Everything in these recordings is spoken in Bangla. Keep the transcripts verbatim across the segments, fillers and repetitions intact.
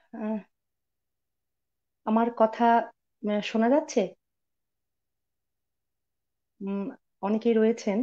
আহ, আমার কথা আহ, শোনা যাচ্ছে? উম, অনেকেই রয়েছেন।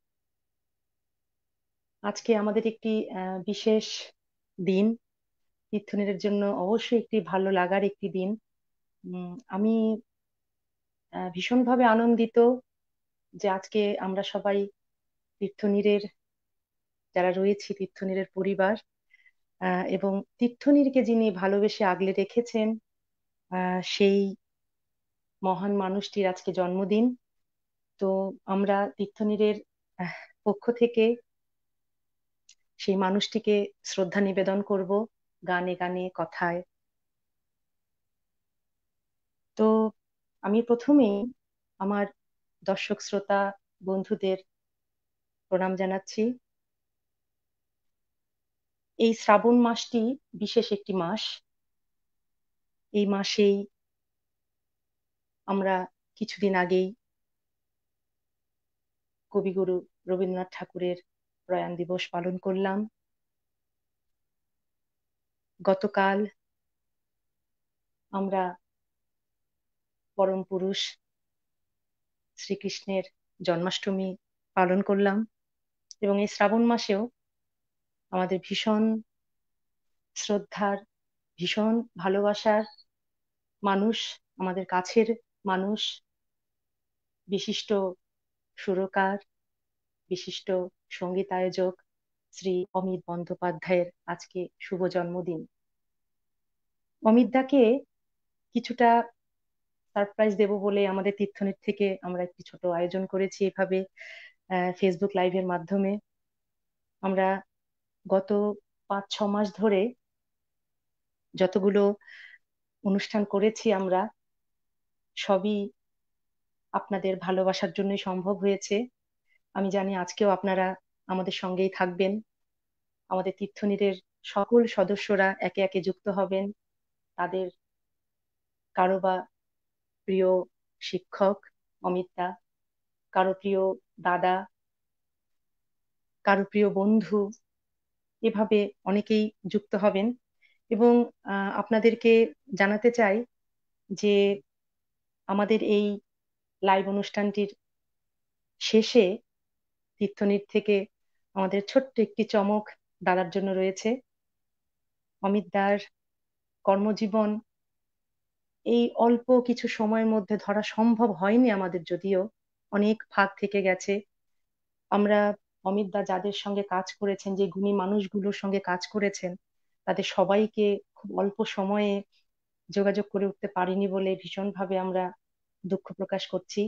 আজকে আমাদের একটি আহ, বিশেষ দিন। তীর্থনীদের জন্য অবশ্যই একটি ভালো লাগার একটি দিন। উম, আমি আহ, ভীষণভাবে আনন্দিত যে আজকে আমরা সবাই তীর্থনীরের যারা রয়েছি, তীর্থনীরের পরিবার, আহ, এবং তীর্থনীরকে যিনি ভালোবেসে আগলে রেখেছেন, আহ, সেই মহান মানুষটির আজকে জন্মদিন। তো আমরা তীর্থনীরের আহ, পক্ষ থেকে সেই মানুষটিকে শ্রদ্ধা নিবেদন করব, গানে গানে কথায়। তো আমি প্রথমেই আমার দর্শক শ্রোতা বন্ধুদের প্রণাম জানাচ্ছি। এই শ্রাবণ মাসটি বিশেষ একটি মাস। এই মাসেই আমরা কিছুদিন আগেই কবিগুরু রবীন্দ্রনাথ ঠাকুরের প্রয়াণ দিবস পালন করলাম। গতকাল আমরা পরম পুরুষ শ্রীকৃষ্ণের জন্মাষ্টমী পালন করলাম, এবং এই শ্রাবণ মাসেও আমাদের ভীষণ শ্রদ্ধার, ভীষণ ভালোবাসার মানুষ, আমাদের কাছের মানুষ, বিশিষ্ট সুরকার, বিশিষ্ট সঙ্গীতায়োজক শ্রী অমিত বন্দ্যোপাধ্যায়ের আজকে শুভ জন্মদিন। অমিত দাকে কিছুটা সারপ্রাইজ দেব বলে আমাদের তীর্থনীর থেকে আমরা একটি ছোট আয়োজন করেছি এভাবে ফেসবুক লাইভের মাধ্যমে। আমরা গত পাঁচ ছ মাস ধরে যতগুলো অনুষ্ঠান করেছি, আমরা সবই আপনাদের ভালোবাসার জন্যই সম্ভব হয়েছে। আমি জানি আজকেও আপনারা আমাদের সঙ্গেই থাকবেন। আমাদের তীর্থনীরের সকল সদস্যরা একে একে যুক্ত হবেন। তাদের কারো বা প্রিয় শিক্ষক অমিত দা, কারো প্রিয় দাদা, কারো প্রিয় বন্ধু, এভাবে অনেকেই যুক্ত হবেন। এবং আহ, আপনাদেরকে জানাতে চাই যে আমাদের এই লাইভ অনুষ্ঠানটির শেষে তীর্থনীর থেকে আমাদের ছোট্ট একটি চমক দাদার জন্য রয়েছে। অমিত দার কর্মজীবন এই অল্প কিছু সময়ের মধ্যে ধরা সম্ভব হয়নি আমাদের, যদিও অনেক ফাঁক থেকে গেছে। আমরা অমিত দা যাদের সঙ্গে কাজ করেছেন, যে গুণী মানুষগুলোর সঙ্গে কাজ করেছেন, তাদের সবাইকে খুব অল্প সময়ে যোগাযোগ করে উঠতে পারিনি বলে ভীষণভাবে আমরা দুঃখ প্রকাশ করছি।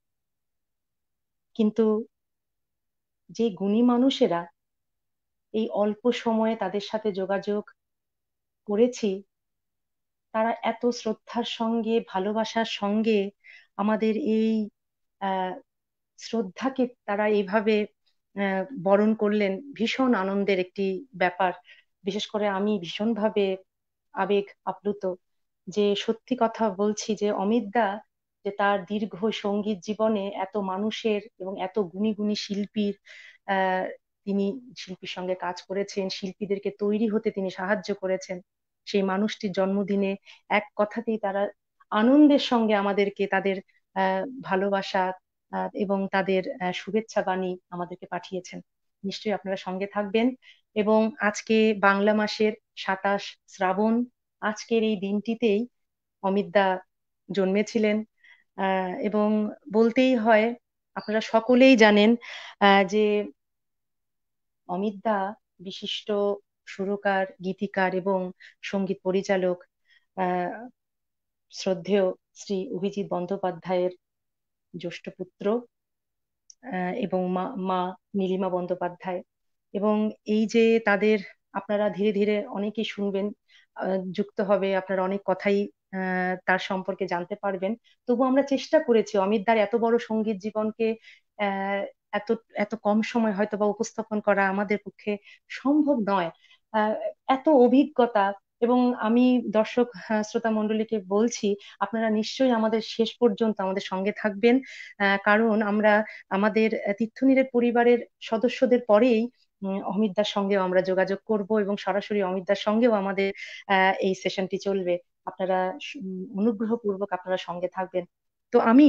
কিন্তু যে গুণী মানুষেরা এই অল্প সময়ে তাদের সাথে যোগাযোগ করেছি, তারা এত শ্রদ্ধার সঙ্গে, ভালোবাসার সঙ্গে আমাদের এই আহ শ্রদ্ধাকে তারা এইভাবে আহ বরণ করলেন। ভীষণ আনন্দের একটি ব্যাপার। বিশেষ করে আমি ভীষণভাবে আবেগ আপ্লুত, যে সত্যি কথা বলছি যে অমিত দা যে তার দীর্ঘ সঙ্গীত জীবনে এত মানুষের এবং এত গুণী গুণী শিল্পীর আহ তিনি শিল্পীর সঙ্গে কাজ করেছেন, শিল্পীদেরকে তৈরি হতে তিনি সাহায্য করেছেন। সেই মানুষটির জন্মদিনে এক কথাতেই তারা আনন্দের সঙ্গে আমাদেরকে তাদের আহ ভালোবাসা আহ, এবং তাদের আহ, শুভেচ্ছা বাণী আমাদেরকে পাঠিয়েছেন। নিশ্চয়ই আপনারা সঙ্গে থাকবেন। এবং আজকে বাংলা মাসের সাতাশ শ্রাবণ, আজকের এই দিনটিতেই অমিত দা জন্মেছিলেন। আহ এবং বলতেই হয়, আপনারা সকলেই জানেন আহ যে অমিত দা বিশিষ্ট সুরকার, গীতিকার এবং সঙ্গীত পরিচালক, আহ শ্রদ্ধেয় শ্রী অভিজিৎ বন্দ্যোপাধ্যায়ের জ্যেষ্ঠ পুত্র, আহ, এবং মা মা নীলিমা বন্দ্যোপাধ্যায়। এবং এই যে তাদের, আপনারা ধীরে ধীরে অনেকেই শুনবেন, আহ, যুক্ত হবে, আপনারা অনেক কথাই আহ, তার সম্পর্কে জানতে পারবেন। তবু আমরা চেষ্টা করেছি অমিত দার এত বড় সঙ্গীত জীবনকে আহ এত এত কম সময় হয়তো বা উপস্থাপন করা আমাদের পক্ষে সম্ভব নয়। আহ, এত অভিজ্ঞতা। এবং আমি দর্শক আহ, শ্রোতা মণ্ডলীকে বলছি, আপনারা নিশ্চয়ই আমাদের শেষ পর্যন্ত আমাদের সঙ্গে থাকবেন। আহ, কারণ আমরা আমাদের তীর্থনীরের পরিবারের সদস্যদের পরেই উম, অমিতদার সঙ্গেও আমরা যোগাযোগ করব এবং সরাসরি অমিতদার সঙ্গেও আমাদের আহ, এই সেশনটি চলবে। আপনারা উম, অনুগ্রহপূর্বক আপনারা সঙ্গে থাকবেন। তো আমি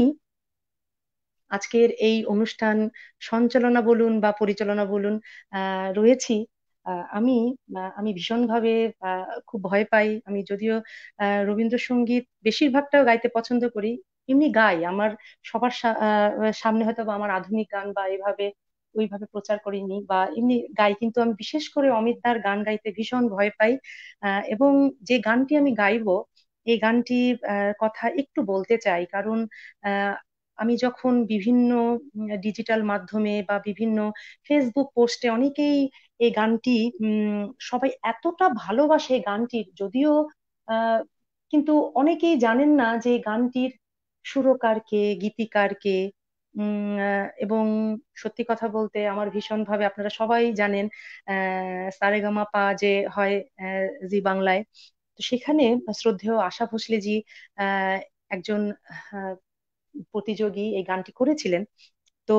আজকের এই অনুষ্ঠান সঞ্চালনা বলুন বা পরিচালনা বলুন আহ রয়েছি। আহ, আমি আহ, আমি ভীষণভাবে আহ, খুব ভয় পাই। আমি যদিও আহ, রবীন্দ্রসঙ্গীত বেশিরভাগটাও গাইতে পছন্দ করি, এমনি গাই আমার সবার সা- আহ, সামনে হয়তো বা আমার আধুনিক গান বা এভাবে ওইভাবে প্রচার করিনি বা এমনি গাই, কিন্তু আমি বিশেষ করে অমিতদার গান গাইতে ভীষণ ভয় পাই। আহ, এবং যে গানটি আমি গাইবো এই গানটির আহ, কথা একটু বলতে চাই, কারণ আমি যখন বিভিন্ন ডিজিটাল মাধ্যমে বা বিভিন্ন ফেসবুক পোস্টে অনেকেই এই গানটি উম, সবাই এতটা ভালোবাসে এই গানটির, যদিও আহ, কিন্তু অনেকেই জানেন না যে এই গানটির সুরকার কে, গীতিকার কে। উম, আহ, এবং সত্যি কথা বলতে আমার ভীষণ ভাবে, আপনারা সবাই জানেন আহ সারেগামাপা যে হয় আহ, জি বাংলায়, তো সেখানে শ্রদ্ধেয় আশা ভোসলে জি আহ একজন আহ, প্রতিযোগী এই গানটি করেছিলেন। তো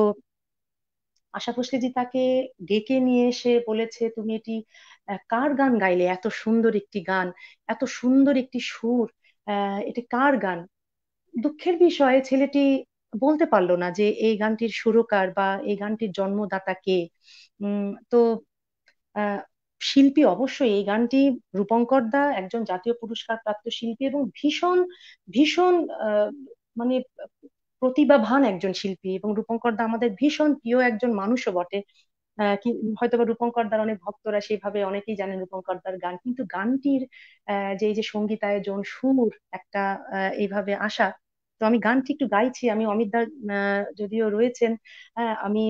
আশা ভোসলেজি তাকে ডেকে নিয়ে এসে বলেছে, তুমি এটি আহ, কার গান গাইলে, এত সুন্দর একটি গান, এত সুন্দর একটি সুর, আহ এটি কার গান। দুঃখের বিষয় ছেলেটি বলতে পারলো না যে এই গানটির সুরকার বা এই গানটির জন্মদাতা কে। উম তো আহ শিল্পী অবশ্যই এই গানটি, রূপঙ্কর দা একজন জাতীয় পুরস্কার প্রাপ্ত শিল্পী এবং ভীষণ ভীষণ আহ, মানে প্রতিভাবান একজন শিল্পী, এবং রূপঙ্কর দা আমাদের ভীষণ প্রিয় একজন মানুষও বটে। আহ, কি হয়তোবা রূপঙ্কর দার অনেক ভক্তরা সেভাবে অনেকেই জানেন রূপঙ্কর দার গান, কিন্তু গানটির আহ, যে এই যে সঙ্গীতায়োজন, সুর একটা আহ, এইভাবে আসা। তো আমি গানটি একটু গাইছি, আমি অমিত দা আহ, যদিও রয়েছেন, আহ, আমি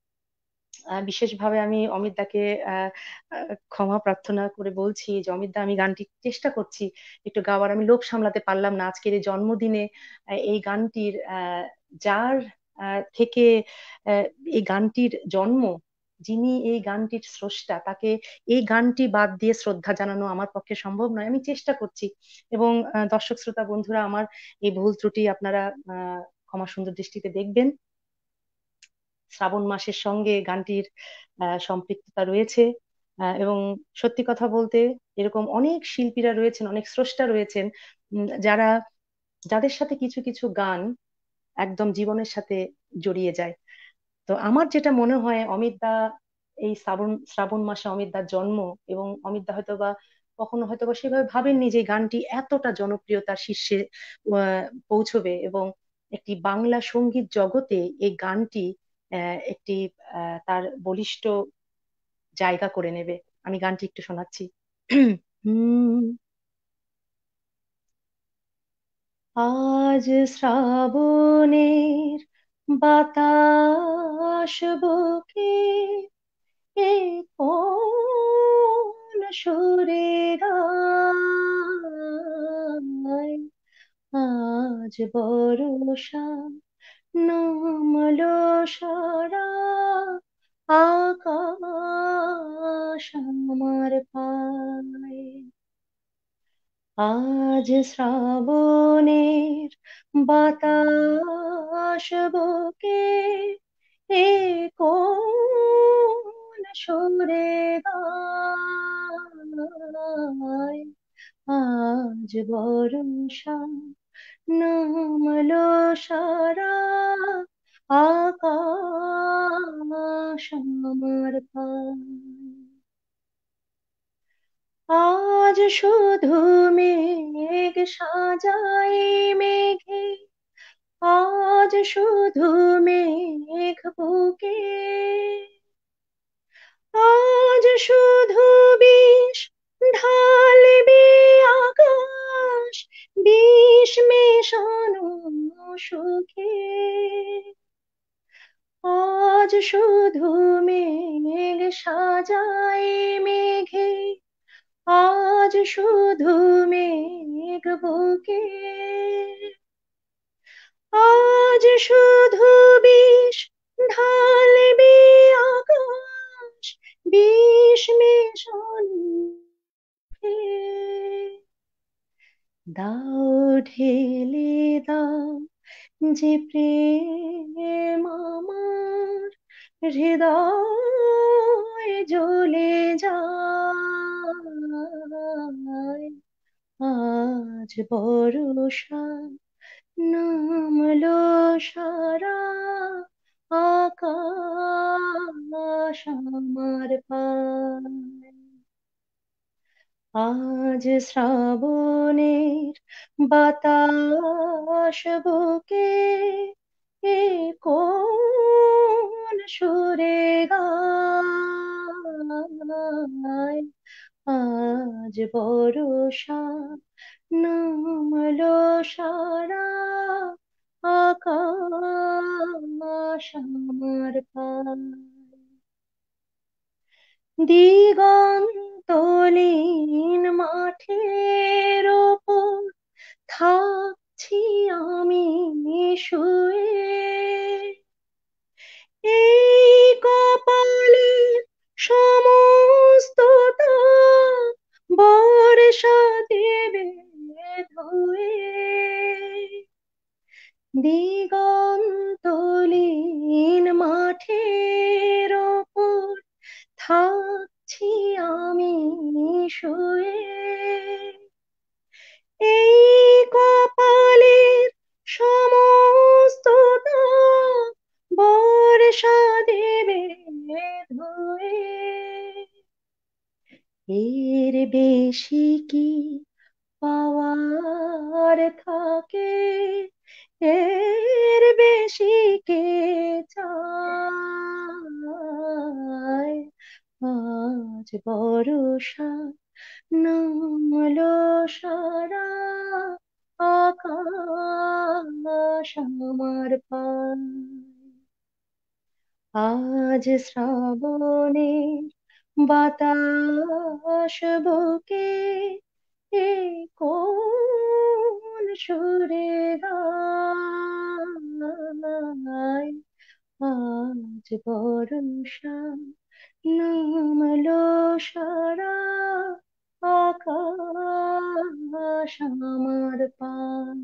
আহ, বিশেষভাবে আমি অমিত দাকে আহ, আহ, ক্ষমা প্রার্থনা করে বলছি যে অমিত দা, আমি গানটি চেষ্টা করছি একটু গাওয়ার, আমি লোভ সামলাতে পারলাম না আজকের এই জন্মদিনে। আহ, এই গানটির আহ, যার আহ, থেকে আহ, এই গানটির জন্ম, যিনি এই গানটির স্রষ্টা, তাকে এই গানটি বাদ দিয়ে শ্রদ্ধা জানানো আমার পক্ষে সম্ভব নয়। আমি চেষ্টা করছি, এবং আহ, দর্শক শ্রোতা বন্ধুরা আমার এই ভুল ত্রুটি আপনারা আহ ক্ষমা সুন্দর দৃষ্টিতে দেখবেন। শ্রাবণ মাসের সঙ্গে গানটির আহ, সম্পৃক্ততা রয়েছে। আহ, এবং সত্যি কথা বলতে এরকম অনেক শিল্পীরা রয়েছেন, অনেক স্রষ্টা রয়েছেন, উম, যারা যাদের সাথে কিছু কিছু গান একদম জীবনের সাথে জড়িয়ে যায়। তো আমার যেটা মনে হয় অমিত দা, এই শ্রাবণ শ্রাবণ মাসে অমিত দার জন্ম, এবং অমিত দা হয়তো বা কখনো হয়তো বা সেভাবে ভাবেননি যে এই গানটি এতটা জনপ্রিয়তার শীর্ষে আহ, পৌঁছবে, এবং একটি বাংলা সঙ্গীত জগতে এই গানটি আহ, একটি আহ, তার বলিষ্ঠ জায়গা করে নেবে। আমি গানটি একটু শোনাচ্ছি। হুম। আজ শ্রাবণের বাতাস বকে এ কোন সুরে গায়, আজ বর্ষা নামলো সারা আকাশ আমার পায়। আজ শ্রাবণের বাতাস বকে এ কোন সুরে গায়, আজ বর্ষা নামলো সারা আকাশ আমার পায়। আজ শুধু মেঘ সাজাই মেঘে, আজ শুধু মেঘ বুকে, আজ শুধু বিষ ঢালবে আকাশ, বিষ মেশানো সুখে। আজ শুধু মেঘ সাজাই মেঘে, আজ শুধু মেঘ বুকে, আজ শুধু বিষ ঢালবে আকাশ, বিষ মেশানো সুখে। দাও ঢেলে দাও যে প্রেম আমার হৃদয় জ্বলে যায়। আজ বর্ষা নামলো সারা আকাশ আমার পায়। আজ শ্রাবণের বাতাস বুকে এ কোন সুরে গায়। আজ বর্ষা নামলো সারা আকাশ আমার পায়। দিগন্তলীন মাঠের ওপর থাকছি আমি শুয়ে। এই কপালের সমস্ত তাপ বর্ষা দেবে ধুয়ে। দিগন্তলীন মাঠের ওপর থাকছি আমি শুয়ে। এই কপালের সমস্ত দাগ বর্ষা দেবে ধুয়ে। এর বেশি কি পাওয়ার থাকে, এর বেশি কে চায়। আজ বর্ষা নামলো সারা আকাশ আমার পায়। আজ শ্রাবণের বাতাস বুকে এ কোন সুরে গায়। আজ বর্ষা নামলো সারা আকাশ আমার পায়।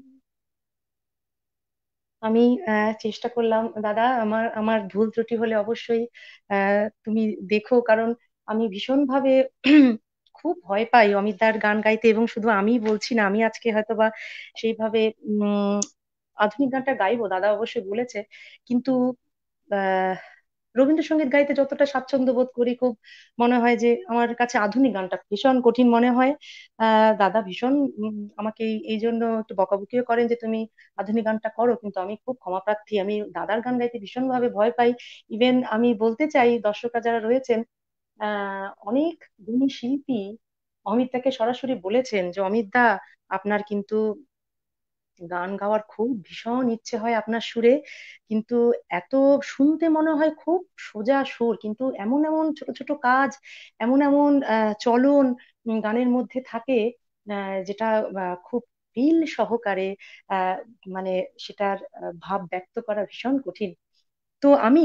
আমি আহ, চেষ্টা করলাম দাদা, আমার আমার ভুল ত্রুটি হলে অবশ্যই আহ, তুমি দেখো, কারণ আমি ভীষণ ভাবে খুব ভয় পাই অমিতার গান গাইতে। এবং শুধু আমি বলছি না, আমি আজকে হয়তো বা সেইভাবে উম আধুনিক গানটা গাইবো, দাদা অবশ্যই বলেছে, কিন্তু আহ রবীন্দ্রসঙ্গীত গাইতে যতটা স্বাচ্ছন্দ্য বোধ করি, খুব মনে হয় যে আমার কাছে আধুনিক গানটা ভীষণ কঠিন মনে হয়। আহ দাদা ভীষণ উম, আমাকে এই এই জন্য একটু বকাবকিও করেন যে তুমি আধুনিক গানটা করো, কিন্তু আমি খুব ক্ষমা প্রার্থী, আমি দাদার গান গাইতে ভীষণ ভাবে ভয় পাই। ইভেন আমি বলতে চাই, দর্শকরা যারা রয়েছেন, আহ অনেক গুণী শিল্পী অমিত দাকে সরাসরি বলেছেন যে অমিত দা, আপনার কিন্তু গান গাওয়ার খুব ভীষণ ইচ্ছে হয় আপনার সুরে, কিন্তু এত শুনতে মনে হয় খুব সোজা সুর, কিন্তু এমন এমন ছোট ছোট কাজ, এমন এমন আহ, চলন উম, গানের মধ্যে থাকে, আহ, যেটা আহ, খুব ফিল সহকারে আহ, মানে সেটার আহ, ভাব ব্যক্ত করা ভীষণ কঠিন। তো আমি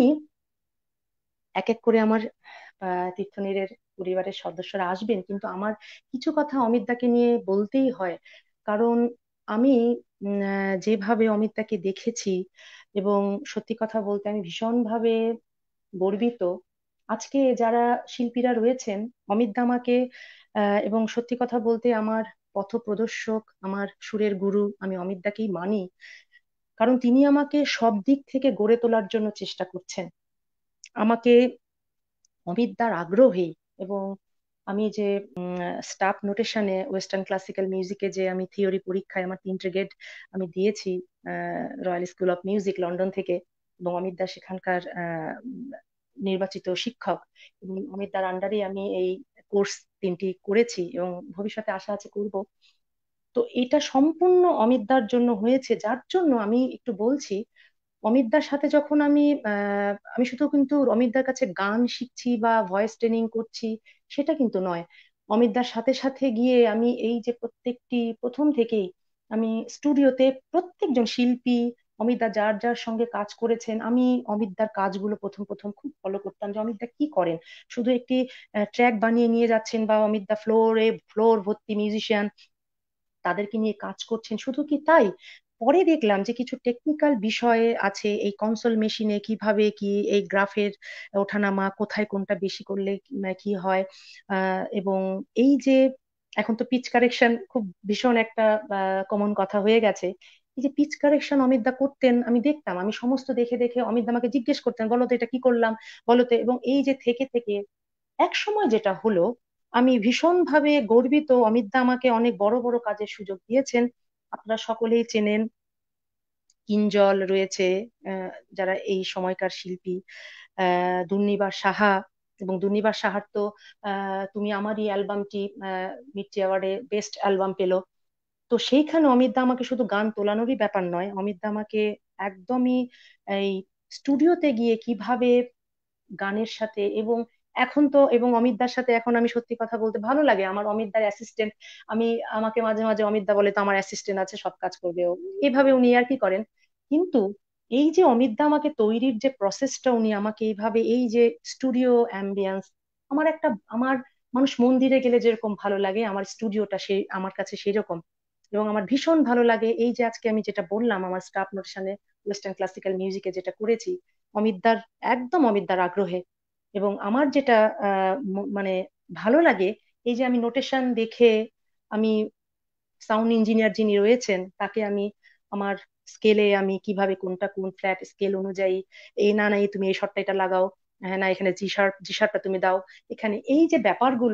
এক এক করে আমার আহ, তীর্থনীরের পরিবারের সদস্যরা আসবেন, কিন্তু আমার কিছু কথা অমিতদাকে নিয়ে বলতেই হয়। কারণ আমি উম, আহ, যেভাবে অমিতদাকে দেখেছি, এবং সত্যি কথা বলতে আমি ভীষণভাবে গর্বিত। আজকে যারা শিল্পীরা রয়েছেন, অমিতদা আমাকে আহ, এবং সত্যি কথা বলতে আমার পথপ্রদর্শক, আমার সুরের গুরু, আমি অমিতদাকেই মানি। কারণ তিনি আমাকে সব দিক থেকে গড়ে তোলার জন্য চেষ্টা করছেন। আমাকে অমিতদার আগ্রহে, এবং আমি যে স্টাফ নোটেশনে ওয়েস্টার্ন ক্লাসিক্যাল মিউজিকে যে আমি থিওরি পরীক্ষায় আমার তিনটে গ্রেড আমি দিয়েছি Royal School of Music London থেকে, এবং অমিতদা সেখানকার আহ, উম, নির্বাচিত শিক্ষক, এবং অমিতদার আন্ডারে আমি এই কোর্স তিনটি করেছি এবং ভবিষ্যতে আশা আছে করব। তো এটা সম্পূর্ণ অমিতদার জন্য হয়েছে, যার জন্য আমি একটু বলছি, অমিতদার সাথে যখন আমি আহ, আমি শুধু কিন্তু অমিতদার কাছে গান শিখছি বা ভয়েস ট্রেনিং করছি সেটা কিন্তু নয়। অমিতদার সাথে সাথে গিয়ে আমি এই যে প্রত্যেকটি প্রথম থেকেই আমি স্টুডিওতে প্রত্যেকজন শিল্পী, অমিতদা যার যার সঙ্গে কাজ করেছেন, আমি অমিতদার কাজগুলো প্রথম প্রথম খুব ফলো করতাম যে অমিতদা কি করেন। শুধু একটি ট্র্যাক বানিয়ে নিয়ে যাচ্ছেন, বা অমিতদা ফ্লোরে ফ্লোর ভর্তি মিউজিশিয়ান তাদেরকে নিয়ে কাজ করছেন, শুধু কি তাই, পরে দেখলাম যে কিছু টেকনিক্যাল বিষয়ে আছে, এই কনসোল মেশিনে কিভাবে কি এই গ্রাফের ওঠানামা, কোথায় কোনটা বেশি করলে কি কি হয়। আহ, এবং এই যে এখন তো পিচ কারেকশন খুব ভীষণ একটা কমন কথা হয়ে গেছে। এই যে পিচ কারেকশন অমিত দা করতেন, আমি দেখতাম, আমি সমস্ত দেখে দেখে অমিত দা আমাকে জিজ্ঞেস করতেন, বলো তো এটা কি করলাম, বলো তো। এবং এই যে থেকে থেকে এক সময় যেটা হলো, আমি ভীষণভাবে গর্বিত, অমিত দা আমাকে অনেক বড় বড় কাজের সুযোগ দিয়েছেন। আপনারা সকলেই চেনেন, কিঞ্জল রয়েছে, আহ, যারা এই সময়কার শিল্পী, আহ দুর্নিবার সাহা। এবং দুর্নিবার সাহার তো আহ তুমি আমারই অ্যালবামটি মির্চি অ্যাওয়ার্ডে বেস্ট অ্যালবাম পেলো। তো সেইখানে অমিত দা আমাকে শুধু গান তোলানোরই ব্যাপার নয়, অমিত দা আমাকে একদমই এই স্টুডিওতে গিয়ে কিভাবে গানের সাথে, এবং এখন তো এবং অমিতদার সাথে এখন আমি সত্যি কথা বলতে ভালো লাগে, আমার অমিতদার অ্যাসিস্ট্যান্ট। আমি আমাকে মাঝে মাঝে অমিতদা বলে তো আমার অ্যাসিস্ট্যান্ট আছে, সব কাজ করবে ও, এভাবে উনি আর কি করেন। কিন্তু এই যে অমিতদা আমাকে তৈরির যে প্রসেসটা, উনি আমাকে এইভাবে এই যে স্টুডিও অ্যাম্বিয়েন্স, আমার একটা আমার মানুষ মন্দিরে গেলে যেরকম ভালো লাগে, আমার স্টুডিওটা সেই আমার কাছে সেই রকম। এবং আমার ভীষণ ভালো লাগে এই যে আজকে আমি যেটা বললাম, আমার স্টাফ নোটেশনে ওয়েস্টার্ন ক্লাসিক্যাল মিউজিকে যেটা করেছি, অমিতদার, একদম অমিতদার আগ্রহে। এবং আমার যেটা আহ, ম- মানে ভালো লাগে, এই যে আমি নোটেশন দেখে, আমি সাউন্ড ইঞ্জিনিয়ার যিনি রয়েছেন তাকে আমি আমার স্কেলে আমি কিভাবে কোনটা কোন ফ্ল্যাট স্কেল অনুযায়ী, এই না না এই তুমি এই শর্টটা এটা লাগাও, হ্যাঁ না এখানে জি শার্প জি শার্পটা তুমি দাও, এখানে এই যে ব্যাপারগুলো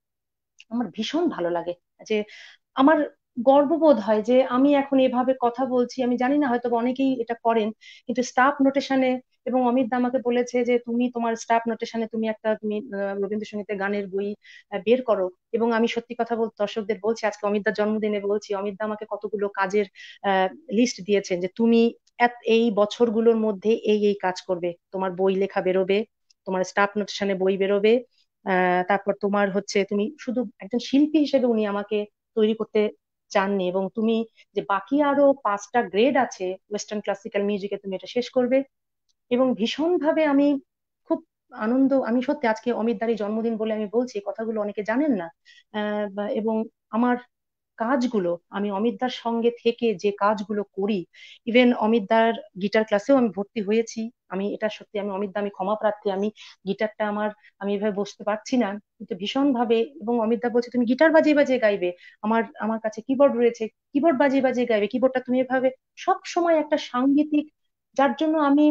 আমার ভীষণ ভালো লাগে। যে আমার গর্ববোধ হয় যে আমি এখন এভাবে কথা বলছি, আমি জানি না হয়তো বা অনেকেই এটা করেন, কিন্তু স্টাফ নোটেশনে। এবং অমিত দা আমাকে বলেছে যে তুমি তোমার স্টাফ নোটেশনে তুমি একটা তুমি আহ, রবীন্দ্রসঙ্গীতের গানের বই আহ, বের করো। এবং আমি সত্যি কথা বলতে দর্শকদের বলছি, আজকে অমিত দার জন্মদিনে বলছি, অমিত দা আমাকে কতগুলো কাজের লিস্ট দিয়েছেন যে তুমি এত- এই বছরগুলোর মধ্যে এই এই কাজ করবে, তোমার বই লেখা বেরোবে, তোমার স্টাফ নোটেশনে বই বেরোবে, আহ তারপর তোমার হচ্ছে তুমি শুধু একজন শিল্পী হিসেবে উনি আমাকে তৈরি করতে চাননি, এবং তুমি যে বাকি আরো পাঁচটা গ্রেড আছে ওয়েস্টার্ন ক্লাসিক্যাল মিউজিকে তুমি এটা শেষ করবে। এবং ভীষণভাবে আমি খুব আনন্দ, আমি সত্যি আজকে অমিত দার এই জন্মদিন বলে আমি বলছি, এই কথাগুলো অনেকে জানেন না। আহ, বা- এবং আমার কাজগুলো, আমি অমিতদার সঙ্গে থেকে যে কাজগুলো করি, ইভেন অমিতদার গিটার ক্লাসেও আমি ভর্তি হয়েছি। আমি এটা সত্যি, আমি অমিতদা আমি ক্ষমা প্রার্থী, আমি গিটারটা আমার, আমি এভাবে বসতে পারছি না, কিন্তু ভীষণ ভাবে। এবং অমিতদা বলছে তুমি গিটার বাজিয়ে বাজিয়ে গাইবে, আমার আমার কাছে কিবোর্ড রয়েছে, কিবোর্ড বাজিয়ে বাজিয়ে গাইবে, কিবোর্ডটা তুমি এভাবে সব সময় একটা সাংগীতিক, যার জন্য আমি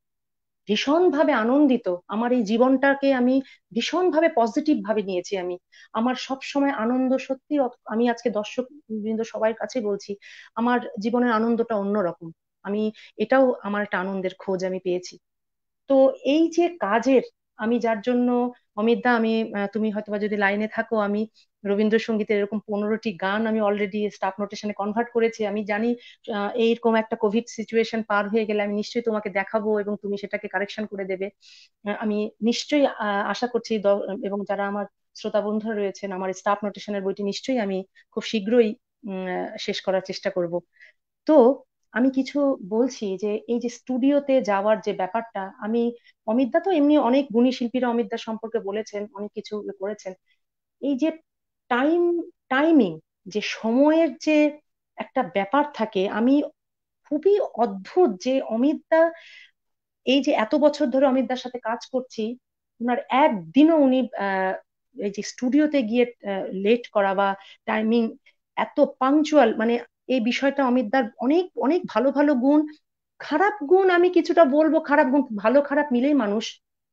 ভীষণভাবে আনন্দিত। আমার এই জীবনটাকে আমি ভীষণভাবে পজিটিভ ভাবে নিয়েছি আমি। আমার সব সময় আনন্দ, সত্যি অত- আমি আজকে দর্শক বৃন্দ সবার কাছে বলছি, আমার জীবনের আনন্দটা অন্যরকম। আমি এটাও আমার একটা আনন্দের খোঁজ আমি পেয়েছি। তো এই যে কাজের, আমি যার জন্য অমিত দা, আমি আহ, তুমি হয়তোবা যদি লাইনে থাকো, আমি রবীন্দ্রসঙ্গীতের এরকম পনেরোটি গান আমি অলরেডি স্টাফ নোটেশনে কনভার্ট করেছি। আমি জানি আহ, এইরকম একটা কোভিড সিচুয়েশন পার হয়ে গেলে আমি নিশ্চয়ই তোমাকে দেখাবো এবং তুমি সেটাকে কারেকশন করে দেবে। আহ, আমি নিশ্চয়ই আহ, আশা করছি দ- এবং যারা আমার শ্রোতা বন্ধুরা রয়েছেন, আমার স্টাফ নোটেশনের বইটি নিশ্চয়ই আমি খুব শীঘ্রই উম, আহ, শেষ করার চেষ্টা করব। তো আমি কিছু বলছি যে এই যে স্টুডিওতে যাওয়ার যে ব্যাপারটা, আমি অমিতদা তো এমনি অনেক গুণী শিল্পীরা অমিতদা সম্পর্কে বলেছেন, অনেক কিছু করেছেন। এই যে টাইম টাইমিং, যে সময়ের যে একটা ব্যাপার থাকে, আমি খুবই অদ্ভুত যে অমিতদা, এই যে এত বছর ধরে অমিতদার সাথে কাজ করছি, ওনার একদিনও উনি আহ এই যে স্টুডিওতে গিয়ে লেট করা বা টাইমিং, এত পাংচুয়াল, মানে এই বিষয়টা অমিতদার অনেক অনেক ভালো ভালো গুণ। খারাপ গুণ আমি কিছুটা বলবো, খারাপ গুণ ভালো খারাপ মিলেই মানুষ।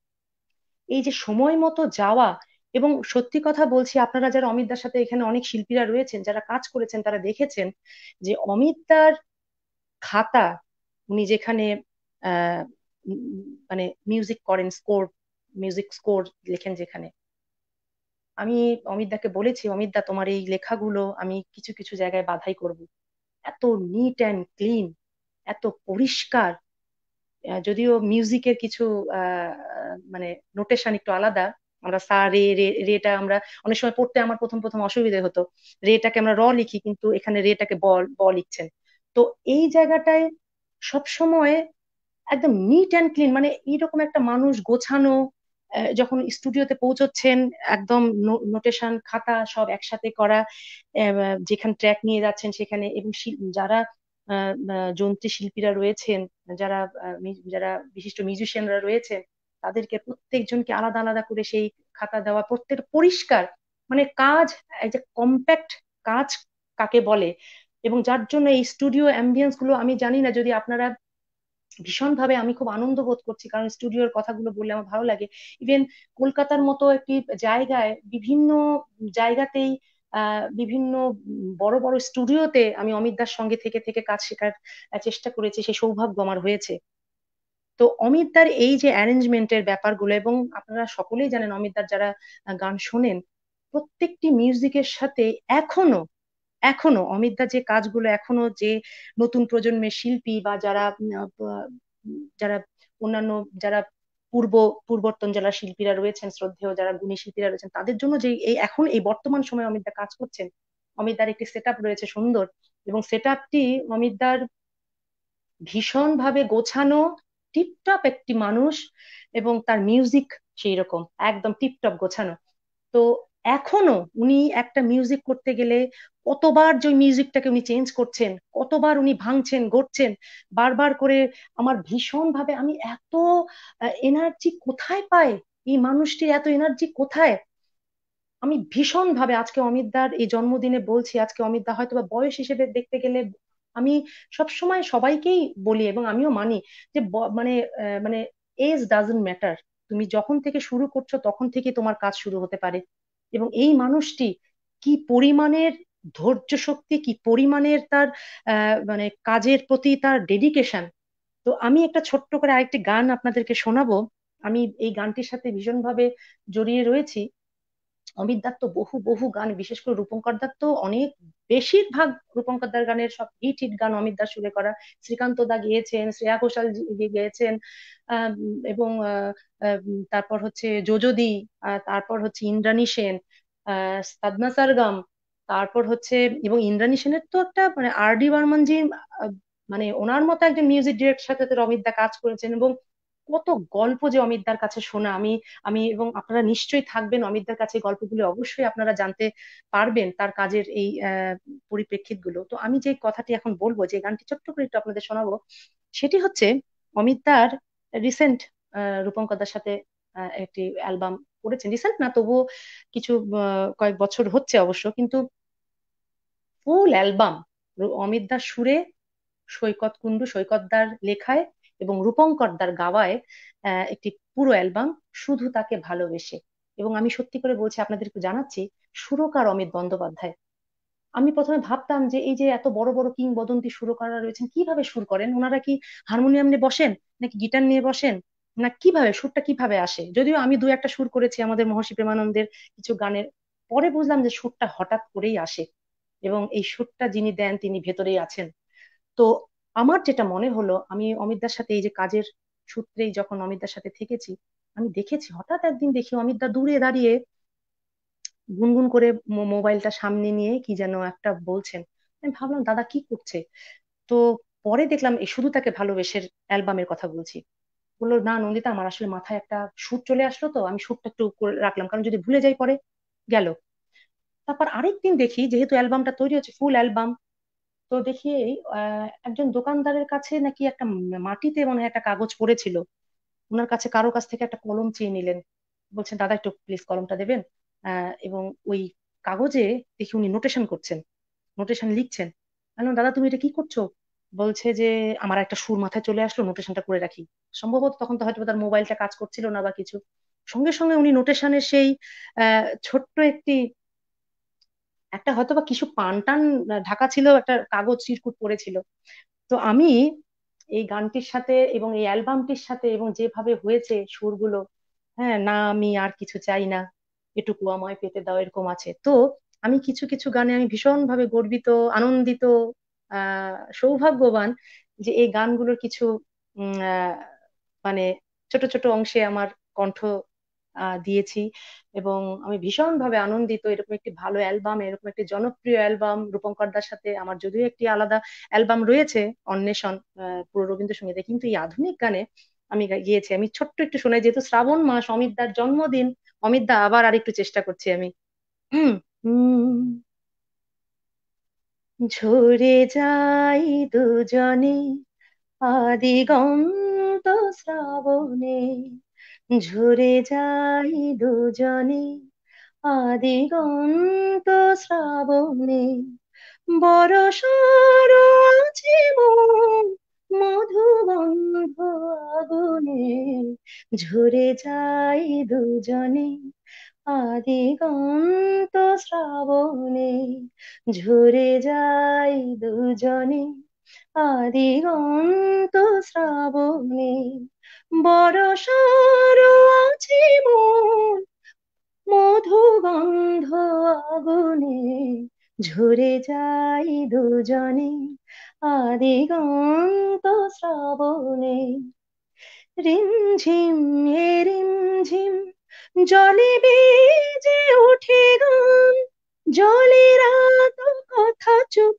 এই যে সময় মতো যাওয়া, এবং সত্যি কথা বলছি, আপনারা যারা অমিতদার সাথে এখানে অনেক শিল্পীরা রয়েছেন যারা কাজ করেছেন তারা দেখেছেন যে অমিতদার খাতা, উনি যেখানে আহ উম, মানে মিউজিক করেন, স্কোর, মিউজিক স্কোর লেখেন যেখানে, আমি অমিতদাকে বলেছি, অমিতদা তোমার এই লেখাগুলো আমি কিছু কিছু জায়গায় বাধাই করব। এত নিট অ্যান্ড ক্লিন, এত পরিষ্কার। আহ, যদিও মিউজিকের কিছু আহ আহ, মানে নোটেশন একটু আলাদা, আমরা সা রে রে রেটা আমরা অনেক সময় পড়তে আমার প্রথম প্রথম অসুবিধে হতো, রেটাকে আমরা র লিখি কিন্তু এখানে রেটাকে ব ব লিখছেন। তো এই জায়গাটায় সব সময় একদম নিট অ্যান্ড ক্লিন, মানে এইরকম একটা মানুষ গোছানো, আহ, যখন স্টুডিওতে পৌঁছচ্ছেন, একদম নোটেশন খাতা সব একসাথে করা, আহ, যেখানে ট্র্যাক নিয়ে যাচ্ছেন সেখানে, এবং শি- যারা আহ, আহ, যন্ত্রী শিল্পীরা রয়েছেন, যারা আহ, মি- যারা বিশিষ্ট মিউজিশিয়ানরা রয়েছেন, তাদেরকে প্রত্যেকজনকে আলাদা আলাদা করে সেই খাতা দেওয়া, প্রত্যেক পরিষ্কার, মানে কাজ, এই যে কম্প্যাক্ট কাজ কাকে বলে। এবং যার জন্য এই স্টুডিও অ্যাম্বিয়েন্স গুলো, আমি জানি না যদি আপনারা, ভীষণ ভাবে আমি খুব আনন্দ বোধ করছি, কারণ স্টুডিওর কথাগুলো বললে আমার ভালো লাগে। ইভেন কলকাতার মতো একটি জায়গায়, বিভিন্ন জায়গাতেই আহ বিভিন্ন উম বড় বড় স্টুডিওতে আমি অমিতদার সঙ্গে থেকে থেকে কাজ শেখার আহ, চেষ্টা করেছি, সেই সৌভাগ্য আমার হয়েছে। তো অমিতদার এই যে অ্যারেঞ্জমেন্টের ব্যাপারগুলো, এবং আপনারা সকলেই জানেন অমিতদার যারা আহ, গান শোনেন, প্রত্যেকটি মিউজিকের সাথে এখনো এখনো অমিতদা যে কাজগুলো, এখনো যে নতুন প্রজন্মের শিল্পী বা যারা উম, আহ, যারা অন্যান্য, যারা পূর্ব পূর্বর্তন যারা শিল্পীরা রয়েছেন, শ্রদ্ধেয় যারা গুণী শিল্পীরা রয়েছেন, তাদের জন্য যে এই এখন এই বর্তমান সময়ে অমিতদা কাজ করছেন, অমিতদার একটি সেট আপ রয়েছে সুন্দর, এবং সেট আপটি অমিতদার ভীষণ ভাবে গোছানো, টিপটপ একটি মানুষ, এবং তার মিউজিক সেই রকম একদম টিপটপ গোছানো। তো এখনো উনি একটা মিউজিক করতে গেলে কতবার যে মিউজিকটাকে উনি চেঞ্জ করছেন, কতবার উনি ভাঙছেন গড়ছেন, বারবার করে। আমার ভীষণ ভাবে, আমি এত এনার্জি কোথায় পাই, এই মানুষটির এত এনার্জি কোথায়। আমি ভীষণ ভাবে আজকে অমিতদার এই জন্মদিনে বলছি, আজকে অমিতদা হয়তো বা বয়স হিসেবে দেখতে গেলে, আমি সব সময় সবাইকেই বলি এবং আমিও মানি যে ব- মানে আহ, মানে এজ ডাজন্ট ম্যাটার। তুমি যখন থেকে শুরু করছো তখন থেকে তোমার কাজ শুরু হতে পারে। এবং এই মানুষটি কি পরিমাণের ধৈর্য শক্তি, কি পরিমাণের তার আহ মানে কাজের প্রতি তার ডেডিকেশন। তো আমি একটা ছোট্ট করে আরেকটি গান আপনাদেরকে শোনাবো। আমি এই গানটির সাথে ভীষণভাবে জড়িয়ে রয়েছি। অমিত দার তো বহু বহু গান, বিশেষ করে রূপঙ্কর দার তো অনেক, বেশিরভাগ রূপঙ্কর দার গানের সব হিট হিট গান অমিত দার সুরে করা। শ্রীকান্ত দা গেয়েছেন, শ্রেয়া ঘোষাল জি গে- গেয়েছেন, আহ, এবং আহ, আহ, তারপর হচ্ছে যোজদি, আহ, তারপর হচ্ছে ইন্দ্রাণী সেন, আহ সাধনা সারগম, তারপর হচ্ছে, এবং ইন্দ্রাণী সেনের তো একটা মানে আর ডি বর্মনজি, আহ, মানে ওনার মতো একজন মিউজিক ডিরেক্টর সাথে তো অমিত দা কাজ করেছেন। এবং কত গল্প যে অমিতদার কাছে শোনা, আমি আমি এবং আপনারা নিশ্চয়ই থাকবেন অমিতদার কাছে, এই গল্পগুলো অবশ্যই আপনারা জানতে পারবেন, তার কাজের এই আহ পরিপ্রেক্ষিত গুলো। তো আমি যে কথাটি এখন বলবো, যে গানটি ছোট্ট করে একটু আপনাদের শোনাবো, সেটি হচ্ছে অমিতদার রিসেন্ট রূপঙ্করদার সাথে আহ, একটি অ্যালবাম করেছেন, রিসেন্ট না তবুও কিছু আহ, কয়েক বছর হচ্ছে অবশ্য, কিন্তু ফুল অ্যালবাম অমিতদার সুরে, সৈকত কুণ্ডু সৈকতদার লেখায় এবং রূপঙ্করদার গাওয়ায় আহ, একটি পুরো অ্যালবাম, শুধু তাকে ভালোবেসে। এবং আমি সত্যি করে বলছি, আপনাদেরকে জানাচ্ছি, সুরকার অমিত বন্দ্যোপাধ্যায়। আমি প্রথমে ভাবতাম যে এই যে এত বড় বড় কিংবদন্তি সুরকাররা রয়েছেন, কিভাবে সুর করেন ওনারা, কি হারমোনিয়াম নিয়ে বসেন, নাকি গিটার নিয়ে বসেন, না কিভাবে সুরটা কিভাবে আসে। যদিও আমি দু একটা সুর করেছি আমাদের মহর্ষি প্রেমানন্দের কিছু গানের, পরে বুঝলাম যে সুরটা হঠাৎ করেই আসে, এবং এই সুরটা যিনি দেন তিনি ভেতরেই আছেন। তো আমার যেটা মনে হলো, আমি অমিতদার সাথে এই যে কাজের সূত্রেই যখন অমিতদার সাথে থেকেছি, আমি দেখেছি হঠাৎ একদিন দেখি অমিতদা দূরে দাঁড়িয়ে গুনগুন করে মো- মোবাইলটা সামনে নিয়ে কি যেন একটা বলছেন। আমি ভাবলাম দাদা কি করছে। তো পরে দেখলাম এই শুধু তাকে ভালোবেসের অ্যালবামের কথা বলছি। বললো না নন্দিতা, আমার আসলে মাথায় একটা সুর চলে আসলো, তো আমি সুরটা একটু করে রাখলাম, কারণ যদি ভুলে যাই পরে গেল। তারপর আরেকদিন দেখি যেহেতু অ্যালবামটা তৈরি হচ্ছে ফুল অ্যালবাম, তো দেখি আহ, একজন দোকানদারের কাছে নাকি একটা উম মাটিতে মনে হয় একটা কাগজ পড়েছিল, ওনার কাছে কারো কাছ থেকে একটা কলম চেয়ে নিলেন, বলছেন দাদা একটু প্লিজ কলমটা দেবেন। আহ এবং ওই কাগজে দেখি উনি নোটেশন করছেন, নোটেশন লিখছেন। আমি বললাম, দাদা তুমি এটা কি করছো? বলছে যে আমার একটা সুর মাথায় চলে আসলো, নোটেশনটা করে রাখি। সম্ভবত তখন তো হয়তো তার মোবাইলটা কাজ করছিল না বা কিছু, সঙ্গে সঙ্গে উনি নোটেশনের সেই আহ ছোট্ট একটি, একটা হয়তো বা কিছু পান টান ঢাকা ছিল, একটা কাগজ চিরকুট পড়েছিল। তো আমি এই গানটির সাথে এবং এই অ্যালবামটির সাথে এবং যেভাবে হয়েছে সুরগুলো, হ্যাঁ, না আমি আর কিছু চাই না, এটুকু আমায় পেতে দাও, এরকম আছে। তো আমি কিছু কিছু গানে আমি ভীষণ ভাবে গর্বিত, আনন্দিত, আহ সৌভাগ্যবান যে এই গানগুলোর কিছু উম আহ, মানে ছোট ছোট অংশে আমার কণ্ঠ আহ, দিয়েছি। এবং আমি ভীষণ ভাবে আনন্দিত, এরকম একটি ভালো অ্যালবাম, এরকম একটি জনপ্রিয় অ্যালবাম রূপঙ্করদার সাথে আমার যদিও একটি আলাদা অ্যালবাম রয়েছে, অন্বেষণ, আহ, পুরো রবীন্দ্রসঙ্গীতে, কিন্তু এই আধুনিক গানে আমি গা- গিয়েছি। আমি ছোট্ট একটু শোনাই, যেহেতু শ্রাবণ মাস, অমিতদার জন্মদিন, অমিতদা আবার আরেকটু চেষ্টা করছি আমি। হুম হুম ঝরে যাই দুজনে আদিগন্ত শ্রাবণে, ঝরে যাই দুজনে আদিগন্ত শ্রাবণে, বরষার আছে মন মধুগন্ধ আগুনে, ঝরে যাই দুজনে আদিগন্ত শ্রাবণে, ঝরে যাই দুজনে আদিগন্ত শ্রাবণে, বরষার আছে মন মধুগন্ধ আগুনে, ঝরে যাই দুজনে আদিগন্ত শ্রাবণে, রিমঝিম এ রিমঝিম জলে বেজে ওঠে গান, জলের এত কথা চুপ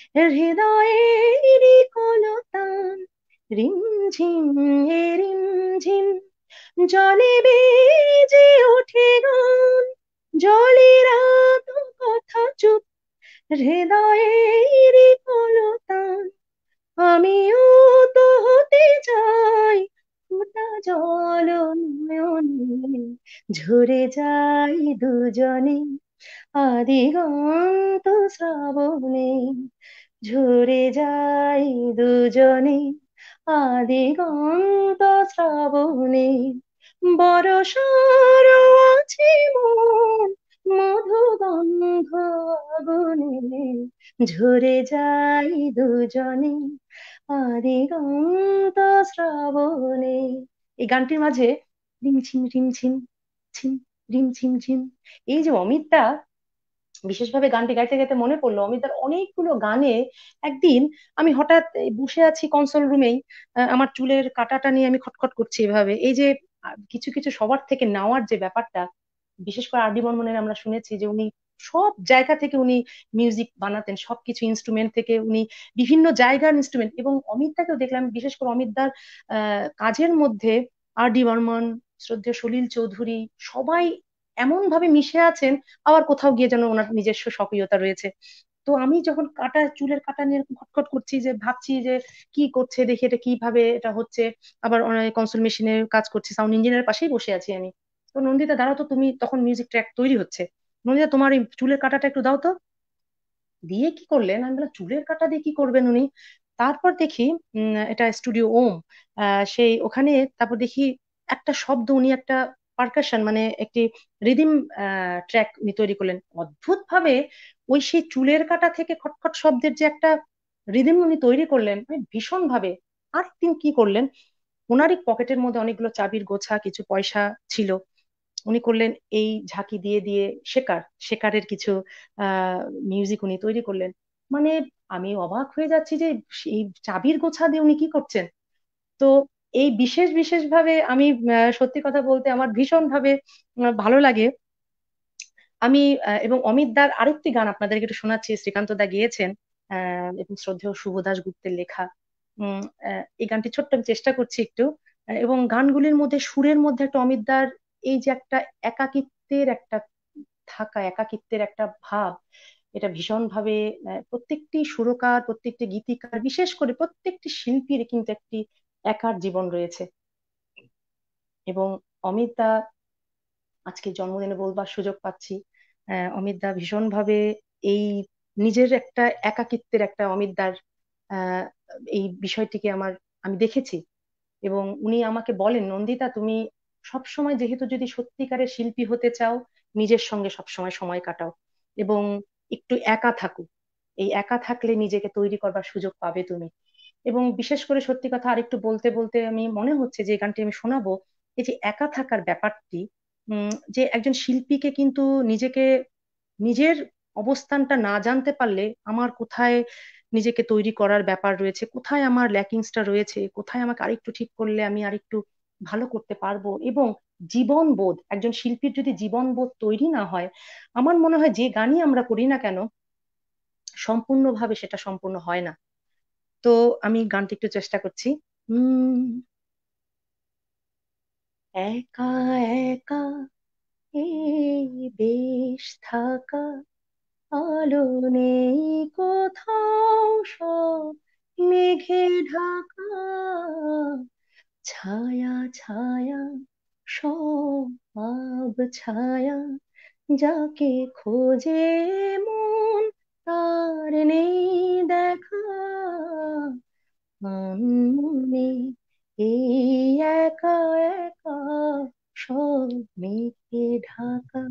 হৃদয়েরই কলতান, রিমঝিম এ রিমঝিম জলে বেজে ওঠে গান, জলের এত কথা চুপ হৃদয়েরই কলতান, আমিও তো হতে চাই ফোঁটা জল নয়নে, ঝরে যাই দুজনে আদিগন্ত শ্রাবণে, ঝরে যাই দুজনে আদিগন্ত শ্রাবণে, বরষার আছে মন মধুগন্ধ আগুনে, ঝরে যাই দুজনে আদিগন্ত শ্রাবণে। এই গানটির মাঝে রিমঝিম রিমঝিম ঝিম রিম ঝিম ঝিম, এই যে অমিতদা বিশেষভাবে গানটি গাইতে গাইতে মনে পড়লো অমিতার অনেকগুলো গানে একদিন আমি হঠাৎ এই বসে আছি কনসোল রুমেই, আমার চুলের কাটাটা নিয়ে আমি খটখট করছি এভাবে, এই যে আহ, কিছু কিছু সবার থেকে নেওয়ার যে ব্যাপারটা, বিশেষ করে আর ডি বর্মনের আমরা শুনেছি যে উনি সব জায়গা থেকে উনি মিউজিক বানাতেন, সবকিছু ইনস্ট্রুমেন্ট থেকে উনি বিভিন্ন জায়গার ইনস্ট্রুমেন্ট, এবং অমিতদাকেও দেখলাম বিশেষ করে অমিতদার আহ কাজের মধ্যে আর ডি বর্মন, শ্রদ্ধেয় সলিল চৌধুরী সবাই এমন ভাবে মিশে আছেন, আবার কোথাও গিয়ে যেন ওনার নিজস্ব স্বকীয়তা রয়েছে। তো আমি যখন কাটা চুলের কাটা নিয়ে এরকম খটখট করছি, যে ভাবছি যে কি করছে দেখি এটা কিভাবে এটা হচ্ছে, আবার কনসোল মেশিনে কাজ করছি, সাউন্ড ইঞ্জিনিয়ারের পাশেই বসে আছি আমি। তো নন্দিতা দাঁড়াও তো, তুমি তখন মিউজিক ট্র্যাক তৈরি হচ্ছে, নন্দিতা তোমার এই চুলের কাটাটা একটু দাও তো। দিয়ে কি করলেন, আমি বললাম চুলের কাটা দিয়ে কি করবেন উনি। তারপর দেখি উম, এটা স্টুডিও ওম, আহ, সেই ওখানে তারপর দেখি একটা শব্দ উনি একটা পারকাশন মানে একটি রিদিম ট্র্যাক উনি তৈরি করলেন অদ্ভুত ভাবে। ওই সেই চুলের কাটা থেকে খটখট শব্দের যে একটা রিদিম উনি তৈরি করলেন মানে ভীষণ ভাবে। আরেকদিন কি করলেন, ওনারই পকেটের মধ্যে অনেকগুলো চাবির গোছা কিছু পয়সা ছিল, উনি করলেন এই ঝাঁকি দিয়ে দিয়ে শেকার শেকারের কিছু আহ মিউজিক উনি তৈরি করলেন। মানে আমি অবাক হয়ে যাচ্ছি যে এই চাবির গোছা দিয়ে উনি কি করছেন। তো এই বিশেষ বিশেষ ভাবে আমি আহ, সত্যি কথা বলতে আমার ভীষণ ভাবে আহ, ভালো লাগে। আমি আহ, এবং অমিত দার আরেকটি গান আপনাদেরকে একটু শোনাচ্ছি, শ্রীকান্ত দা গিয়েছেন আহ এবং শ্রদ্ধেয় শুভ দাশগুপ্তের লেখা। উম আহ, এই গানটি ছোট্ট আমি চেষ্টা করছি একটু, আহ, এবং গানগুলির মধ্যে সুরের মধ্যে একটা অমিত দার এই যে একটা একাকিত্বের একটা থাকা, একাকিত্বের একটা ভাব, এটা ভীষণ ভাবে আহ, প্রত্যেকটি সুরকার প্রত্যেকটি গীতিকার বিশেষ করে প্রত্যেকটি শিল্পীর কিন্তু একটি একার জীবন রয়েছে। এবং অমিত দা আজকে জন্মদিনে বলবার সুযোগ পাচ্ছি, আহ, অমিত দা ভীষণ ভাবে এই নিজের একটা একাকিত্বের একটা অমিতদার আহ এই বিষয়টিকে আমার আমি দেখেছি। এবং উনি আমাকে বলেন নন্দিতা তুমি সব সময় যেহেতু যদি সত্যিকারের শিল্পী হতে চাও নিজের সঙ্গে সব সময় সময় কাটাও এবং একটু একা থাকো, এই একা থাকলে নিজেকে তৈরি করবার সুযোগ পাবে তুমি। এবং বিশেষ করে সত্যি কথা আরেকটু বলতে বলতে আমি মনে হচ্ছে যে এই গানটি আমি শোনাবো, এই যে একা থাকার ব্যাপারটি, উম যে একজন শিল্পীকে কিন্তু নিজেকে নিজের অবস্থানটা না জানতে পারলে আমার কোথায় নিজেকে তৈরি করার ব্যাপার রয়েছে, কোথায় আমার ল্যাকিংসটা রয়েছে, কোথায় আমাকে আরেকটু ঠিক করলে আমি আরেকটু ভালো করতে পারবো। এবং জীবন বোধ, একজন শিল্পীর যদি জীবন বোধ তৈরি না হয়, আমার মনে হয় যে গানই আমরা করি না কেন সম্পূর্ণভাবে সেটা সম্পূর্ণ হয় না। তো আমি গানটি একটু চেষ্টা করছি। উম একা একা এই বেশ থাকা, আলো নেই কোথাও, সব মেঘে ঢাকা, ছায়া ছায়া সব ছায়া, যাকে খোঁজে মন তার নেই দেখা, আনমনে এই একা একা, সব মেঘে ঢাকা,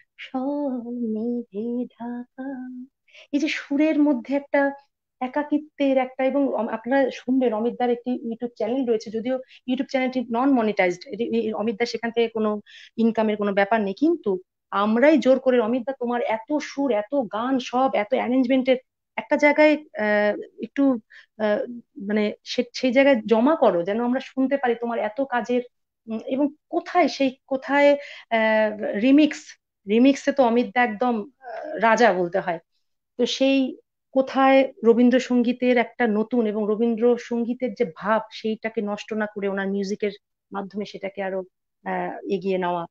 সব মেঘে ঢাকা। এই যে সুরের মধ্যে একটা একাকিত্বের একটা, এবং অম- আপনারা শুনবেন অমিতদার একটি ইউটিউব চ্যানেল রয়েছে, যদিও ইউটিউব চ্যানেলটি নন মনিটাইজড, অমিতদার সেখান থেকে কোনো ইনকামের কোনো ব্যাপার নেই, কিন্তু আমরাই জোর করে, অমিতদা তোমার এত সুর, এত গান, সব এত অ্যারেঞ্জমেন্টের একটা জায়গায় আহ, একটু আহ, মানে সে- সেই জায়গায় জমা করো, যেন আমরা শুনতে পারি তোমার এত কাজের। উম, এবং কোথায় সেই কোথায় রিমিক্স, রিমিক্সে তো অমিত দা একদম আহ, রাজা বলতে হয়। তো সেই কোথায় রবীন্দ্রসঙ্গীতের একটা নতুন, এবং রবীন্দ্রসঙ্গীতের যে ভাব সেইটাকে নষ্ট না করে ওনার মিউজিকের মাধ্যমে সেটাকে আরো আহ এগিয়ে নেওয়া।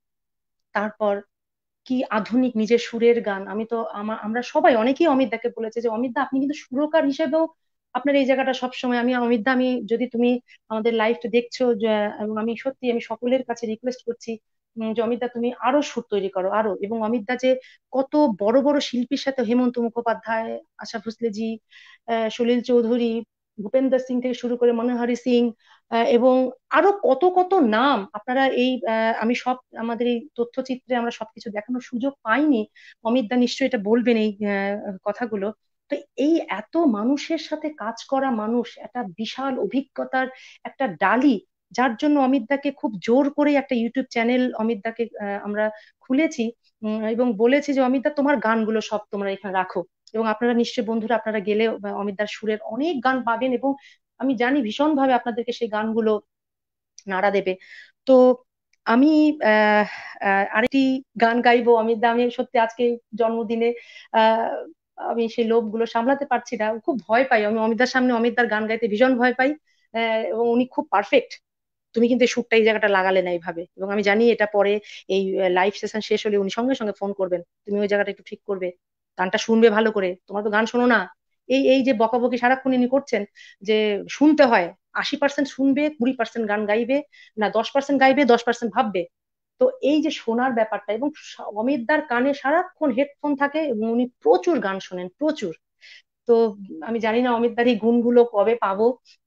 তারপর কি আধুনিক নিজের সুরের গান। আমি তো আমা- আমরা সবাই অনেকেই অমিত দাকে বলেছে যে অমিত দা আপনি কিন্তু সুরকার হিসেবেও আপনার এই জায়গাটা সবসময়। আমি অমিত দা, আমি যদি তুমি আমাদের লাইভটা দেখছো যে- এবং আমি সত্যি আমি সকলের কাছে রিকোয়েস্ট করছি উম, যে অমিত দা তুমি আরো সুর তৈরি করো আরো। এবং অমিত দা যে কত বড় বড় শিল্পীর সাথে, হেমন্ত মুখোপাধ্যায়, আশা ভোসলেজি, আহ, সলিল চৌধুরী, ভূপেন্দ্র সিং থেকে শুরু করে মনোহারি সিং, আহ, এবং আরো কত কত নাম আপনারা এই আহ, আমি সব আমাদের এই তথ্যচিত্রে আমরা সবকিছু দেখানোর সুযোগ পাইনি। অমিত দা নিশ্চয়ই এটা বলবেন এই আহ, কথাগুলো। তো এই এত মানুষের সাথে কাজ করা মানুষ, একটা বিশাল অভিজ্ঞতার একটা ডালি, যার জন্য অমিত দাকে খুব জোর করে একটা ইউটিউব চ্যানেল অমিত দাকে আহ, আমরা খুলেছি, উম, এবং বলেছি যে অমিত দা তোমার গানগুলো সব তোমরা এখানে রাখো। এবং আপনারা নিশ্চয়ই বন্ধুরা আপনারা গেলে আহ, অমিত দার সুরের অনেক গান পাবেন, এবং আমি জানি ভীষণ ভাবে আপনাদেরকে সেই গানগুলো নাড়া দেবে। তো আমি আহ আহ, আরেকটি গান গাইবো অমিত দা। আমি সত্যি আজকে জন্মদিনে আহ আমি সেই লোভগুলো সামলাতে পারছি না, খুব ভয় পাই আমি অমিতার সামনে, অমিতদার গান গাইতে ভীষণ ভয় পাই। আহ, এবং উনি খুব পারফেক্ট। তুমি কিন্তু এই সুরটা এই জায়গাটা লাগালে না এইভাবে, এবং আমি জানি এটা পরে এই লাইভ সেশন শেষ হলে উনি সঙ্গে সঙ্গে ফোন করবেন, তুমি ওই জায়গাটা একটু ঠিক করবে, গানটা শুনবে ভালো করে, তোমার তো গান শোনো না। এই এই যে বকাবকি সারাক্ষণ ইনি করছেন, যে শুনতে হয়, আশি পার্সেন্ট শুনবে, কুড়ি পার্সেন্ট গান গাইবে, না দশ পার্সেন্ট গাইবে, দশ পার্সেন্ট ভাববে। তো এই যে শোনার ব্যাপারটা, এবং সা- অমিতদার কানে সারাক্ষণ হেডফোন থাকে এবং উনি প্রচুর গান শোনেন, প্রচুর। তো আমি জানি না অমিতদার এই গুণগুলো কবে পাবো।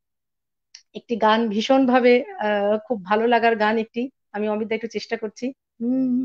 একটি গান ভীষণ ভাবে আহ খুব ভালো লাগার গান একটি, আমি অমিতদা একটু চেষ্টা করছি। উম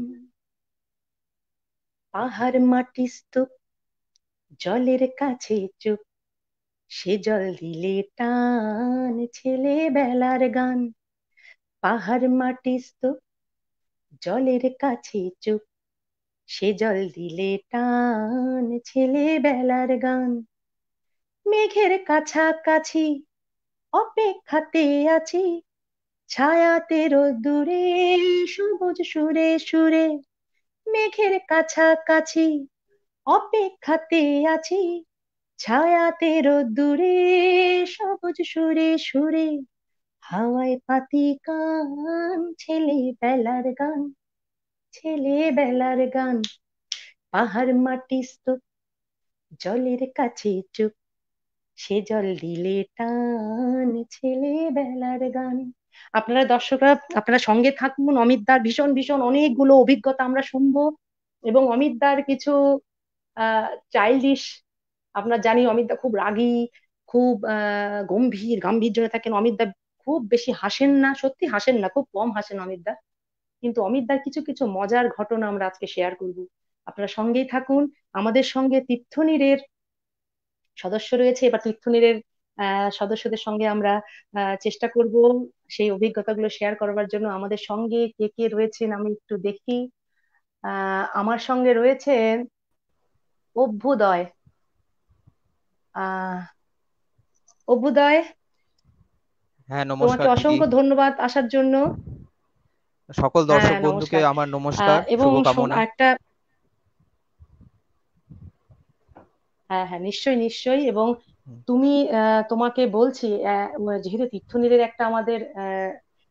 পাহাড় মাটি স্তূপ, জলের কাছে চুপ, সে জল দিলে টান, ছেলেবেলার গান। পাহাড় মাটি স্তূপ, জলের কাছে চুপ, সে জল দিলে টান, ছেলেবেলার গান। মেঘের কাছাকাছি অপেক্ষাতে আছি, ছায়াতে রোদ্দুরে, সবুজ সুরে সুরে। মেঘের কাছাকাছি অপেক্ষাতে আছি, ছায়াতে রোদ্দুরে, সবুজ সুরে সুরে। হাওয়ায় পাতি কান, ছেলেবেলার গান, ছেলেবেলার গান। পাহাড় মাটি স্তূপ, জলের কাছে চুপ, সে জল দিলে টান, ছেলেবেলার গান। আপনারা দর্শকরা আপনারা সঙ্গে থাকুন, অমিতদার ভীষণ ভীষণ অনেকগুলো অভিজ্ঞতা আমরা শুনবো, এবং অমিতদার কিছু আহ চাইল্ডিশ, আপনার জানি অমিতদা খুব রাগী, খুব আহ গম্ভীর গাম্ভীর্য থাকেন অমিতদা, খুব বেশি হাসেন না, সত্যি হাসেন না, খুব কম হাসেন অমিতদা। কিন্তু অমিতদার কিছু কিছু মজার ঘটনা আমরা আজকে শেয়ার করব। আপনারা সঙ্গেই থাকুন। আমাদের সঙ্গে তীর্থনীড়ের সদস্য রয়েছে, এবার তীর্থনীড়ের আহ সদস্যদের সঙ্গে আমরা আহ চেষ্টা করব সেই অভিজ্ঞতাগুলো শেয়ার করবার জন্য। আমাদের সঙ্গে কে কে রয়েছেন আমি একটু দেখি। আহ আমার সঙ্গে রয়েছেন অভ্যুদয়। আহ অভ্যুদয়, হ্যাঁ, তোমাকে নমস্কার দিদি। অসংখ্য ধন্যবাদ আসার জন্য। সকল হ্যাঁ দর্শক বন্ধুকে নমস্কার। আমার আহ নমস্কার, এবং শোন- শুভকামনা। একটা, হ্যাঁ হ্যাঁ নিশ্চয়ই নিশ্চয়ই। এবং হুম, তুমি আহ, তোমাকে বলছি, আহ, যেহেতু তীর্থনীড়ের একটা আমাদের আহ,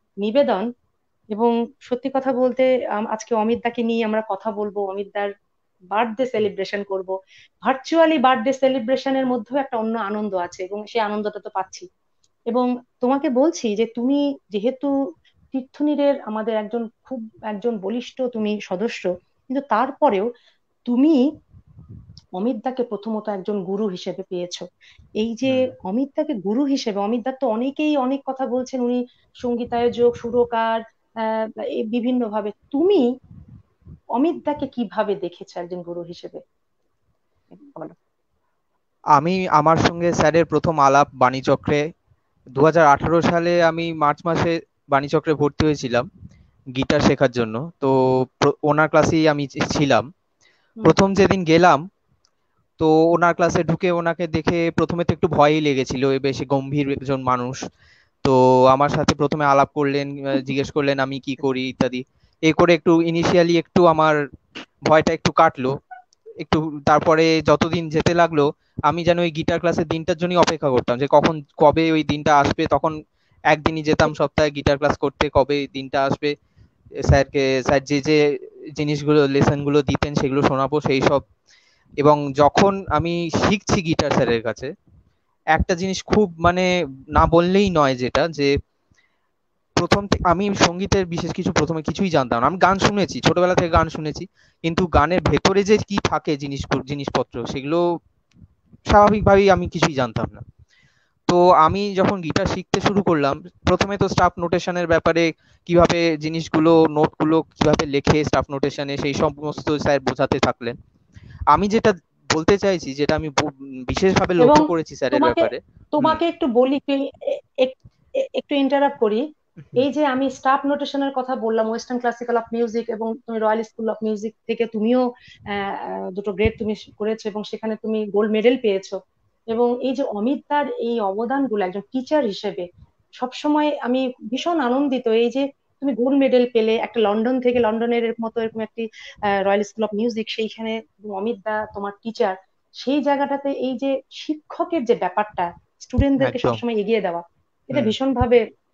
নিবেদন, এবং সত্যি কথা বলতে আম, আজকে অমিতদাকে নিয়ে আমরা কথা বলবো। অমিতদার বার্থডে সেলিব্রেশন করব। ভার্চুয়ালি বার্থডে সেলিব্রেশনের মধ্যেও একটা অন্য আনন্দ আছে, এবং সেই আনন্দটা তো পাচ্ছি। এবং তোমাকে বলছি যে তুমি যেহেতু তীর্থনীড়ের আমাদের একজন খুব একজন বলিষ্ঠ তুমি সদস্য, কিন্তু তারপরেও তুমি অমিতদাকে প্রথমত একজন গুরু হিসেবে পেয়েছো। এই যে হুম। অমিতদাকে গুরু হিসেবে, অমিতদার তো অনেকেই অনেক কথা বলছেন, উনি সঙ্গীতায়োজক, সুরকার, আহ এই বিভিন্ন ভাবে। তুমি অমিতদাকে কিভাবে দেখেছো একজন গুরু হিসেবে, বলো। আমি আমার সঙ্গে স্যারের প্রথম আলাপ বাণীচক্রে। দু হাজার আঠারো সালে আমি মার্চ মাসে বাণীচক্রে ভর্তি হয়েছিলাম গিটার শেখার জন্য। তো প্র- ওনার ক্লাসেই আমি ছি- ছিলাম। হুম প্রথম যেদিন গেলাম, তো ওনার ক্লাসে ঢুকে ওনাকে দেখে প্রথমে তো একটু ভয়ই লেগেছিল, এ বেশি গম্ভীর একজন মানুষ। তো আমার সাথে প্রথমে আলাপ করলেন, আহ, জিজ্ঞেস করলেন আমি কি করি ইত্যাদি। এই করে একটু ইনিশিয়ালি একটু আমার ভয়টা একটু কাটলো একটু। তারপরে যতদিন যেতে লাগলো, আমি যেন ওই গিটার ক্লাসের দিনটার জন্যই অপেক্ষা করতাম, যে কখন কবে ওই দিনটা আসবে। তখন একদিনই যেতাম সপ্তাহে গিটার ক্লাস করতে, কবে এই দিনটা আসবে, স্যারকে স্যার যে যে জিনিসগুলো লেসন গুলো দিতেন সেগুলো শোনাবো সেই সব। এবং যখন আমি শিখছি গিটার স্যারের কাছে, একটা জিনিস খুব মানে না বললেই নয়, যেটা যে প্রথম থেকে আমি সঙ্গীতের বিশেষ কিছু প্রথমে কিছুই জানতাম না। আমি গান শুনেছি, ছোটবেলা থেকে গান শুনেছি, কিন্তু গানের ভেতরে যে কি থাকে জিনিস জিনিসপত্র সেগুলো স্বাভাবিকভাবেই আমি কিছুই জানতাম না। তো আমি যখন গিটার শিখতে শুরু করলাম, প্রথমে তো স্টাফ নোটেশনের ব্যাপারে, কিভাবে জিনিসগুলো নোটগুলো কিভাবে লেখে স্টাফ নোটেশনে, সেই সমস্ত স্যার বোঝাতে থাকলেন। আমি যেটা বলতে চাইছি, যেটা আমি বু- বিশেষভাবে এবং লক্ষ্য করেছি স্যারের তোমাকে ব্যাপারে। হুম। তোমাকে একটু বলি কি, এ- এক- এ- একটু ইন্টারাপ্ট করি। হুম। এই যে আমি স্টাফ নোটেশনের কথা বললাম, ওয়েস্টার্ন ক্লাসিক্যাল অফ মিউজিক এবং তুমি রয়্যাল স্কুল অফ মিউজিক থেকে তুমিও আহ, আহ, দুটো গ্রেড তুমি করেছো, এবং সেখানে তুমি গোল্ড মেডেল পেয়েছো। এবং এই যে অমিত দার এই অবদানগুলো একজন টিচার হিসেবে সবসময় আমি ভীষণ আনন্দিত। এই যে তুমি গোল্ড মেডেল পেলে একটা লন্ডন থেকে, লন্ডনের মতো এরকম একটি রয়্যাল স্কুল অফ মিউজিক, সেইখানে অমিত দা তোমার টিচার। সেই জায়গাটাতে এই যে শিক্ষকের যে ব্যাপারটা, স্টুডেন্টদেরকে একদম। সবসময় এগিয়ে দেওয়া, এটা হুম। ভীষণ ভাবে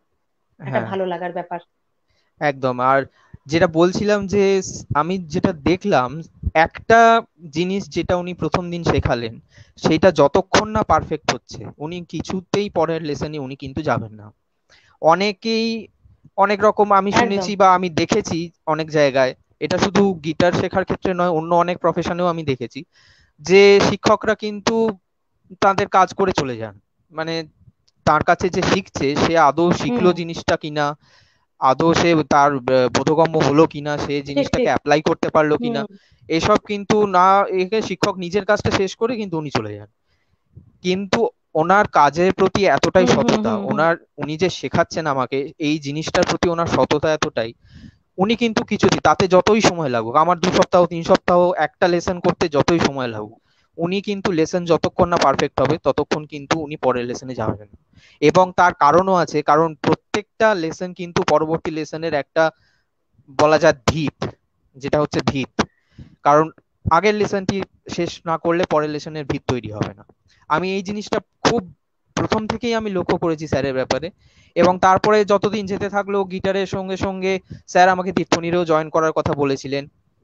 একটা হ্যাঁ, ভালো লাগার ব্যাপার। একদম। আর যেটা বলছিলাম যে স- আমি যেটা দেখলাম, একটা জিনিস যেটা উনি প্রথম দিন শেখালেন, সেটা যতক্ষণ না পারফেক্ট হচ্ছে উনি কিছুতেই পরের লেসনে উনি কিন্তু যাবেন না। অনেকেই অনেক রকম আমি একদম। শুনেছি বা আমি দেখেছি অনেক জায়গায়, এটা শুধু গিটার শেখার ক্ষেত্রে নয়, অন্য অনেক প্রফেশনেও আমি দেখেছি, যে শিক্ষকরা কিন্তু তাদের কাজ করে চলে যান। মানে তার কাছে যে শিখছে সে আদৌ হুম। শিখলো জিনিসটা কিনা, আদৌ সে তার আহ, বোধগম্য হলো কিনা, সে ঠিক জিনিসটাকে ঠিক। অ্যাপ্লাই করতে পারলো হুম কিনা, এসব কিন্তু না। একে শিক্ষক নিজের কাজটা শেষ করে কিন্তু উনি চলে যান। কিন্তু ওনার কাজের প্রতি এতটাই হুম হুম সততা, হুম হুম। ওনার উনি যে শেখাচ্ছেন আমাকে এই জিনিসটার প্রতি ওনার সততা এতটাই, উনি কিন্তু কিছুতেই, তাতে যতই সময় লাগুক, আমার দু সপ্তাহ তিন সপ্তাহ একটা লেসন করতে যতই সময় লাগুক, উনি কিন্তু লেসন যতক্ষণ না পারফেক্ট হবে ততক্ষণ কিন্তু উনি পরের লেসনে যাবেন না। এবং তার কারণও আছে, কারণ প্রত্যেকটা লেসন কিন্তু পরবর্তী লেসনের একটা বলা যায় ভিত, যেটা হচ্ছে ভিত। কারণ আগের লেসনটি শেষ না করলে পরের লেসনের ভিত তৈরি হবে না। আমি এই জিনিসটা খুব প্রথম থেকেই আমি লক্ষ্য করেছি স্যারের ব্যাপারে। এবং তারপরে যতদিন যেতে থাকলো, গিটারের সঙ্গে সঙ্গে স্যার আমাকে তীর্থনিরেও জয়েন করার কথা বলেছিলেন।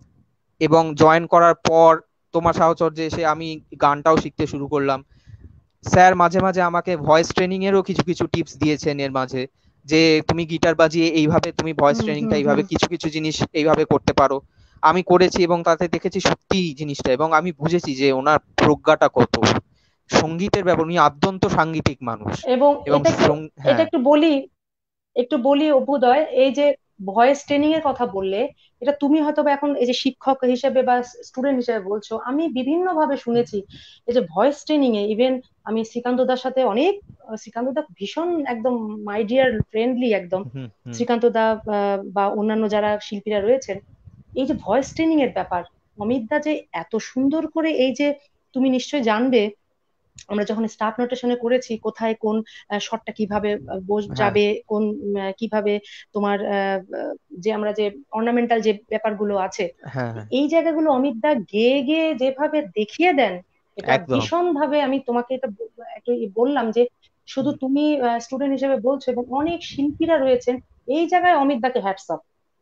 এবং জয়েন করার পর তোমার সাহচর্যে এসে আমি গানটাও শিখতে শুরু করলাম। স্যার মাঝে মাঝে আমাকে ভয়েস ট্রেনিং এরও কিছু কিছু টিপস দিয়েছেন এর মাঝে, যে তুমি গিটার বাজিয়ে এইভাবে তুমি ভয়েস হুম ট্রেনিংটা হুম এইভাবে হুম। কিছু কিছু জিনিস এইভাবে করতে পারো। আমি করেছি এবং তাতে দেখেছি সত্যি জিনিসটা, এবং আমি বুঝেছি যে ওনার প্রজ্ঞাটা কত, সঙ্গীতের ব্যাপার, উনি আদ্যন্ত সাংগীতিক মানুষ। এবং এবং এটা একটু সং- এটা হ্যাঁ। একটু বলি, একটু বলি অভ্যুদয়, এই যে ভয়েস ট্রেনিং এর কথা বললে, এটা তুমি হয়তো বা এখন এই যে শিক্ষক হিসেবে বা স্টুডেন্ট হিসেবে বলছো, আমি বিভিন্ন ভাবে হুম। শুনেছি এই যে ভয়েস ট্রেনিং এ ইভেন আমি শ্রীকান্ত দার সাথে অনেক, শ্রীকান্ত দা ভীষণ একদম মাই ডিয়ার ফ্রেন্ডলি একদম। হুম। হুম। শ্রীকান্ত দা আহ, বা অন্যান্য যারা শিল্পীরা রয়েছেন, এই যে ভয়েস ট্রেনিং এর ব্যাপার, অমিত দা যে এত সুন্দর করে এই যে, তুমি নিশ্চয়ই জানবে, আমরা যখন স্টাফ নোটেশনে করেছি কোথায় কোন শটটা কিভাবে আহ, বস হ্যাঁ। যাবে, কোন উম, আহ, কিভাবে তোমার আহ, আহ, যে আমরা যে অর্নামেন্টাল যে ব্যাপারগুলো আছে, হ্যাঁ। হ্যাঁ। এই জায়গাগুলো অমিত দা গেয়ে গেয়ে যেভাবে দেখিয়ে দেন, এটা একদম। ভীষণ ভাবে, আমি তোমাকে এটা ব- একটু ই বললাম যে শুধু তুমি স্টুডেন্ট হিসেবে বলছো, এবং অনেক শিল্পীরা রয়েছেন এই জায়গায় অমিত দাকে হ্যাটস অফ।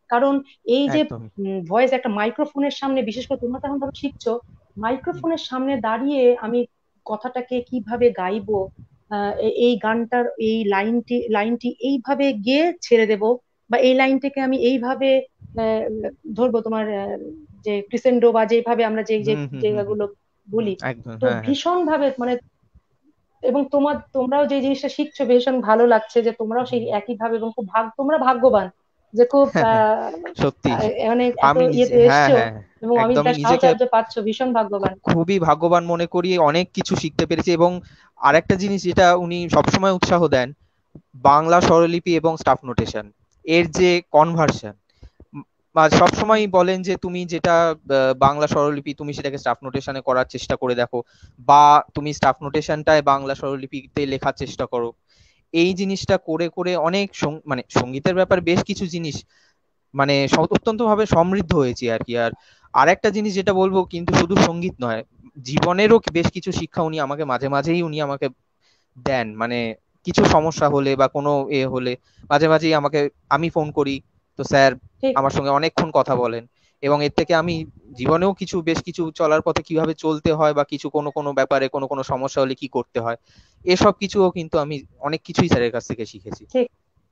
কারণ এই যে একদমই। ভয়েস একটা মাইক্রোফোনের সামনে, বিশেষ করে তোমরা তো এখন ধরো শিখছো, মাইক্রোফোনের সামনে দাঁড়িয়ে আমি কথাটাকে কিভাবে গাইবো, আহ, এ- এই গানটার এই লাইনটি লাইনটি এইভাবে গেয়ে ছেড়ে দেব, বা এই লাইনটাকে আমি এইভাবে আহ, ধরবো তোমার, আহ, যে ক্রিসেন্ডো বা যেভাবে আমরা যে যে হুম হুম হুম হুম জায়গাগুলো হুম, বলি, একদম, তো হ্যাঁ হ্যাঁ। ভীষণ ভাবে মানে, এবং তোমার তোমরাও যে জিনিসটা শিখছো ভীষণ ভালো লাগছে যে তোমরাও সেই হুম। একই ভাবে, এবং খুব ভাগ তোমরা ভাগ্যবান যে খুব আহ সত্যি। আহ, মানে এত আমি নিজে, ইয়েতে হ্যাঁ এসছো হ্যাঁ, এবং একদমই অমিতদার নিজেকে সাহচর্য পাচ্ছো, ভীষণ ভাগ্যবান। খু- খুবই ভাগ্যবান মনে করি, অনেক কিছু শিখতে পেরেছি। এবং আরেকটা জিনিস যেটা উনি সবসময় উৎসাহ দেন, বাংলা স্বরলিপি এবং স্টাফ নোটেশন এর যে কনভার্সন, সব হুম। সময় বলেন যে তুমি যেটা আহ, বাংলা স্বরলিপি তুমি সেটাকে স্টাফ নোটেশনে করার চেষ্টা করে দেখো, বা তুমি স্টাফ নোটেশনটায় বাংলা স্বরলিপিতে লেখার চেষ্টা করো। এই জিনিসটা করে করে অনেক সং- মানে সঙ্গীতের ব্যাপারে বেশ কিছু জিনিস মানে অত্যন্ত ভাবে সমৃদ্ধ হয়েছি আর কি। আর আরেকটা জিনিস যেটা বলবো, কিন্তু শুধু সঙ্গীত নয়, জীবনেরও বেশ কিছু শিক্ষা উনি আমাকে মাঝে মাঝেই উনি আমাকে দেন। মানে কিছু সমস্যা হলে বা কোনো এ হলে মাঝে মাঝেই আমাকে, আমি ফোন করি তো স্যার ঠিক। আমার সঙ্গে অনেকক্ষণ কথা বলেন, এবং এর থেকে আমি জীবনেও কিছু বেশ কিছু চলার পথে কিভাবে চলতে হয়, বা কিছু কোনো কোনো ব্যাপারে কোনো কোনো সমস্যা হলে কি করতে হয়, এসব কিছুও কিন্তু আমি অনেক কিছুই স্যারের কাছ থেকে শিখেছি। ঠিক।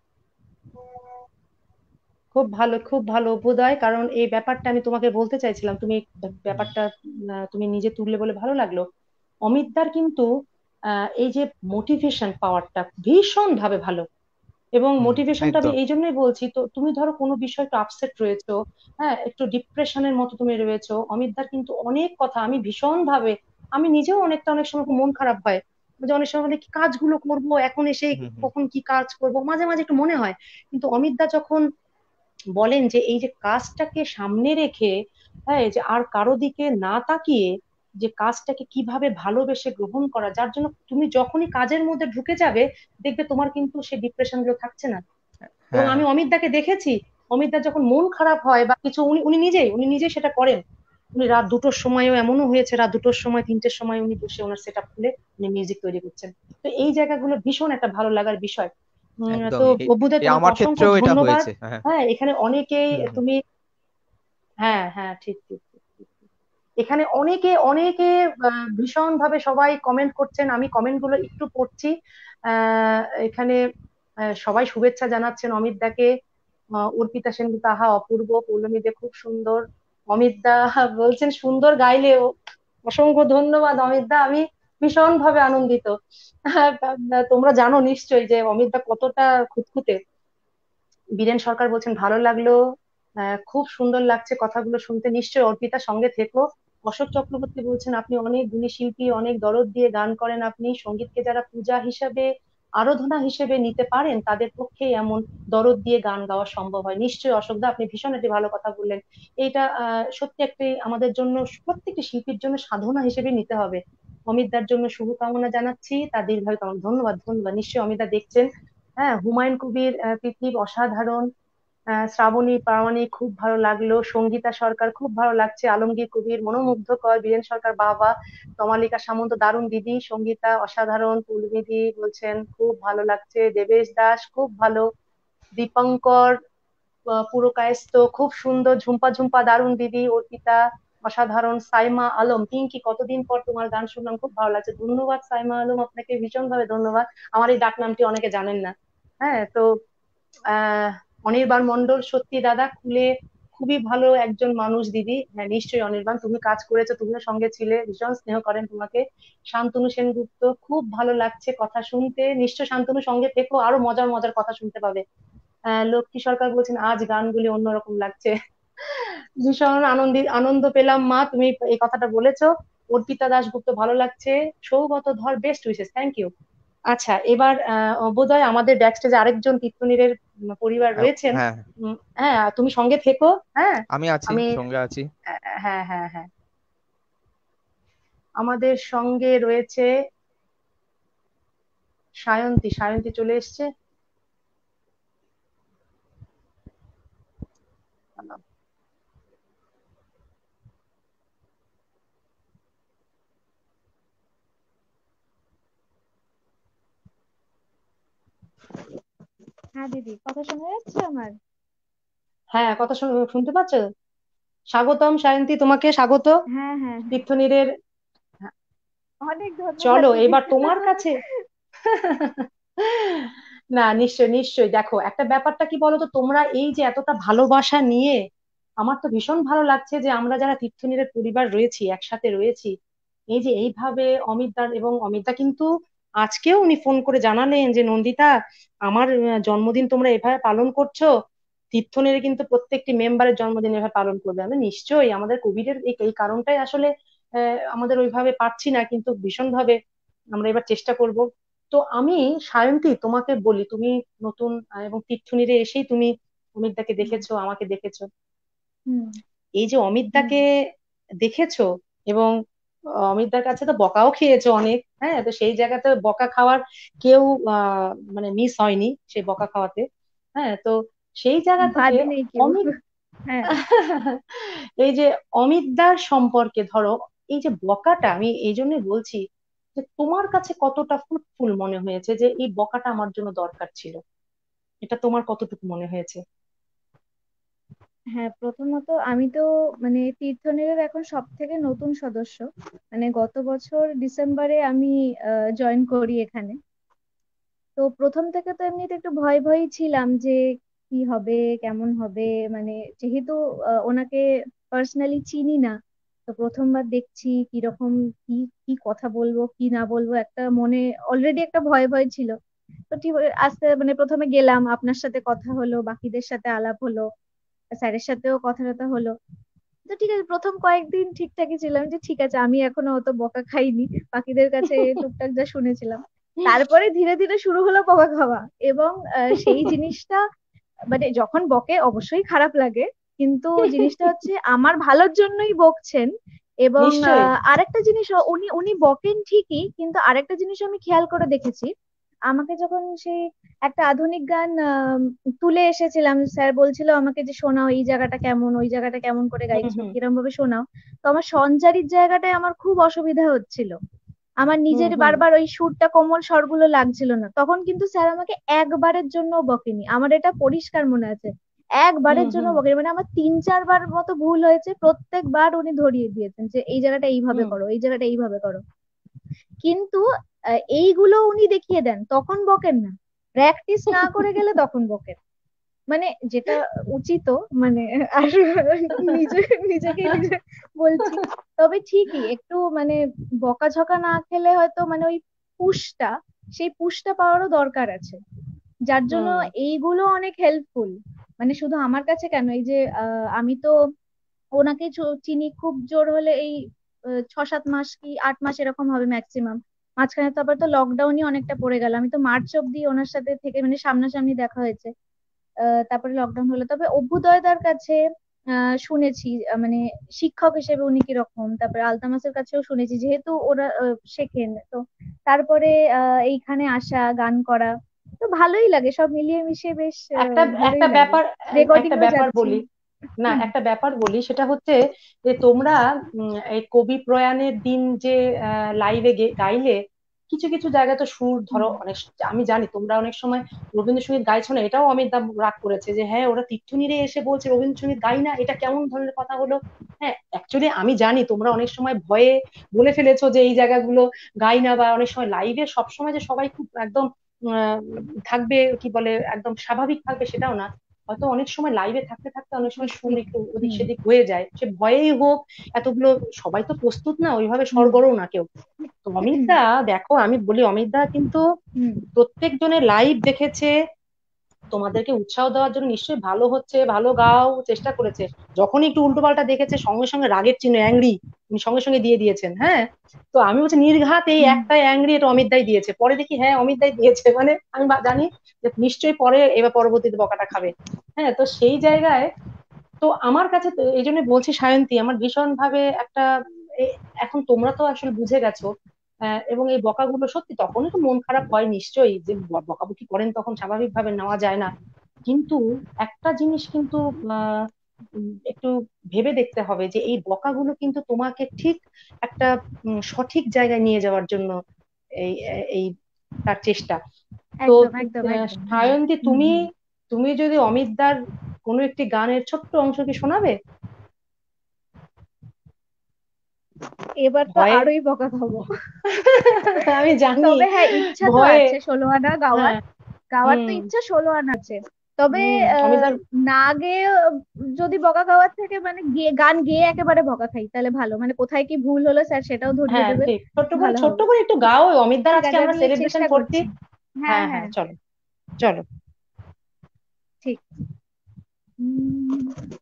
খুব ভালো, খুব ভালো অভ্যুদয়, কারণ এই ব্যাপারটা আমি তোমাকে বলতে চাইছিলাম, তুমি হুম ব্যাপারটা আহ, তুমি নিজে তুললে বলে ভালো লাগলো। অমিতদার কিন্তু আহ, এই যে মোটিভেশন পাওয়ারটা ভীষণ ভাবে ভালো, এবং হুম, মোটিভেশনটা আমি একদম। এই জন্যই বলছি, তো তুমি ধরো কোনো বিষয় একটু আপসেট রয়েছো, হ্যাঁ একটু ডিপ্রেশনের মতো তুমি রয়েছো, অমিতদার কিন্তু অনেক কথা আমি ভীষণ ভাবে, আমি নিজেও অনেকটা অনেক সময় খুব মন খারাপ হয়, যে অনেক সময় মানে কি কাজগুলো করবো এখন এসে, হুম হুম কখন কি কাজ করব মাঝে মাঝে একটু মনে হয়, কিন্তু অমিতদা যখন বলেন যে এই যে কাজটাকে সামনে রেখে, হ্যাঁ এই যে আর কারো দিকে না তাকিয়ে, যে কাজটাকে কিভাবে ভালোবেসে গ্রহণ করা, যার জন্য তুমি যখনই কাজের মধ্যে ঢুকে যাবে দেখবে তোমার কিন্তু সেই ডিপ্রেশন গুলো থাকছে না। এবং হ্যাঁ আমি অমিতদাকে দেখেছি, অমিতদার যখন মন খারাপ হয় বা কিছু, উনি উনি নিজেই উনি নিজেই সেটা করেন, উনি রাত দুটোর সময়ও এমনও হয়েছে, রাত দুটোর সময় তিনটের সময় উনি বসে ওনার সেট আপ খুলে উনি মিউজিক তৈরি করছেন। তো এই জায়গাগুলো ভীষণ একটা ভালো লাগার বিষয়। উম, তো একদমই। এ- অভ্যুদয় এ তোমাকে আমার অসংখ্য ক্ষেত্রেও এটা ধন্যবাদ। হয়েছে, হ্যাঁ। হ্যাঁ এখানে অনেকেই হুম হুম তুমি, হ্যাঁ হ্যাঁ ঠিক ঠিক ঠিক ঠিক ঠিক। এখানে অনেকে অনেকে ভীষণ ভাবে সবাই কমেন্ট করছেন, আমি কমেন্ট গুলো একটু পড়ছি। আহ এখানে আহ, সবাই শুভেচ্ছা জানাচ্ছেন অমিত দাকে। আহ, অর্পিতা সেনগুপ্ত, আহা অপূর্ব, পৌলমী দে খুব সুন্দর, অমিত দা বলছেন সুন্দর গাইলেও, অসংখ্য ধন্যবাদ অমিত দা, আমি ভীষণ ভাবে আনন্দিত। আহ, তোমরা জানো নিশ্চয়ই যে অমিত দা কতটা খুঁতখুঁতে। বীরেন সরকার বলছেন ভালো লাগলো, আহ, খুব সুন্দর লাগছে কথাগুলো শুনতে, নিশ্চয়ই অর্পিতা সঙ্গে থেকো। অশোক চক্রবর্তী বলছেন আপনি অনেক গুণী শিল্পী, অনেক দরদ দিয়ে গান করেন আপনি, সঙ্গীতকে যারা পূজা হিসাবে, আরাধনা হিসেবে নিতে পারেন তাদের পক্ষেই এমন দরদ দিয়ে গান গাওয়া সম্ভব হয়। নিশ্চয়ই অশোকদা, আপনি ভীষণ একটি ভালো কথা বললেন। এইটা আহ সত্যি একটি আমাদের জন্য, প্রত্যেকটি শিল্পীর জন্য সাধনা হিসেবে নিতে হবে। অমিতদার জন্য শুভকামনা জানাচ্ছি, তার দীর্ঘায়ু কামনা, ধন্যবাদ ধন্যবাদ, নিশ্চয়ই অমিতদা দেখছেন। হ্যাঁ হুমায়ুন কবির, আহ, পৃথিবী অসাধারণ, আহ, শ্রাবণী প্রামাণিক খুব ভালো লাগলো, সঙ্গীতা সরকার খুব ভালো লাগছে, আলমগীর কবির মনোমুগ্ধকর, বীরেন সরকার বাবা, তমালিকা সামন্ত দারুণ দিদি, সঙ্গীতা অসাধারণ, পুলবিদি বলছেন খুব ভালো লাগছে, দেবেশ দাস খুব ভালো, দীপঙ্কর আহ, পুরকায়স্থ খুব সুন্দর, ঝুম্পা ঝুম্পা দারুণ দিদি, অর্পিতা অসাধারণ, সাইমা আলম পিঙ্কি কতদিন পর তোমার গান শুনলাম খুব ভালো লাগছে, ধন্যবাদ সাইমা আলম, আপনাকে ভীষণ ভাবে ধন্যবাদ। আমার এই ডাক নামটি অনেকে জানেন না। হ্যাঁ তো আহ অনির্বাণ মন্ডল, সত্যি দাদা খুলে খুবই ভালো একজন মানুষ দিদি, হ্যাঁ নিশ্চয়ই অনির্বাণ তুমি কাজ করেছো, তুমিও সঙ্গে ছিলে, ভীষণ স্নেহ করেন তোমাকে। শান্তনু সেনগুপ্ত খুব ভালো লাগছে কথা শুনতে, নিশ্চয় শান্তনু সঙ্গে থেকো, আরো মজার মজার কথা শুনতে পাবে। আহ লক্ষ্মী সরকার বলছেন আজ গানগুলি অন্যরকম লাগছে, ভীষণ আনন্দিত আনন্দ পেলাম মা তুমি এই কথাটা বলেছো। অর্পিতা দাশগুপ্ত ভালো লাগছে, সৌগত ধর বেস্ট উইশেস, থ্যাংক ইউ। আচ্ছা এবার আহ বোধহয় আমাদের ব্যাকস্টেজে আরেকজন তিতুমিরের উম, পরিবার হ্যাঁ রয়েছেন। হ্যাঁ, উম, হ্যাঁ তুমি সঙ্গে থেকো। হ্যাঁ আমি আছি, আমি সঙ্গে আছি। আহ, হ্যাঁ হ্যাঁ হ্যাঁ, আমাদের সঙ্গে রয়েছে সায়ন্তী, সায়ন্তী চলে এসছে। হ্যাঁ দিদি, কথা শোনা যাচ্ছে আমার? হ্যাঁ, কথা শু- শুনতে পাচ্ছ? স্বাগতম সায়ন্তী, তোমাকে স্বাগত হ্যাঁ হ্যাঁ হ্যাঁ। তীর্থনীড়ের। অনেক ধন্যবাদ চলো দিদি। এবার তোমার কাছে। না, নিশ্চয় নিশ্চয়ই, দেখো একটা ব্যাপারটা কি বলতো, তোমরা এই যে এতটা ভালোবাসা নিয়ে, আমার তো ভীষণ ভালো লাগছে যে আমরা যারা তীর্থনীড়ের পরিবার রয়েছি, একসাথে রয়েছি, এই যে এইভাবে অমিতদা, এবং অমিতদা কিন্তু আজকেও উনি ফোন করে জানালেন যে নন্দিতা, আমার আহ, জন্মদিন তোমরা এভাবে পালন করছো, তীর্থনীড়ে কিন্তু প্রত্যেকটি মেম্বারের জন্মদিন এভাবে পালন করবে। আমি নিশ্চয়ই, আমাদের কোভিড এর এই এই কারণটাই আসলে আহ, আমাদের ওইভাবে পারছি না, কিন্তু ভীষণ ভাবে আমরা এবার চেষ্টা করব। তো আমি, সায়ন্তী তোমাকে বলি, তুমি নতুন আহ, এবং তীর্থনীড়ে এসেই তুমি অমিতদাকে হুম দেখেছো, আমাকে দেখেছো, হুম এই যে হুম। অমিতদাকে দেখেছো, এবং অমিতদার কাছে তো বকাও খেয়েছো অনেক, হ্যাঁ, তো সেই জায়গাতে বকা খাওয়ার কেউ আহ মানে মিস হয়নি সেই বকা খাওয়াতে। হ্যাঁ, তো সেই জায়গা থেকে বাদে নেই কেউ। অমিত, হ্যাঁ এই যে অমিতদার সম্পর্কে ধরো, এই যে বকাটা, আমি এই জন্যই বলছি যে তোমার কাছে কতটা ফ্রুটফুল মনে হয়েছে, যে এই বকাটা আমার জন্য দরকার ছিল, এটা তোমার কতটুকু মনে হয়েছে? হ্যাঁ, প্রথমত আমি তো মানে তীর্থনিরের এখন সব থেকে নতুন সদস্য। মানে গত বছর ডিসেম্বরে আমি জয়েন করি এখানে। তো প্রথম থেকে তো এমনিতে একটু ভয় ভয়ই ছিলাম যে কি হবে, কেমন হবে। মানে যেহেতু আহ, ওনাকে পার্সোনালি চিনি না, তো প্রথমবার দেখছি কিরকম, কি কি কথা বলবো কি না বলবো, একটা মনে অলরেডি একটা ভয় ভয় ছিল। তো ঠিক আস্তে মানে প্রথমে গেলাম, আপনার সাথে কথা হলো, বাকিদের সাথে আলাপ হলো, স্যারের সাথেও কথা টথা হলো। তো ঠিক আছে, প্রথম কয়েকদিন ঠিকঠাকই ছিলাম যে ঠিক আছে, আমি এখনো অত বকা খাইনি, বাকিদের কাছে টুকটাক যা শুনেছিলাম। তারপরে ধীরে ধীরে শুরু হলো বকা খাওয়া। এবং আহ, সেই জিনিসটা মানে যখন বকে অবশ্যই খারাপ লাগে, কিন্তু জিনিসটা হচ্ছে আমার ভালোর জন্যই বকছেন। এবং নিশ্চয়ই। আহ, আরেকটা জিনিস, উনি উনি বকেন ঠিকই, কিন্তু আরেকটা জিনিস আমি খেয়াল করে দেখেছি। আমাকে যখন সেই একটা আধুনিক গান আহ, তুলে এসেছিলাম, স্যার বলছিল আমাকে যে শোনাও, এই জায়গাটা কেমন, ওই জায়গাটা কেমন করে হুম গাইছো, হুম কিরম ভাবে শোনাও। তো আমার সঞ্চারির জায়গাটায় আমার খুব অসুবিধা হচ্ছিল। আমার হুম নিজের হুম বারবার ওই সুরটা, কোমল স্বরগুলো লাগছিল না। তখন কিন্তু স্যার আমাকে একবারের জন্য বকেনি, আমার এটা পরিষ্কার মনে আছে। হুম একবারের জন্য হুম বকেনি, মানে আমার তিন চারবার মতো ভুল হয়েছে, প্রত্যেকবার উনি ধরিয়ে দিয়েছেন যে এই জায়গাটা এইভাবে হুম করো, এই জায়গাটা এইভাবে করো। কিন্তু আহ, এইগুলো উনি দেখিয়ে দেন, তখন বকেন না। প্র্যাকটিস না করে গেলে তখন বকেন। মানে যেটা উচিত, মানে আর নিজে নিজেকেই নিজে বলছি। তবে ঠিকই একটু মানে বকাঝকা না খেলে হয়তো মানে ওই পুশটা, সেই পুশটা পাওয়ারও দরকার আছে। যার জন্য হুম এইগুলো অনেক হেল্পফুল। মানে শুধু আমার কাছে কেন, এই যে আহ, আমি তো ওনাকে চ- চিনি খুব জোর হলে এই আহ, ছ সাত মাস কি আট মাস এরকম হবে ম্যাক্সিমাম। মাঝখানে তো আবার তো লকডাউনই অনেকটা পড়ে গেল, আমি তো মার্চ অব্দি ওনার সাথে থেকে মানে সামনাসামনি দেখা হয়েছে। আহ, তারপরে লকডাউন হলো। তবে অভ্যুদয়দার কাছে আহ, শুনেছি, আহ, মানে শিক্ষক হিসেবে উনি কিরকম, তারপরে আলতামাসের কাছেও শুনেছি, যেহেতু ওরা আহ, শেখেন তো। তারপরে আহ, এইখানে আসা, গান করা, তো ভালোই লাগে, সব মিলিয়ে মিশিয়ে বেশ একটা আহ, ভালোই একটা লাগে। ব্যাপার, একটা রেকর্ডিংও ব্যাপার যাচ্ছি। বলি, না হুম একটা ব্যাপার বলি, সেটা হচ্ছে যে তোমরা উম, এই কবি প্রয়াণের দিন যে লাইভে গাইলে, কিছু কিছু জায়গায় তো সুর হুম ধরো অনেক, আমি জানি তোমরা অনেক সময় রবীন্দ্রসঙ্গীত গাইছো না, এটাও অমিত দা রাগ করেছে যে হ্যাঁ ওরা তীর্থনীড়ে এসে বলছে রবীন্দ্রসঙ্গীত গাই না, এটা কেমন ধরনের কথা হলো। হ্যাঁ, অ্যাকচুয়ালি আমি জানি তোমরা অনেক সময় ভয়ে বলে ফেলেছো যে এই জায়গাগুলো গাই না, বা অনেক সময় লাইভে সবসময় যে সবাই খুব একদম আহ, থাকবে, কি বলে, একদম স্বাভাবিক থাকবে সেটাও না। হয়তো অনেক সময় লাইভে থাকতে থাকতে অনেক সময় ঠিক সুর ঠিক। একটু ওদিক হুম সেদিক হয়ে যায়, সে ভয়েই হোক, এতগুলো সবাই তো প্রস্তুত না ওইভাবে হুম সরগরও না কেউ। তো অমিত দা, দেখো আমি বলি, অমিত দা কিন্তু হুম প্রত্যেক জনের লাইভ দেখেছে, তোমাদেরকে উৎসাহ দেওয়ার জন্য নিশ্চয়ই ভালো হচ্ছে, ভালো গাও চেষ্টা করেছে, যখনই একটু উল্টো পাল্টা দেখেছে সঙ্গে সঙ্গে রাগের চিহ্ন, অ্যাংরি, উনি সঙ্গে সঙ্গে দিয়ে দিয়েছেন। হ্যাঁ, তো আমি বলছি নির্ঘাত এই হুম একটা অ্যাংরি এটা অমিত দাই দিয়েছে, পরে দেখি হ্যাঁ অমিত দাই দিয়েছে, মানে আমি বা- জানি যে নিশ্চয়ই পরে এবার পরবর্তীতে বকাটা খাবে। হ্যাঁ, তো সেই জায়গায়, তো আমার কাছে তো এই জন্য বলছি সায়ন্তী, আমার ভীষণ ভাবে একটা এ- এখন তোমরা তো আসলে বুঝে গেছো, আহ, এবং এই বকাগুলো সত্যি তখনই তো মন খারাপ হয় নিশ্চয়ই, যে ব- বকাবকি করেন তখন স্বাভাবিকভাবে নেওয়া যায় না, কিন্তু একটা জিনিস কিন্তু আহ উম, একটু ভেবে দেখতে হবে যে এই বকাগুলো কিন্তু তোমাকে ঠিক একটা উম, সঠিক জায়গায় নিয়ে যাওয়ার জন্য এই এই তার চেষ্টা। তো একদম একদম আহ, একদম। হুম সায়ন্তী, হুম তুমি হুম তুমি যদি অমিতদার কোনো একটি গানের ছোট্ট অংশ কি শোনাবে? এবার তো ভয়ে আরোই বকা খাবো। আমি জানি, তবে হ্যাঁ, ইচ্ছা তো ভয়ে। আছে ষোলো আনা গাওয়ার। হ্যাঁ। গাওয়ার তো হুম। ইচ্ছা ষোলো আনা আছে। তবে হুম আহ, অমিতার। না গেয়ে যদি বকা খাওয়ার থেকে মানে গেয়ে গান গেয়ে একেবারে বকা খাই তাহলে ভালো, মানে কোথায় কি ভুল হলো স্যার সেটাও ধরিয়ে হ্যাঁ দেবেন। ঠিক, ছোট্ট করে ভালো ছোট্ট হবে। করে একটু গাও, অমিতদার ঠিক আজকে আছে, আমরা আমি সেলিব্রেশন চেষ্টা করছি। করছি। হ্যাঁ হ্যাঁ হ্যাঁ, হ্যাঁ, চলো চলো। ঠিক। উম,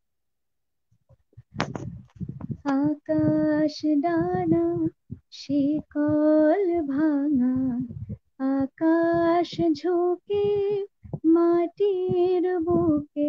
আকাশ ডানা শিকল ভাঙা, আকাশ ঝুঁকে মাটির বুকে,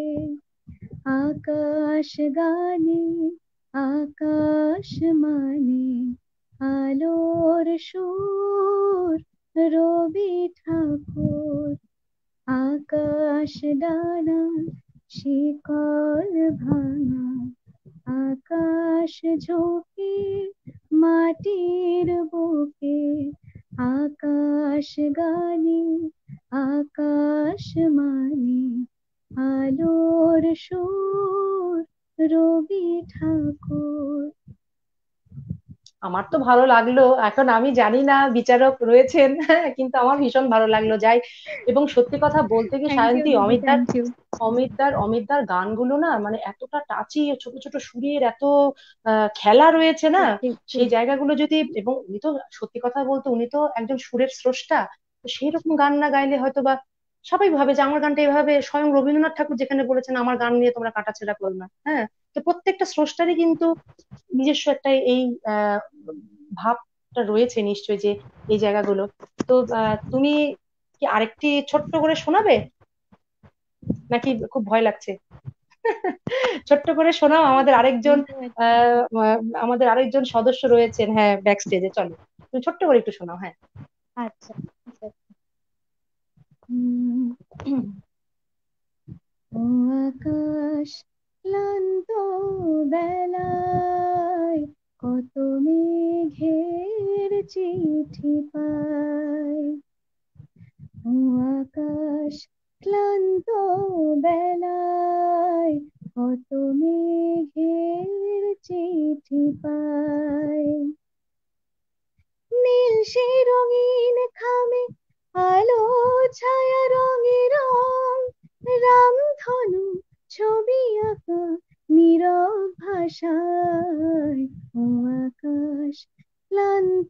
আকাশ গানে আকাশ মানে, আলোর সুর রবি ঠাকুর, আকাশ ডানা শিকল ভাঙা, আকাশ ঝুঁকে মাটির বুকে, আকাশ গানে আকাশ মানে, আলোর সুর রবি ঠাকুর। আমার তো ভালো লাগলো, এখন আমি জানি না বিচারক রয়েছেন কিন্তু আমার ভীষণ ভালো লাগলো, যাই। এবং সত্যি কথা বলতে কি থ্যাংক ইউ সায়ন্তী, দিদি, অমিতদার থ্যাংক ইউ। অমিতদার অমিতদার গানগুলো না মানে এতটা টাচি, ছোট ছোট সুরের এত আহ, খেলা রয়েছে না, ঠিক ঠিক সেই ঠিক। জায়গাগুলো যদি, এবং উনি তো সত্যি কথা বলতে উনি তো একজন সুরের স্রষ্টা, তো সেই রকম গান না গাইলে হয়তো বা সবাই ভাবে যে আমার গানটা এভাবে, স্বয়ং রবীন্দ্রনাথ ঠাকুর যেখানে বলেছেন আমার গান নিয়ে তোমরা কাটাছেঁড়া করো না। হ্যাঁ, তো প্রত্যেকটা স্রষ্টারই কিন্তু নিজস্ব একটা এই আহ ভাবটা রয়েছে নিশ্চয়ই, যে এই জায়গাগুলো। তো আহ, তুমি কি আরেকটি ছোট্ট করে শোনাবে, নাকি খুব ভয় লাগছে? ছোট্ট করে শোনাও, আমাদের আরেকজন আহ আহ, আমাদের আরেকজন সদস্য রয়েছেন, হ্যাঁ ব্যাক স্টেজে, চলো তুমি ছোট্ট করে একটু শোনাও, হ্যাঁ। আচ্ছা আচ্ছা। উম, ও আকাশ ক্লান্ত বেলায়, কত মেঘের চিঠি পায়, ও আকাশ ক্লান্ত বেলায়, কত মেঘের চিঠি পায়, নীল সেই রঙিন খামে আলো ছায়া রঙে রং, রামধনু ছবি আঁকা নীরব ভাষায়, ও আকাশ ক্লান্ত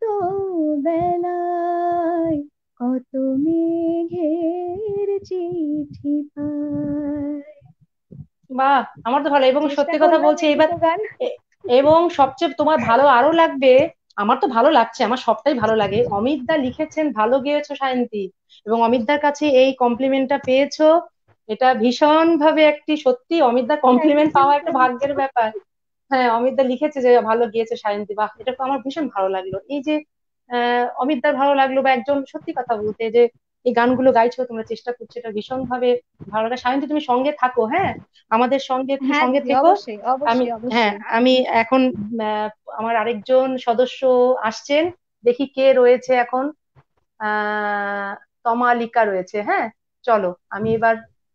বেলায়, কত মেঘের চিঠি পায়। বাহ, আমার তো ভালো, এবং চেষ্টা সত্যি কথা করলাম বলছি এই এবার, দুটো গান। এ- এবং সবচেয়ে তোমার ভালো আরো লাগবে, আমার তো ভালো লাগছে, আমার সবটাই ভালো লাগে, অমিত দা লিখেছেন ভালো গেয়েছো সায়ন্তী, এবং অমিত দার কাছে এই কমপ্লিমেন্টটা পেয়েছো, এটা ভীষণ ভাবে একটি, সত্যি Amit da thank compliment you, পাওয়া একটা থ্যাংক ভাগ্যের ইউ। ব্যাপার। হ্যাঁ, অমিতদা লিখেছে যে ভালো গিয়েছে সায়ন্তী, বাহ, এটা তো আমার ভীষণ ভালো লাগলো, এই যে আহ অমিতদার ভালো লাগলো, বা একজন সত্যি কথা বলতে যে এই গানগুলো গাইছো তোমরা, চেষ্টা করছো, এটা ভীষণ ভাবে ভালো লাগে। সায়ন্তী তুমি সঙ্গে থাকো, হ্যাঁ, আমাদের সঙ্গে একটু হ্যাঁ সঙ্গে দিদি, থেকো। অবশ্যই আমি, অবশ্যই হ্যাঁ, অবশ্যই। আমি এখন আহ, আমার আরেকজন সদস্য আসছেন, দেখি কে রয়েছে এখন। আহ তমালিকা রয়েছে, হ্যাঁ, চলো আমি এবার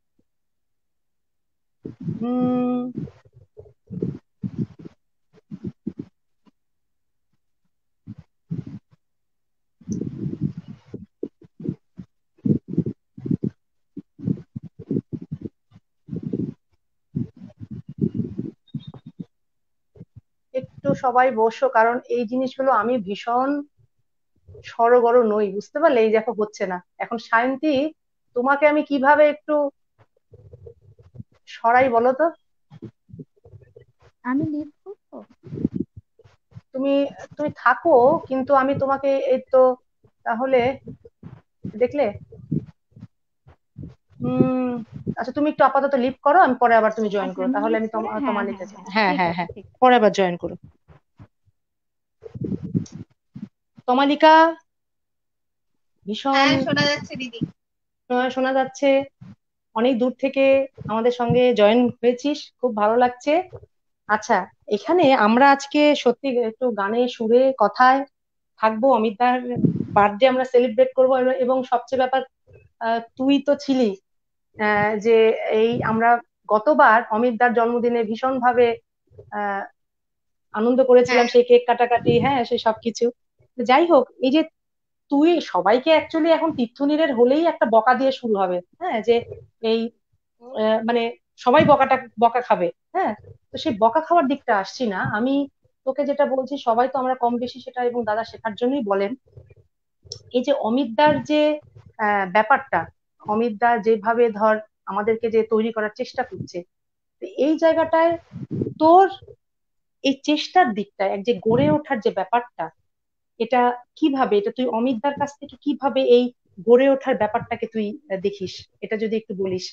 উম একটু সবাই বসো, কারণ এই জিনিসগুলো আমি ভীষণ সড়গড় নই, বুঝতে পারলে, এই দেখো হচ্ছে না এখন সায়ন্তী, তোমাকে আমি কিভাবে একটু সরাই বলো তো? আমি লিভ করবো। তুমি তুমি থাকো, কিন্তু আমি তোমাকে এই তো, তাহলে দেখলে, উম আচ্ছা তুমি একটু আপাতত লিভ করো, আমি পরে আবার তুমি জয়েন আচ্ছা, করো, আমি তাহলে লিভ আমি করে, তোমা- হ্যাঁ তোমার হ্যাঁ লিখেছি, হ্যাঁ, হ্যাঁ ঠিক হ্যাঁ আছে হ্যাঁ, ঠিক আছে। পরে আবার জয়েন করো। তমালিকা, ভীষণ হ্যাঁ শোনা যাচ্ছে দিদি। আহ, শোনা যাচ্ছে, অনেক দূর থেকে আমাদের সঙ্গে জয়েন হয়েছিস, খুব ভালো লাগছে। আচ্ছা, এখানে আমরা আজকে সত্যি একটু গানে সুরে কথায় থাকবো, অমিতার বার্থডে আমরা সেলিব্রেট করবো, এবং সবচেয়ে ব্যাপার, আহ, তুই তো ছিলি, আহ, যে এই আমরা গতবার অমিতদার জন্মদিনে ভীষণ ভাবে আহ আনন্দ করেছিলাম, হ্যাঁ সেই কেক কাটাকাটি, হ্যাঁ সেই সবকিছু। যাই হোক, এই যে তুই সবাইকে অ্যাকচুয়ালি এখন তীর্থনীরের হলেই একটা বকা দিয়ে শুরু হবে, হ্যাঁ যে এই আহ, মানে সবাই বকাটা বকা খাবে, হ্যাঁ। তো সেই বকা খাওয়ার দিকটা আসছি না আমি, তোকে যেটা বলছি সবাই তো আমরা কম বেশি সেটা, এবং দাদা শেখার জন্যই বলেন। এই যে অমিতদার যে আহ, ব্যাপারটা, অমিতদা যেভাবে ধর আমাদেরকে যে তৈরি করার চেষ্টা করছে, তো এই জায়গাটায় তোর এই চেষ্টার দিকটা, এক যে গড়ে ওঠার যে ব্যাপারটা, এটা কিভাবে, এটা তুই অমিতদার কাছ থেকে কিভাবে এই গড়ে ওঠার ব্যাপারটাকে তুই আহ, দেখিস, এটা যদি একটু বলিস।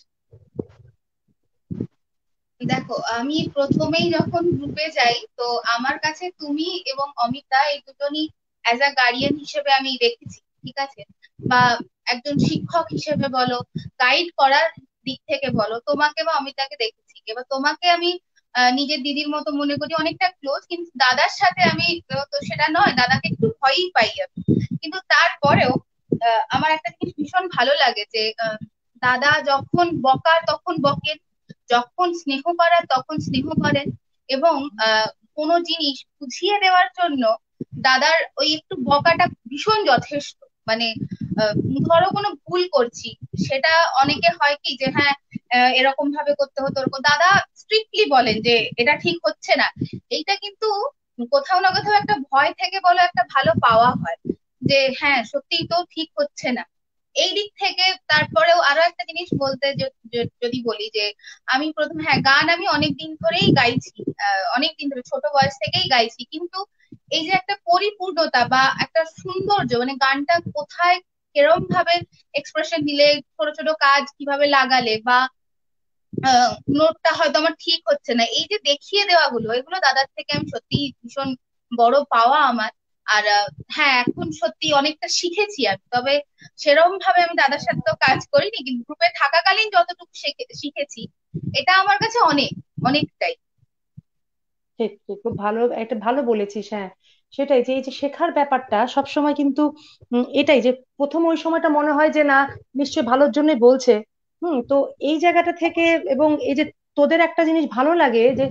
দেখো, আমি প্রথমেই যখন গ্রুপে যাই, তো আমার কাছে তুমি এবং অমিতা এই দুজনই অ্যাজ আ গার্ডিয়ান হিসেবে আমি দেখেছি, ঠিক আছে? বা একজন শিক্ষক হিসেবে বলো, গাইড করার দিক থেকে বলো, তোমাকে বা অমিতাকে দেখেছি। এবার তোমাকে আমি আহ, নিজের দিদির মতো মনে করি, অনেকটা ক্লোজ। কিন্তু দাদার সাথে আমি আহ, তো সেটা নয়, দাদাকে একটু ভয়ই পাই আমি। কিন্তু তারপরেও আহ, আমার একটা জিনিস ভীষণ ভালো লাগে যে আহ, দাদা যখন বকার তখন বকেন, যখন স্নেহ করার তখন স্নেহ করেন, এবং আহ কোনো জিনিস বুঝিয়ে দেওয়ার জন্য দাদার ওই একটু বকাটা ভীষণ যথেষ্ট। মানে আহ, ধরো কোনো ভুল করছি, সেটা অনেকে হয় কি যে হ্যাঁ আহ, এরকম ভাবে করতে হতো, ওরকম দাদা স্ট্রিক্টলি বলেন যে এটা ঠিক হচ্ছে না। এইটা কিন্তু কোথাও না কোথাও একটা ভয় থেকে বলো একটা ভালো পাওয়া হয়, যে হ্যাঁ সত্যিই তো ঠিক হচ্ছে না। এই দিক থেকে তারপরেও আরো একটা জিনিস বলতে য- য- যদি বলি যে আমি প্রথম, হ্যাঁ গান আমি অনেক দিন ধরেই গাইছি, আহ, অনেক দিন ধরে ছোট বয়স থেকেই গাইছি। কিন্তু এই যে একটা পরিপূর্ণতা বা একটা সৌন্দর্য, মানে গানটা কোথায় কিরম ভাবে এক্সপ্রেশন দিলে, ছোট ছোট কাজ কিভাবে লাগালে, বা নোটটা হয়তো আমার ঠিক হচ্ছে না, এই যে দেখিয়ে দেওয়াগুলো, এগুলো দাদার থেকে আমি সত্যি ভীষণ বড় পাওয়া আমার। আর আহ, হ্যাঁ এখন সত্যি অনেকটা শিখেছি আমি, তবে সেরকম ভাবে আমি দাদার সাথে তো কাজ করিনি, কিন্তু গ্রুপে থাকাকালীন যতটুকু শিখে- শিখেছি, এটা আমার কাছে অনেক, অনেকটাই। ঠিক ঠিক, খুব ভালো, একটা ভালো বলেছিস, হ্যাঁ। সেটাই যে এই যে শেখার ব্যাপারটা সবসময় কিন্তু উম, এটাই যে প্রথম ওই সময়টা মনে হয় যে না, নিশ্চয়ই ভালোর জন্যই বলছে। হুম, তো এই জায়গাটা থেকে, এবং এই যে তোদের একটা জিনিস ভালো লাগে যে,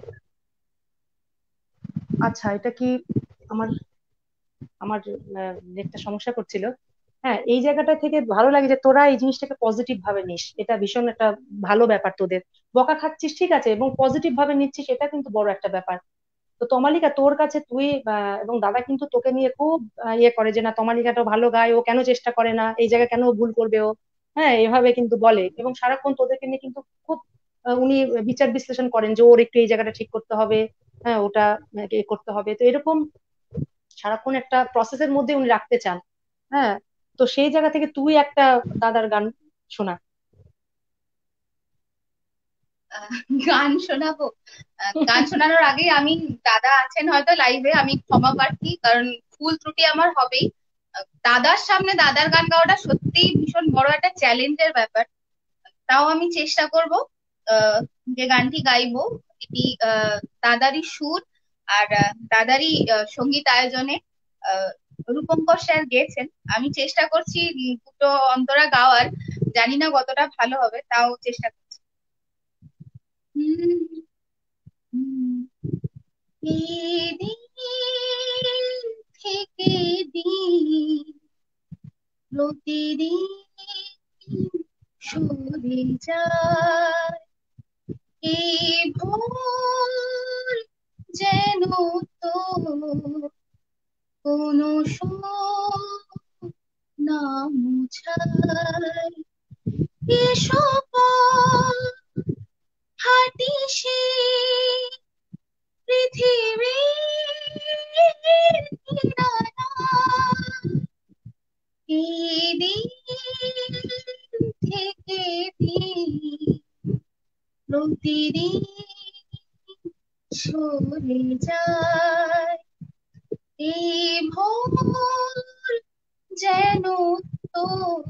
আচ্ছা এটা কি আমার আমার নেটটা সমস্যা করছিল। হ্যাঁ, এই জায়গাটা থেকে ভালো লাগে যে তোরা এই জিনিসটাকে পজিটিভ ভাবে নিস, এটা ভীষণ একটা ভালো ব্যাপার তোদের। বকা খাচ্ছিস ঠিক আছে, এবং পজিটিভ ভাবে নিচ্ছিস, এটা কিন্তু বড় একটা ব্যাপার। তো তমালিকা তোর কাছে তুই আহ, এবং দাদা কিন্তু তোকে নিয়ে খুব আহ, ইয়ে করে যে না, তমালিকাটা ভালো গায়, ও কেন চেষ্টা করে না, এই জায়গায় কেন ও ভুল করবে ও, হ্যাঁ এভাবে কিন্তু বলে, এবং সারাক্ষণ তোদেরকে নিয়ে কিন্তু খুব আহ, উনি বিচার বিশ্লেষণ করেন যে ওর একটু এই জায়গাটা ঠিক করতে হবে, হ্যাঁ ওটা আহ, এ করতে হবে, তো এরকম সারাক্ষণ একটা প্রসেসের মধ্যে উনি রাখতে চান। হ্যাঁ, তো সেই জায়গা থেকে তুই একটা দাদার গান শোনা। আহ, গান শোনাবো? আহ, গান শোনানোর আগে আমি, দাদা আছেন হয়তো লাইভে, আমি ক্ষমা প্রার্থী, কারণ ভুল ত্রুটি আমার হবেই। আহ, দাদার সামনে দাদার গান গাওয়াটা সত্যিই ভীষণ বড় একটা চ্যালেঞ্জের ব্যাপার। তাও আমি চেষ্টা করব। আহ, যে গানটি গাইবো এটি আহ, দাদারই সুর আর আহ, দাদারই আহ, সঙ্গীত আয়োজনে আহ, রূপঙ্কর স্যার গেয়েছেন। আমি চেষ্টা করছি উম, দুটো অন্তরা গাওয়ার, জানি না কতটা ভালো হবে, তাও চেষ্টা করছি। হুম, হুম। এই দিন থেকে দিন প্রতিদিন সরে যায়, এই ভোর যেন তো কোনো না মুছায়, এসো পথ হাঁটি সে পৃথিবীর কিনারায়, এই দিন থেকে দিন প্রতিদিন সরে যায়, এই ভোর যেন তো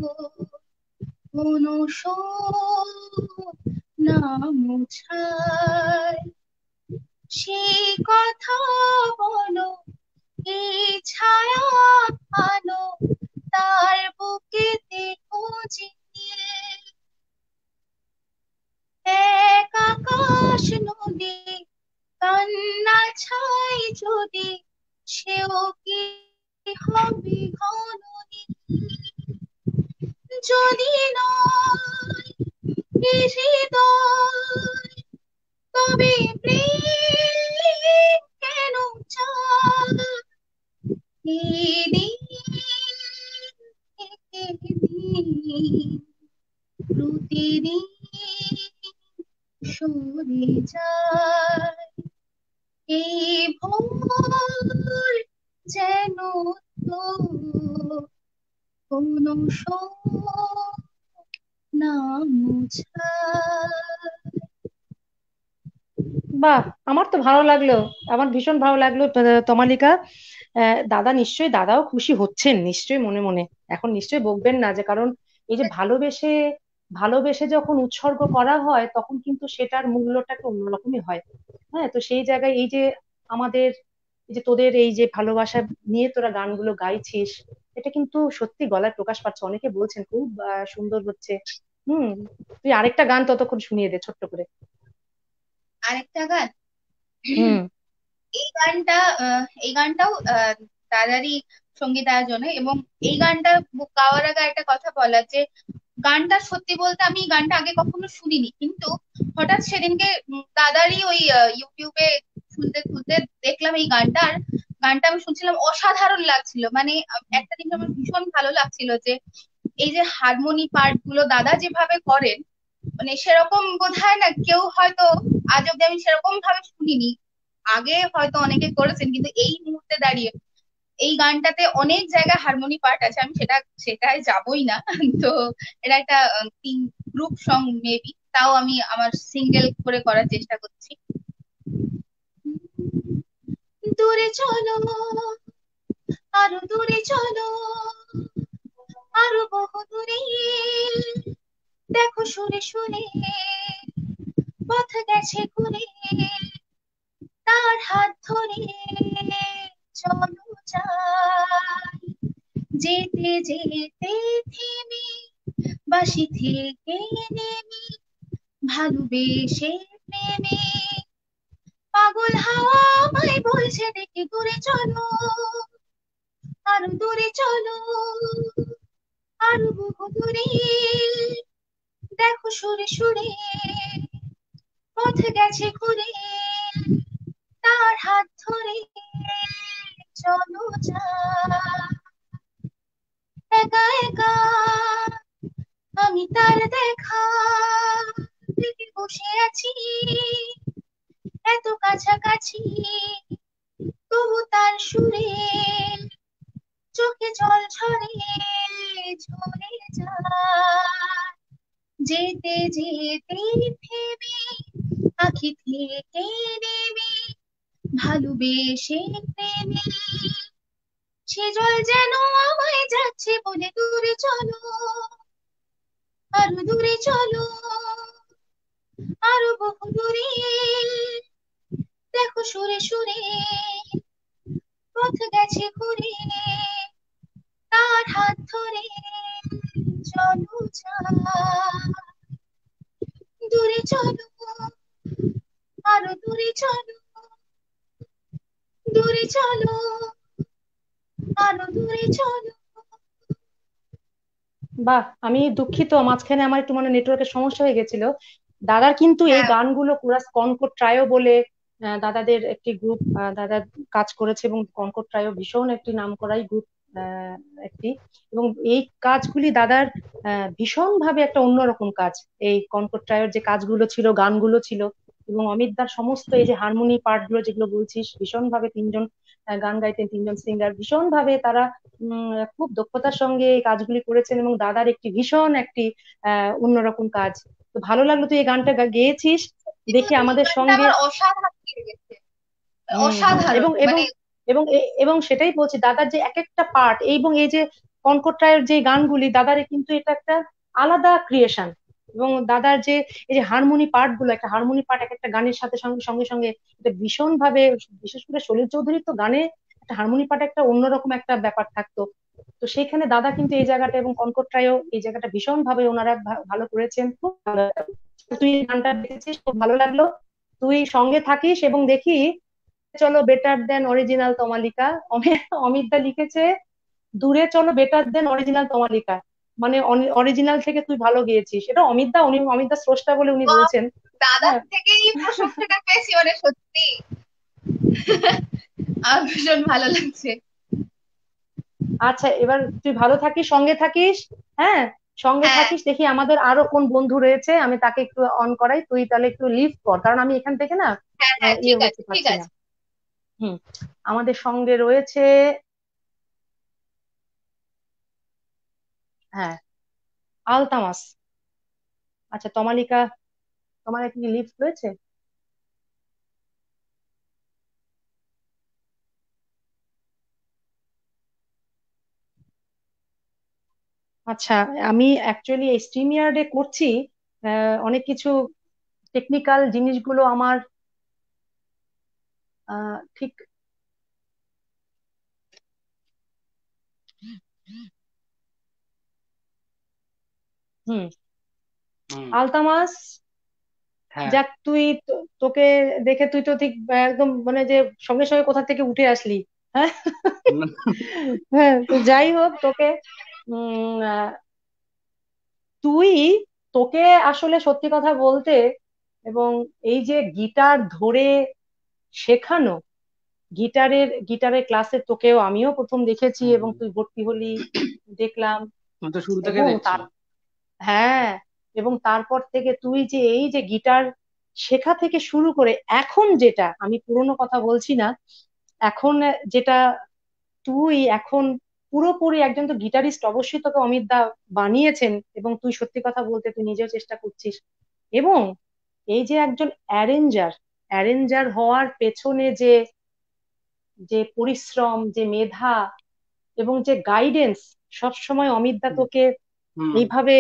কোনো না মুছায়, সেই কথা বলো, এই ছায়া আলো তার বুকেতে খুঁজিয়ে, এক আকাশ হবে ঘন নীল। যদি নয় এ হৃদয় তবে প্রেম কেন চায়? এই দিন থেকে দিন প্রতিদিন সরে যায়। এই ভোর যেন তো কোনো না মুছায়। বাহ, আমার তো ভালো লাগলো, আমার ভীষণ ভালো লাগলো ত- তমালিকা। আহ, দাদা নিশ্চয়ই, দাদাও খুশি হচ্ছেন নিশ্চয়ই মনে মনে, এখন নিশ্চয়ই বকবেন না, যে কারণ এই যে ভালোবেসে ভালোবেসে যখন উৎসর্গ করা হয় তখন কিন্তু সেটার মূল্যটা একটু অন্যরকমই হয়। হ্যাঁ, তো সেই জায়গায় এই যে আমাদের, এই যে তোদের এই যে ভালোবাসা নিয়ে তোরা গানগুলো গাইছিস, এটা কিন্তু সত্যি গলায় প্রকাশ পাচ্ছে, অনেকে বলছেন খুব আহ, সুন্দর হচ্ছে। হুম, তুই আরেকটা গান ততক্ষণ শুনিয়ে দে ছোট্ট করে। আরেকটা গান, হুম। এই গানটা আহ, এই গানটাও আহ, দাদারই সঙ্গীতায়োজনে। এবং এই গানটা গাওয়ার আগে একটা কথা বলার, যে গানটা সত্যি বলতে আমি এই গানটা আগে কখনো শুনিনি, কিন্তু হঠাৎ সেদিনকে উম, দাদারই ওই আহ, ইউটিউবে খুলতে খুলতে দেখলাম এই গানটা। আর গানটা আমি শুনছিলাম, অসাধারণ লাগছিল। মানে আহ, একটা জিনিস আমার ভীষণ ভালো লাগছিল, যে এই যে হারমোনি পার্ট গুলো দাদা যেভাবে করেন, মানে সেরকম বোধহয় না কেউ হয়তো আজ অব্দি আমি সেরকম ভাবে শুনিনি। আগে হয়তো অনেকে করেছেন, কিন্তু এই মুহূর্তে দাঁড়িয়ে এই গানটাতে অনেক জায়গায় হারমোনি পার্ট আছে, আমি সেটা সেটাই যাবই না। তো এটা একটা আহ, তিন গ্রুপ সং মেবি, তাও আমি আমার সিঙ্গেল করে করার চেষ্টা করছি। দূরে চলো, আরো দূরে চলো, আরো বহু দূরে, দেখো শুনে শুনে পথ গেছে ঘুরে, তার হাত ধরে চলো যাই। যেতে যেতে থেমে বাসি থেকে নেমে, ভালোবেসে প্রেমে পাগল হাওয়া আমায় বলছে দেখে, দূরে চলো, আরো দূরে চলো, আরো বহু দূরে, দেখো সুরে সুরে পথ গেছে ঘুরে, তার হাত ধরে চলো যাই। একা একা আমি তার দেখা পেতে বসে আছি, এত কাছাকাছি তবু তার সুরে চোখে জল ঝরে ঝরে যায়। যেতে যেতে থেমে আঁখি থেকে নেমে, ভালোবেসে প্রেমে সে জল যেন আমায় যাচ্ছে বলে, দূরে চলো, আরো দূরে চলো, আরো বহু দূরে, দেখো সুরে সুরে পথ গেছে ঘুরে, তার হাত ধরে চলো যাই। দূরে চলো, আরো দূরে চলো, দূরে চলো, আরো দূরে চলো। বাহ, আমি দুঃখিত, মাঝখানে আমার একটু মানে নেটওয়ার্কের সমস্যা হয়ে গেছিল। দাদার কিন্তু এই হ্যাঁ, গানগুলো কোরাস কনকর্ড ট্রায়ো বলে আহ, দাদাদের একটি গ্রুপ, দাদা কাজ করেছে, এবং কনকর্ড ট্রায়ো ভীষণ একটি নামকরাই গ্রুপ একটি। এবং এই কাজগুলি দাদার ভীষণ ভাবে একটা অন্যরকম কাজ। এই কনকর্ড ট্রায়োর যে কাজগুলো ছিল, গানগুলো ছিল, এবং অমিতদার সমস্ত এই যে হারমোনি পার্ট গুলো যেগুলো বলছিস, ভীষণ ভাবে তিনজন আহ, গান গাইতেন, তিনজন সিঙ্গার ভীষণ ভাবে তারা উম খুব দক্ষতার সঙ্গে এই কাজগুলি করেছেন, এবং দাদার একটি ভীষণ একটি আহ অন্যরকম কাজ। তো ভালো লাগলো তুই এই গানটা গা- গেয়েছিস সত্যি দেখে বলতে এই আমাদের গানটা সঙ্গে। আমার অসাধারণ লেগেছে, হুম হুম, অসাধারণ এবং এবং মানে। এবং এ- এবং সেটাই বলছি, দাদার যে এক একটা পার্ট, এবং এই যে কনকট রায়ের যে গানগুলি, দাদার কিন্তু এটা একটা আলাদা ক্রিয়েশন। এবং দাদার যে এই যে হারমোনি পার্ট গুলো, একটা হারমোনি পার্ট এক একটা গানের সাথে সঙ্গে সঙ্গে সঙ্গে এটা ভীষণ ভাবে, বিশেষ করে সলিল চৌধুরীর তো গানে একটা হারমোনি পার্ট একটা অন্যরকম একটা ব্যাপার থাকতো। তো সেইখানে দাদা কিন্তু এই জায়গাটা, এবং কনকট রায়ও এই জায়গাটা ভীষণ ভাবে ওনারা ভা- ভালো করেছেন, খুব ভালো লাগলো। তুই এই গানটা দেখেছিস, খুব ভালো লাগলো। তুই সঙ্গে থাকিস এবং দেখি চলো better then original Tamalika. Amit Amit da লিখেছে দূরে চলো বেটার দেন অরিজিনাল তমালিকা, মানে অরিজিনাল থেকে তুই ভালো গেয়েছিস। এটা অমিত দা, উনি অমিত দা স্রষ্টা বলে উনি বাহ, বলছেন। দাদার হ্যাঁ। থেকেই প্রশংসাটা পেয়েছি, মানে সত্যি আমার ভীষণ ভালো লাগছে। আচ্ছা, এবার তুই ভালো থাকিস, সঙ্গে থাকিস। হ্যাঁ, সঙ্গে হ্যাঁ থাকিস। দেখি আমাদের আরো কোন বন্ধু রয়েছে, আমি তাকে একটু অন করাই, তুই তাহলে একটু লিভ কর, কারণ আমি এখান থেকে না হ্যাঁ আহ, হ্যাঁ, ইয়ে ঠিক করতে আছে ঠিক পারছি না। আছে। হুম। আমাদের সঙ্গে রয়েছে, হ্যাঁ, আলতামাস। আচ্ছা, তমালিকা, তোমার কি লিফট রয়েছে? আচ্ছা, আমি অ্যাকচুয়ালি এই স্ট্রিম ইয়ার্ডে করছি, আহ, অনেক কিছু টেকনিক্যাল জিনিসগুলো আমার আহ, ঠিক, হুম, হুম। আলতামাস, হ্যাঁ। যাক তুই তো- তোকে দেখে তুই তো ঠিক একদম মানে যে সঙ্গে সঙ্গে কোথা থেকে উঠে আসলি। হ্যাঁ। হ্যাঁ, তো যাই হোক, তোকে উম আহ, তুই, তোকে আসলে সত্যি কথা বলতে, এবং এই যে গিটার ধরে শেখানো, গিটারের গিটারের ক্লাসে তোকেও আমিও প্রথম দেখেছি, এবং হুম, তুই ভর্তি হলি, দেখলাম। আমি তো শুরু থেকে এবং দেখছি। তার, হ্যাঁ, এবং তারপর থেকে তুই যে এই যে গিটার শেখা থেকে শুরু করে এখন যেটা, আমি পুরোনো কথা বলছি না, এখন যেটা তুই এখন পুরোপুরি একজন তো গিটারিস্ট, অবশ্যই তোকে অমিত দা বানিয়েছেন, এবং তুই সত্যি কথা বলতে তুই নিজেও চেষ্টা করছিস। এবং এই যে একজন অ্যারেঞ্জার, অ্যারেঞ্জার হওয়ার পেছনে যে যে পরিশ্রম, যে মেধা, এবং যে গাইডেন্স, সব সময় অমিত দা হুম। তোকে হুম। এইভাবে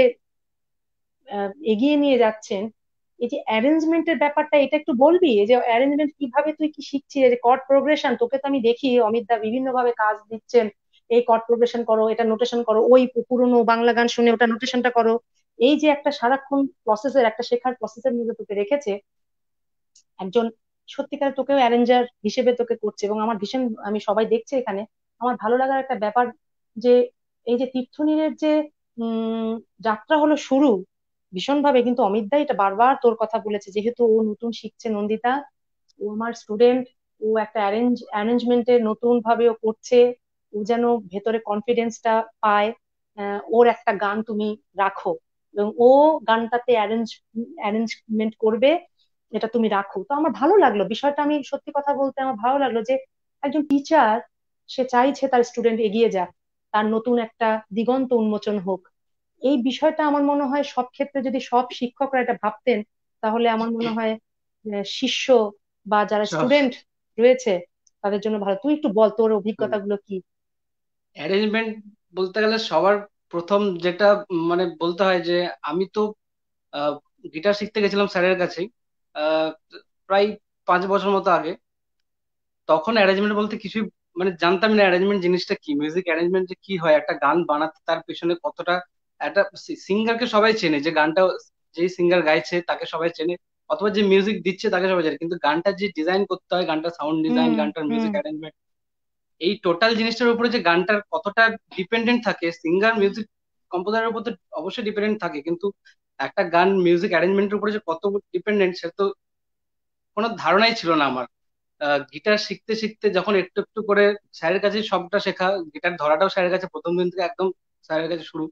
আহ, এগিয়ে নিয়ে যাচ্ছেন। এই যে অ্যারেঞ্জমেন্টের ব্যাপারটা, এটা একটু বলবি, এই যে অ্যারেঞ্জমেন্ট কিভাবে তুই কি শিখছিস, এই যে কর্ড প্রোগ্রেশন, তোকে তো আমি দেখি অমিত দা বিভিন্ন ভাবে কাজ দিচ্ছেন, এই কর্ড প্রোগ্রেশন করো, এটা নোটেশন করো, ওই পুরোনো বাংলা গান শুনে ওটা নোটেশনটা করো। এই যে একটা সারাক্ষণ প্রসেসের, একটা শেখার প্রসেসের মধ্যে তোকে রেখেছে একজন, সত্যিকার তোকেও অ্যারেঞ্জার হিসেবে তোকে করছে, এবং আমার ভীষণ, আমি সবাই দেখছে এখানে, আমার ভালো লাগার একটা ব্যাপার যে এই যে তীর্থনীরের যে উম যাত্রা হলো শুরু ভীষণ ভাবে, কিন্তু অমিত দা এটা বারবার তোর কথা বলেছে, যেহেতু ও নতুন শিখছে, নন্দিতা, ও আমার স্টুডেন্ট, ও একটা অ্যারেঞ্জ অ্যারেঞ্জমেন্টে নতুন ভাবে ও করছে, ও যেন ভেতরে কনফিডেন্সটা পায়, আহ, ওর একটা গান তুমি রাখো, এবং ও গানটাতে অ্যারেঞ্জ অ্যারেঞ্জমেন্ট করবে, এটা তুমি রাখো। তো আমার ভালো লাগলো বিষয়টা, আমি সত্যি কথা বলতে আমার ভালো লাগলো যে একজন টিচার, সে চাইছে তার স্টুডেন্ট এগিয়ে যাক, তার নতুন একটা দিগন্ত উন্মোচন হোক। এই বিষয়টা আমার মনে হয় সব ক্ষেত্রে যদি সব শিক্ষকরা এটা ভাবতেন, তাহলে আমার মনে হয় আহ, শিষ্য বা যারা সব স্টুডেন্ট রয়েছে তাদের জন্য ভালো। তুই একটু বল তোর অভিজ্ঞতাগুলো কি। অ্যারেঞ্জমেন্ট বলতে গেলে সবার প্রথম যেটা উম, মানে বলতে হয় যে আমি তো গিটার শিখতে গেছিলাম স্যারের কাছেই, আহ, প্রায় পাঁচ বছর মতো আগে। তখন অ্যারেঞ্জমেন্ট বলতে কিছুই মানে জানতাম না, অ্যারেঞ্জমেন্ট জিনিসটা কি, মিউজিক অ্যারেঞ্জমেন্ট যে কি হয়, একটা গান বানাতে তার পেছনে কতটা, একটা সিঙ্গারকে সবাই চেনে, যে গানটা যে সিঙ্গার গাইছে তাকে সবাই চেনে, অথবা যে মিউজিক দিচ্ছে তাকে সবাই চেনে, কিন্তু গানটা যে ডিজাইন করতে হয়, গানটা সাউন্ড ডিজাইন, হুম। গানটার হুম। মিউজিক অ্যারেঞ্জমেন্ট, এই টোটাল জিনিসটার উপরে যে গানটার কতটা ডিপেন্ডেন্ট থাকে, সিঙ্গার মিউজিক কম্পোজারের উপর তো অবশ্যই ডিপেন্ডেন্ট থাকে, কিন্তু একটা গান মিউজিক অ্যারেঞ্জমেন্টের উপরে যে কত ডিপেন্ডেন্ট সেটা তো কোনো ধারণাই ছিল না আমার। গিটার শিখতে শিখতে যখন একটু একটু করে স্যারের কাছে সবটা শেখা, গিটার ধরাটাও স্যারের কাছে প্রথম দিন থেকে একদম স্যারের কাছে শুরু,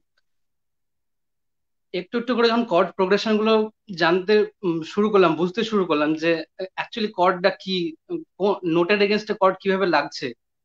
একটু একটু করে যখন কর্ড প্রোগ্রেশন গুলো জানতে উম, শুরু করলাম, বুঝতে শুরু করলাম যে অ্যাকচুয়ালি কর্ডটা কি, নোটের এগেনস্টে কর্ড কিভাবে লাগছে,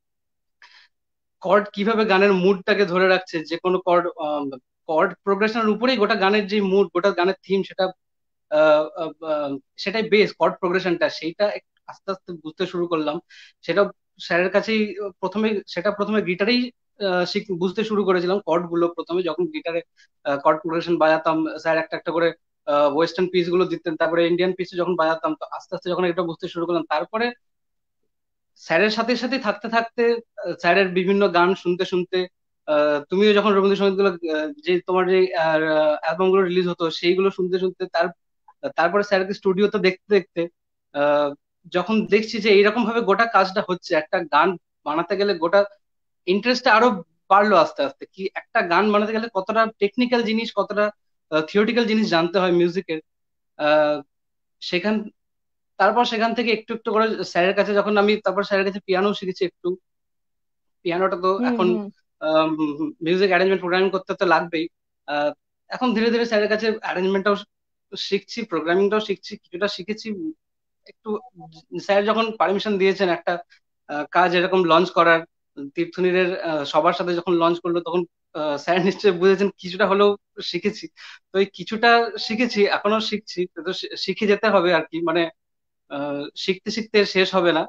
কর্ড কিভাবে গানের মুডটাকে ধরে রাখছে, যে কোনো কর্ড, কর্ড প্রোগ্রেশনের উপরেই গোটা গানের যে মুড, গোটা গানের থিম, সেটা আহ, আহ, আহ, সেটাই বেস, কর্ড প্রোগ্রেশনটা, সেইটা এক- আস্তে আস্তে বুঝতে শুরু করলাম। সেটা স্যারের কাছেই প্রথমে, সেটা প্রথমে গিটারেই বুঝতে শুরু করেছিলাম, কর্ড গুলো প্রথমে যখন গিটারে কর্ড প্রোগ্রেশন বাজাতাম, স্যার একটা একটা করে ওয়েস্টার্ন পিস গুলো দিতেন, তারপরে ইন্ডিয়ান পিস যখন বাজাতাম, তো আস্তে আস্তে যখন এটা বুঝতে শুরু করলাম, তারপরে স্যারের সাথে সাথে থাকতে থাকতে, আহ, স্যারের বিভিন্ন গান শুনতে শুনতে, আহ, তুমিও যখন রবীন্দ্রসঙ্গীত গুলো, আহ, যে তোমার যে অ্যালবাম গুলো রিলিজ হতো সেইগুলো শুনতে শুনতে, তার তারপরে স্যারকে স্টুডিওতে দেখতে দেখতে, আহ, যখন দেখছি যে এইরকম ভাবে গোটা কাজটা হচ্ছে, একটা গান বানাতে গেলে গোটা ইন্টারেস্টটা আরো পারলো আস্তে আস্তে। কি একটা গান বানাতে গেলে কতটা টেকনিক্যাল জিনিস, কতটা থিওরিটিক্যাল জিনিস জানতে হয় মিউজিকের। আহ সেখান তারপর সেখান থেকে একটু একটু করে স্যারের কাছে যখন আমি, তারপর স্যারের কাছে পিয়ানো শিখেছি একটু। পিয়ানোটা তো হুম এখন হুম মিউজিক অ্যারেঞ্জমেন্ট প্রোগ্রামিং করতে তো লাগবেই। আহ, এখন ধীরে ধীরে স্যারের কাছে অ্যারেঞ্জমেন্টটাও শিখছি, প্রোগ্রামিংটাও শিখছি, কিছুটা শিখেছি একটু। স্যার যখন পারমিশন দিয়েছেন একটা আহ, কাজ এরকম লঞ্চ করার, তীর্থনীরের আহ, সবার সাথে যখন লঞ্চ করলো, তখন আহ, স্যার নিশ্চয়ই বুঝেছেন কিছুটা হলেও শিখেছি। তো এই কিছুটা শিখেছি, এখনো শিখছি, তো শি- শিখে যেতে হবে আর কি। মানে আহ, শিখতে শিখতে শেষ হবে না,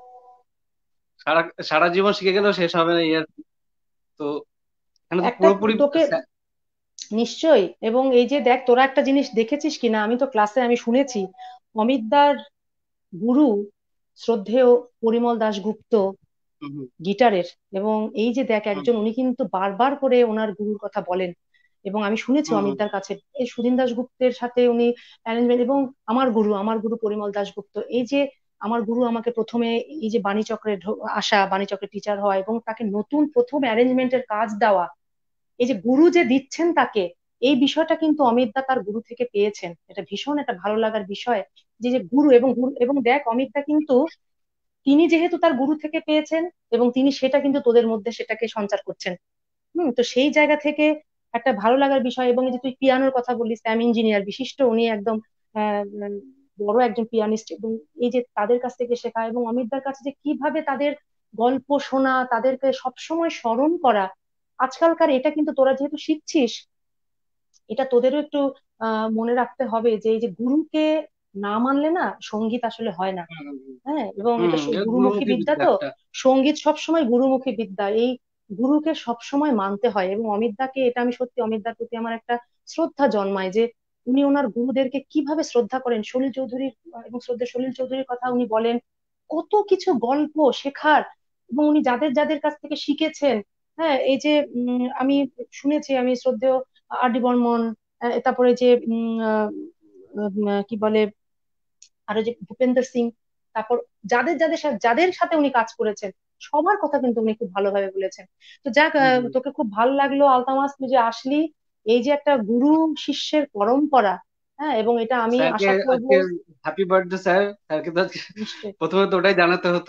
সারা সারা জীবন শিখে গেলেও শেষ হবে না এই আর কি। তো এখানে তো একটা পুরোপুরি তোকে স্যা- নিশ্চয়ই, এবং এই যে দেখ, তোরা একটা জিনিস দেখেছিস কিনা, আমি তো ক্লাসে আমি শুনেছি অমিতদার গুরু শ্রদ্ধেয় পরিমল দাশগুপ্ত হুম, হুম, গিটারের। এবং এই যে দেখ, হুম, একজন উনি কিন্তু বারবার করে ওনার গুরুর কথা বলেন। এবং আমি শুনেছি হুম, হুম, অমিতদার কাছে এই সুধীন দাশগুপ্তের সাথে উনি অ্যারেঞ্জমেন্ট, এবং আমার গুরু আমার গুরু পরিমল দাশগুপ্ত, এই যে আমার গুরু আমাকে প্রথমে এই যে বাণীচক্রে ঢো- আসা, বাণীচক্রের টিচার হওয়া, এবং তাকে নতুন প্রথম অ্যারেঞ্জমেন্টের কাজ দেওয়া, এই যে গুরু যে দিচ্ছেন তাকে, এই বিষয়টা কিন্তু অমিতদা তার গুরু থেকে পেয়েছেন। এটা ভীষণ একটা ভালো লাগার বিষয়, যে যে গুরু এবং গুরু, এবং দেখ অমিতদা কিন্তু তিনি যেহেতু তার গুরু থেকে পেয়েছেন, এবং তিনি সেটা কিন্তু তোদের মধ্যে সেটাকে সঞ্চার করছেন। হম, তো সেই জায়গা থেকে একটা ভালো লাগার বিষয়। এবং এই যে তুই পিয়ানোর কথা বললি, স্যাম ইঞ্জিনিয়ার বিশিষ্ট, উনি একদম আহ, উম, বড় একজন পিয়ানিস্ট, এবং এই যে তাদের কাছ থেকে শেখা, এবং অমিতদার কাছে যে কিভাবে তাদের গল্প শোনা, তাদেরকে সবসময় স্মরণ করা আজকালকার, এটা কিন্তু তোরা যেহেতু শিখছিস, এটা তোদেরও একটু আহ মনে রাখতে হবে, যে এই যে গুরুকে না মানলে না সঙ্গীত আসলে হয় না। হুম, হুম, হ্যাঁ, এবং হুম, এটা হুম, সু- এ গুরুমুখী গুরুমুখী বিদ্যা বিদ্যা তো, একটা। সঙ্গীত সবসময় গুরুমুখী বিদ্যা। এই গুরুকে সবসময় মানতে হয়, এবং অমিতদাকে, এটা আমি সত্যি অমিতদার প্রতি আমার একটা শ্রদ্ধা জন্মায়, যে উনি ওনার গুরুদেরকে কিভাবে শ্রদ্ধা করেন। সলিল চৌধুরীর এবং শ্রদ্ধা সলিল চৌধুরীর কথা উনি বলেন, কত কিছু গল্প শেখার, এবং উনি যাদের যাদের কাছ থেকে শিখেছেন। হ্যাঁ, এই যে উম, আমি শুনেছি, আমি শ্রদ্ধেয় আর ডি বর্মন, আহ, তারপরে যে উম, আহ, উম, আহ, কি বলে, আরো যে ভূপেন্দ্র সিং, তারপর যাদের যাদের সাথে যাদের সাথে উনি কাজ করেছেন, সবার কথা কিন্তু উনি খুব ভালোভাবে বলেছেন। তো যাক, হুম, আহ, হুম। তোকে খুব ভালো লাগলো আলতামাস, তুই যে আসলি। এই যে একটা গুরু শিষ্যের পরম্পরা, হ্যাঁ, এবং এটা আমি স্যারকে আশা করব। আজকে হ্যাপি বার্থডে স্যার। স্যারকে তো আজকে নিশ্চয়ই। প্রথমে তো ওটাই জানাতে হতো।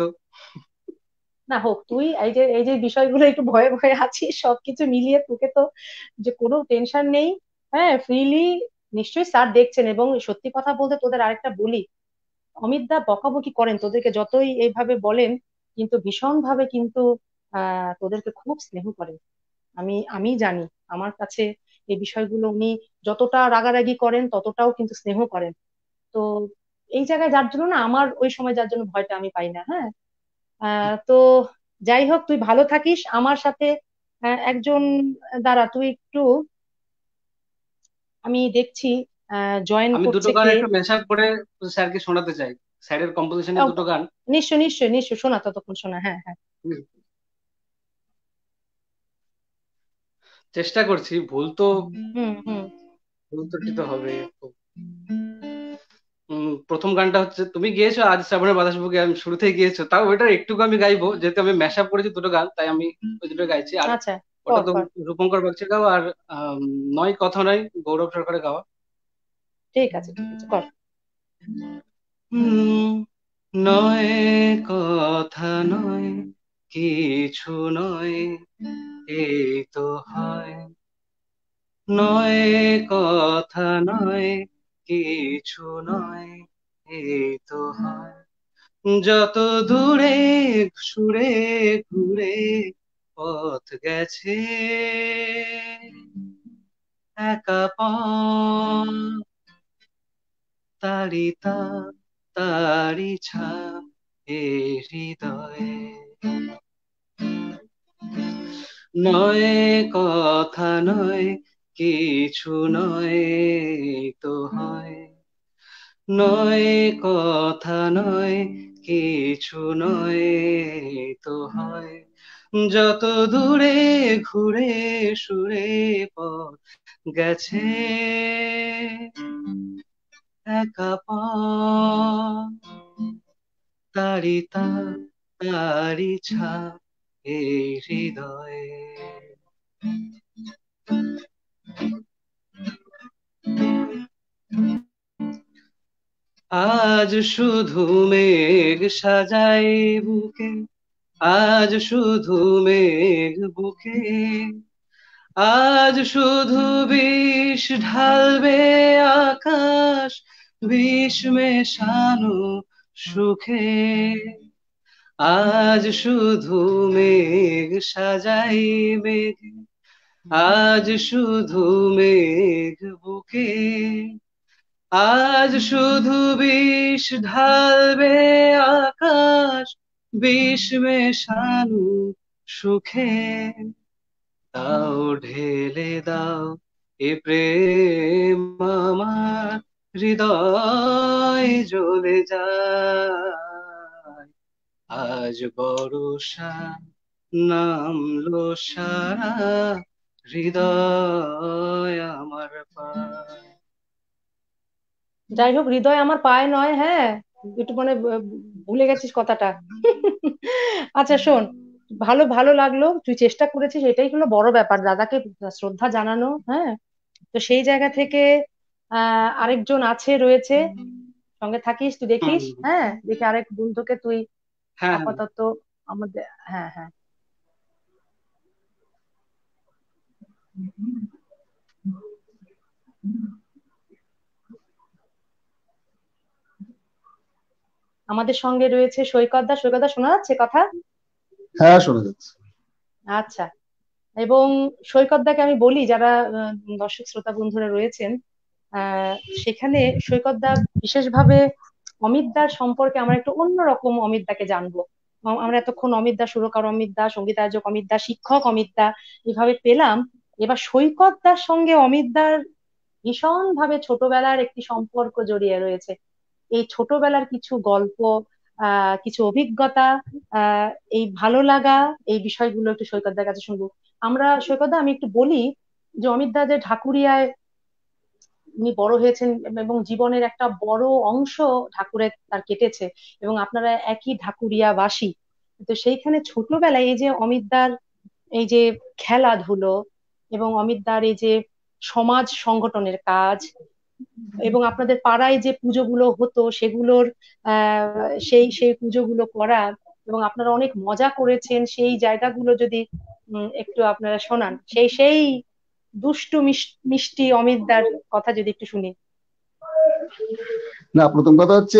না হোক, তুই এই যে এই যে বিষয়গুলো একটু ভয়ে ভয়ে আছিস, সবকিছু মিলিয়ে তোকে তো যে কোনো টেনশন নেই। হ্যাঁ, ফ্রিলি নিশ্চয়ই স্যার দেখছেন। এবং সত্যি কথা বলতে তোদের আরেকটা বলি, অমিতদা বকাবকি করেন তোদেরকে, যতই এইভাবে বলেন, কিন্তু ভীষণ ভাবে কিন্তু আহ তোদেরকে খুব স্নেহ করেন। আমি আমি জানি, আমার কাছে এই বিষয়গুলো উনি যতটা রাগারাগি করেন, ততটাও কিন্তু স্নেহ করেন। তো এই জায়গায় যার জন্য না, আমার ওই সময় যার জন্য ভয়টা আমি পাই না। হ্যাঁ, আহ তো যাই হোক, তুই ভালো থাকিস আমার সাথে। আহ, একজন দাঁড়া, তুই একটু, আমি দেখছি জয়েন আমি দুটো করছে গান কে। একটু মেশ আপ করে স্যারকে শোনাতে চাই, স্যারের কম্পোজিশনের আহ, দুটো গান। নিশ্চয় নিশ্চয় নিশ্চয়, শোনা, ততক্ষণ শোনা, হ্যাঁ হ্যাঁ। হুম, চেষ্টা করছি। ভুল তো হুম হুম। ভুল ত্রুটি তো হবে। উম, প্রথম গানটা হচ্ছে, তুমি গিয়েছো আজ শ্রাবণের বাতাস বুকে, আমি শুরুতেই গিয়েছো, তাও ওইটা একটু আমি গাইবো, যেহেতু আমি ম্যাশ আপ করেছি দুটো গান, তাই আমি ওই দুটো গাইছি। আর আচ্ছা, ওটা কর তো কর। রূপঙ্কর বাগচি গাওয়া, আর আম, নয় কথা নয় গৌরব সরকারের গাওয়া। ঠিক আছে ঠিক আছে, কর। হুম, নয় কথা নয়, কিছু নয়, এই তো হয়। নয় কথা নয়, কিছু নয়, এই তো হয়। যত দূরে সুরে ঘুরে পথ গেছে, একা পথ, তারি তা তারি ছাপ এ হৃদয়ে। নয় কথা নয়, কিছু নয়, এই তো হয়। নয় কথা নয়, কিছু নয়, এই তো হয়। যত দূরে ঘুরে সুরে পথ গেছে, একা পথ, তারি তা তারি ছাপ এই হৃদয়ে। আজ শুধু মেঘ সাজাই বুকে, আজ শুধু মেঘ বুকে, আজ শুধু বিষ ঢালবে আকাশ, বিষ মেশানো সুখে। আজ শুধু মেঘ সাজাই মেঘ, আজ শুধু মেঘ বুকে, আজ শুধু বিষ ঢালবে আকাশ, বিষ মেশানো সুখে। দাও ঢেলে দাও এ প্রেম আমার হৃদয় জ্বলে যায়। আজ বর্ষা নামলো সারা, হৃদয় আমার পায়। যাই হোক, হৃদয় আমার পায় নয়, হ্যাঁ একটু মানে ব- ভুলে গেছিস কথাটা। আচ্ছা শোন, ভালো ভালো লাগলো, তুই চেষ্টা করেছিস, এটাই হলো বড় ব্যাপার, দাদাকে শ্রদ্ধা জানানো। হ্যাঁ, তো সেই জায়গা থেকে আহ আরেকজন আছে রয়েছে, সঙ্গে থাকিস, তুই হুম দেখিস, হুম হুম। হ্যাঁ দেখে আরেক বন্ধুকে তুই হ্যাঁ হ্যাঁ। আপাতত আমাদের, হ্যাঁ হ্যাঁ, আমাদের সঙ্গে রয়েছে সৈকত দা। সৈকত দা, শোনা যাচ্ছে কথা? হ্যাঁ, শোনা যাচ্ছে। আচ্ছা, এবং সৈকত দাকে আমি বলি, যারা আহ, দর্শক শ্রোতা বন্ধুরা রয়েছেন, আহ সেখানে সৈকত দা বিশেষভাবে অমিত দার সম্পর্কে আমরা একটু অন্যরকম অমিত দাকে জানবো। আম- আমরা এতক্ষণ অমিত দা, সুরকার অমিত দা, সঙ্গীতায়োজক অমিত দা, শিক্ষক অমিত দা এভাবে পেলাম। এবার সৈকত দার সঙ্গে অমিত দার ভীষণ ভাবে ছোটবেলার একটি সম্পর্ক জড়িয়ে রয়েছে। এই ছোটবেলার কিছু গল্প, আহ কিছু অভিজ্ঞতা, আহ এই ভালো লাগা, এই বিষয়গুলো একটু সৈকতদার কাছে শুনবো আমরা। সৈকতদা, আমি একটু বলি যে অমিত দা যে ঢাকুরিয়ায় উনি বড় হয়েছেন এবং জীবনের একটা বড় অংশ ঠাকুরের তার কেটেছে, এবং আপনারা একই ঢাকুরিয়া বাসী। তো সেইখানে ছোটবেলায় এই যে অমিতদার এই যে খেলাধুলো, এবং অমিতদার এই যে সমাজ সংগঠনের কাজ, এবং আপনাদের পাড়ায় যে পুজোগুলো হতো সেগুলোর আহ সেই সেই পুজোগুলো করা, এবং আপনারা অনেক মজা করেছেন সেই জায়গাগুলো যদি উম, একটু আপনারা শোনান, সেই সেই দুষ্টু মিস- মিষ্টি অমিতদার কথা যদি একটু শুনি। না, প্রথম কথা হচ্ছে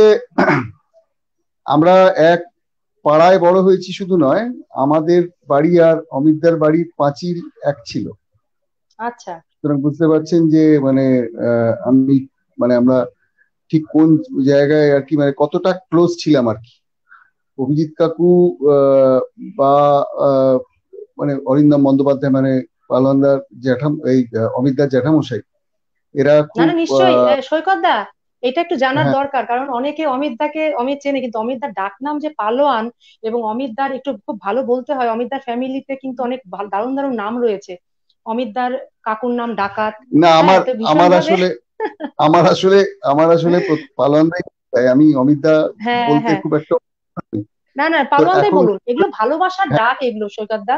আমরা এক পাড়ায় বড় হয়েছি শুধু নয়, আমাদের বাড়ি আর অমিতদার বাড়ির পাঁচিল এক ছিল। আচ্ছা। সুতরাং বুঝতে পারছেন যে মানে আহ, আমি মানে আমরা ঠিক কোন জায়গায় আর কি মানে কতটা ক্লোজ ছিলাম আর কি। অভিজিৎ কাকু আহ, বা আহ, মানে অরিন্দম বন্দ্যোপাধ্যায় মানে পালোয়ানদার জ্যাঠাম এই আহ, অমিতদার জ্যাঠামশাই, এরা না খুব না, নিশ্চয়ই আহ, সৈকত দা, এটা একটু জানার হ্যাঁ দরকার, কারণ অনেকে অমিত দাকে অমিত চেনে, কিন্তু অমিত দার ডাকনাম যে পালোয়ান, এবং অমিত দার একটু খুব ভালো বলতে হয়, অমিত দার ফ্যামিলিতে কিন্তু অনেক ভাল- দারুণ দারুণ নাম রয়েছে। অমিত দার কাকুর নাম ডাকাত। না হ্যাঁ, আমার তো ভীষণ আমার ভাবে। আসলে আমার আসলে আমার আসলে পালোয়ানদাই, আমি অমিতদা হ্যাঁ বলতে হ্যাঁ, খুব একটা অভ্যস্ত নই। না না, তো পালোয়ান দাই এখন বলুন, এগুলো ভালোবাসার হ্যাঁ, ডাক এগুলো সৈকত দা।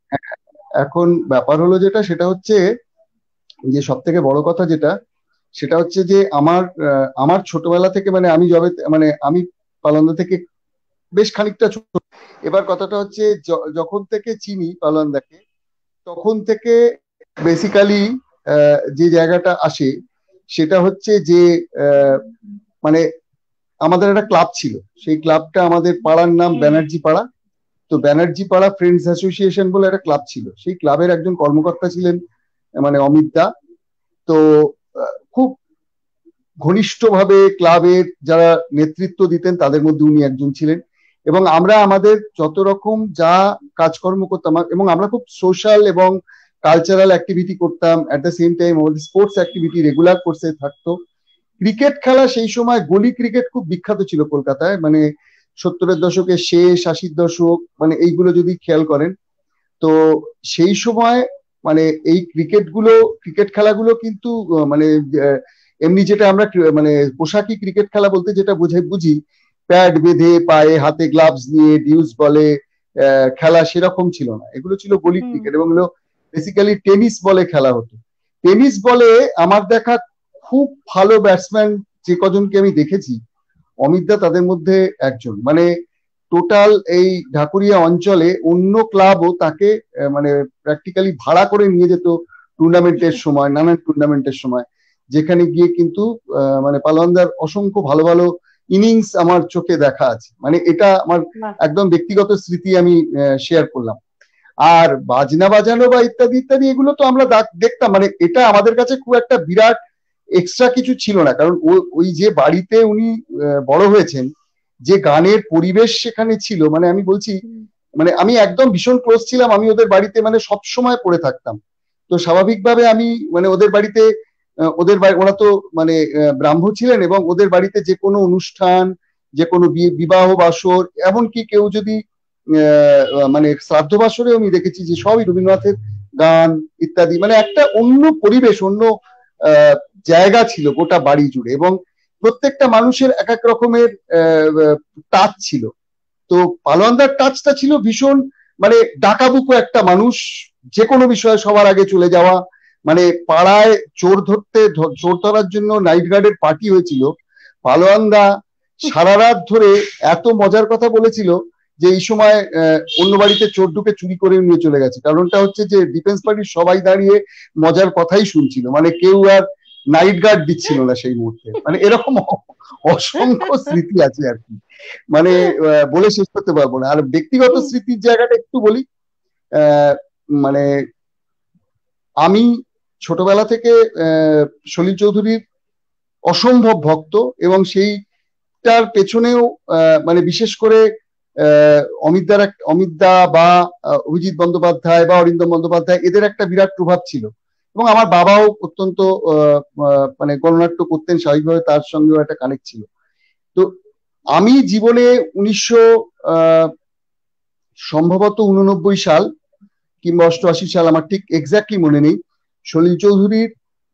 এখন ব্যাপার হলো যেটা, সেটা হচ্ছে যে সব থেকে বড় কথা যেটা, সেটা হচ্ছে যে আমার আহ, আমার ছোটবেলা থেকে মানে আমি যবে মানে আমি পালোয়ানদা থেকে বেশ খানিকটা ছোট। এবার কথাটা হচ্ছে য- যখন থেকে চিনি পালোয়ানদাকে, তখন থেকে বেসিক্যালি যে জায়গাটা আসে সেটা হচ্ছে যে আহ, মানে আমাদের একটা ক্লাব ছিল, সেই ক্লাবটা আমাদের পাড়ার নাম হুম হুম। ব্যানার্জি পাড়া। তো ব্যানার্জি পাড়া ফ্রেন্ডস অ্যাসোসিয়েশন বলে একটা ক্লাব ছিল, সেই ক্লাবের একজন কর্মকর্তা ছিলেন মানে অমিত দা। তো আহ, খুব ঘনিষ্ঠভাবে ক্লাবের যারা নেতৃত্ব দিতেন তাদের মধ্যে উনি একজন ছিলেন। এবং আমরা আমাদের যত রকম যা কাজকর্ম করতাম, এবং আমরা খুব সোশ্যাল এবং কালচারাল অ্যাক্টিভিটি করতাম, অ্যাট দ্য সেম টাইম আমাদের স্পোর্টস অ্যাক্টিভিটি রেগুলার কোর্সে থাকতো। ক্রিকেট খেলা সেই সময় গলি ক্রিকেট খুব বিখ্যাত ছিল কলকাতায়, মানে সত্তরের দশকের শেষ, আশির দশক, মানে এইগুলো যদি খেয়াল করেন। তো সেই সময় মানে এই ক্রিকেট গুলো ক্রিকেট খেলাগুলো কিন্তু আহ, মানে আহ, এমনি যেটা আমরা ক্রি- মানে পোশাকি ক্রিকেট খেলা বলতে যেটা বুঝাই বুঝি, প্যাড বেঁধে পায়ে হাতে গ্লাভস নিয়ে ডিউস বলে আহ, খেলা, সেরকম ছিল না। এগুলো ছিল গলি হুম। ক্রিকেট, এবং এগুলো বেসিক্যালি টেনিস বলে খেলা হতো। টেনিস বলে আমার দেখা খুব ভালো ব্যাটসম্যান যে কজনকে আমি দেখেছি, অমিতদা তাদের মধ্যে একজন। মানে টোটাল এই ঢাকুরিয়া অঞ্চলে অন্য ক্লাবও তাকে আহ, মানে প্র্যাকটিক্যালি ভাড়া করে নিয়ে যেত টুর্নামেন্টের সময়, নানান টুর্নামেন্টের সময়, যেখানে গিয়ে কিন্তু আহ, মানে পালোয়ানদার অসংখ্য ভালো ভালো ইনিংস আমার চোখে দেখা আছে। মানে এটা আমার বাহ, একদম ব্যক্তিগত স্মৃতি আমি শেয়ার করলাম। আর বাজনা বাজানো বা ইত্যাদি ইত্যাদি এগুলো তো আমরা দাক- দেখতাম, মানে এটা আমাদের কাছে খুব একটা বিরাট এক্সট্রা কিছু ছিল না, কারণ ও- ওই যে বাড়িতে উনি আহ, বড় হয়েছেন, যে গানের পরিবেশ সেখানে ছিল, মানে আমি বলছি, হুম, মানে আমি একদম ভীষণ ক্লোজ ছিলাম, আমি ওদের বাড়িতে মানে সব সময় পড়ে থাকতাম। তো স্বাভাবিকভাবে আমি মানে ওদের বাড়িতে আহ, ওদের বাড়ি, ওরা তো মানে আহ, ব্রাহ্ম ছিলেন, এবং ওদের বাড়িতে যে কোনো অনুষ্ঠান, যে কোনো বিয়ে- বিবাহ বাসর, এমনকি কেউ যদি আহ, মানে শ্রাদ্ধ বাসরেও আমি দেখেছি যে সবই রবীন্দ্রনাথের গান ইত্যাদি, মানে একটা অন্য পরিবেশ, অন্য আহ, জায়গা ছিল গোটা বাড়ি জুড়ে, এবং প্রত্যেকটা মানুষের এক এক রকমের টাচ ছিল। তো পালোয়ানদার টাচটা ছিল ভীষণ, মানে ডাকাবুকো একটা মানুষ, যে কোনো বিষয়ে সবার আগে চলে যাওয়া। মানে পাড়ায় চোর ধরতে ধ- চোর ধরার জন্য নাইট গার্ডের পার্টি হয়েছিল, পালোয়ানদা সারা রাত ধরে এত মজার কথা বলেছিল যে এই সময় আহ, অন্য বাড়িতে চোর ঢুকে চুরি করে নিয়ে চলে গেছে। কারণটা হচ্ছে যে ডিফেন্স পার্টির সবাই দাঁড়িয়ে মজার কথাই শুনছিল, মানে কেউ আর নাইট গার্ড দিচ্ছিল না সেই মুহূর্তে। মানে এরকম অ- অসংখ্য স্মৃতি আছে আর কি, মানে আহ, বলে শেষ করতে পারবো না। আর ব্যক্তিগত হুম, স্মৃতির জায়গাটা একটু বলি। আহ, মানে আমি ছোটবেলা থেকে আহ, সলিল চৌধুরীর অসম্ভব ভক্ত, এবং সেইটার পেছনেও আহ, মানে বিশেষ করে আহ, অমিতদার এক- অমিতদা বা আহ, অভিজিৎ বন্দ্যোপাধ্যায় বা অরিন্দম বন্দ্যোপাধ্যায়, এদের একটা বিরাট প্রভাব ছিল। এবং আমার বাবাও অত্যন্ত আহ, আহ, মানে গণনাট্য করতেন, স্বাভাবিকভাবে তার সঙ্গেও একটা কানেক্ট ছিল। তো আমি জীবনে উনিশশো আহ সম্ভবত উননব্বই সাল কিংবা অষ্টআশি সাল, আমার ঠিক এক্স্যাক্টলি মনে নেই, সলিল চৌধুরীর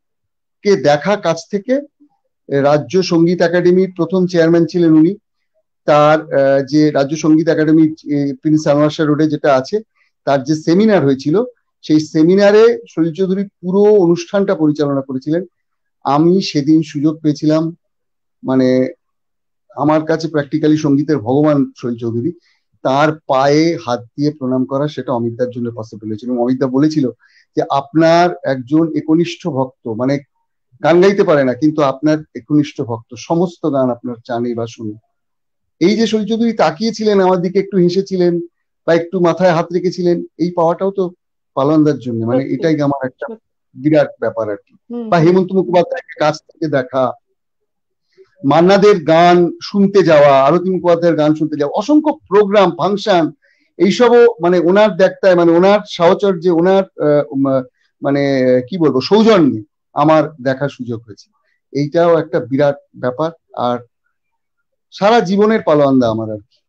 কে দেখা কাছ থেকে। রাজ্য সঙ্গীত একাডেমির প্রথম চেয়ারম্যান ছিলেন উনি। তার আহ, যে রাজ্য সঙ্গীত একাডেমি প্রিন্স আনোয়ার শাহ রোডে যেটা আছে, তার যে সেমিনার হয়েছিল, সেই সেমিনারে সলিল চৌধুরী পুরো অনুষ্ঠানটা পরিচালনা করেছিলেন। আমি সেদিন সুযোগ পেয়েছিলাম, মানে আমার কাছে প্র্যাকটিক্যালি সঙ্গীতের ভগবান সলিল চৌধুরী, তার পায়ে হাত দিয়ে প্রণাম করা, সেটা অমিতদার জন্য পসিবল হয়েছিল। এবং অমিতদা বলেছিল যে আপনার একজন একনিষ্ঠ ভক্ত, মানে গান গাইতে পারে না কিন্তু আপনার একনিষ্ঠ ভক্ত, সমস্ত গান আপনার জানে বা শুনে। এই যে সলিল চৌধুরী তাকিয়েছিলেন আমার দিকে, একটু হেসেছিলেন বা একটু মাথায় হাত রেখেছিলেন, এই পাওয়াটাও তো পালনদার জন্য, মানে সত্যি এটাই আমার একটা সত্যি। বিরাট ব্যাপার আর কি। হুম বা হুম হেমন্ত হুম। মুখোপাধ্যায়কে কাছ থেকে দেখা, মান্নাদের গান শুনতে যাওয়া, আরতি মুখোপাধ্যায়ের গান শুনতে যাওয়া, অসংখ্য প্রোগ্রাম ফাংশন, এইসবও মানে ওনার দেখতায়, মানে ওনার সাহচর্যে, ওনার আহ, উম, মানে কি বলবো সৌজন্যে আমার দেখার সুযোগ হয়েছে। এইটাও একটা বিরাট ব্যাপার। আর সারা জীবনের পালোয়ানদা আমার আর কি।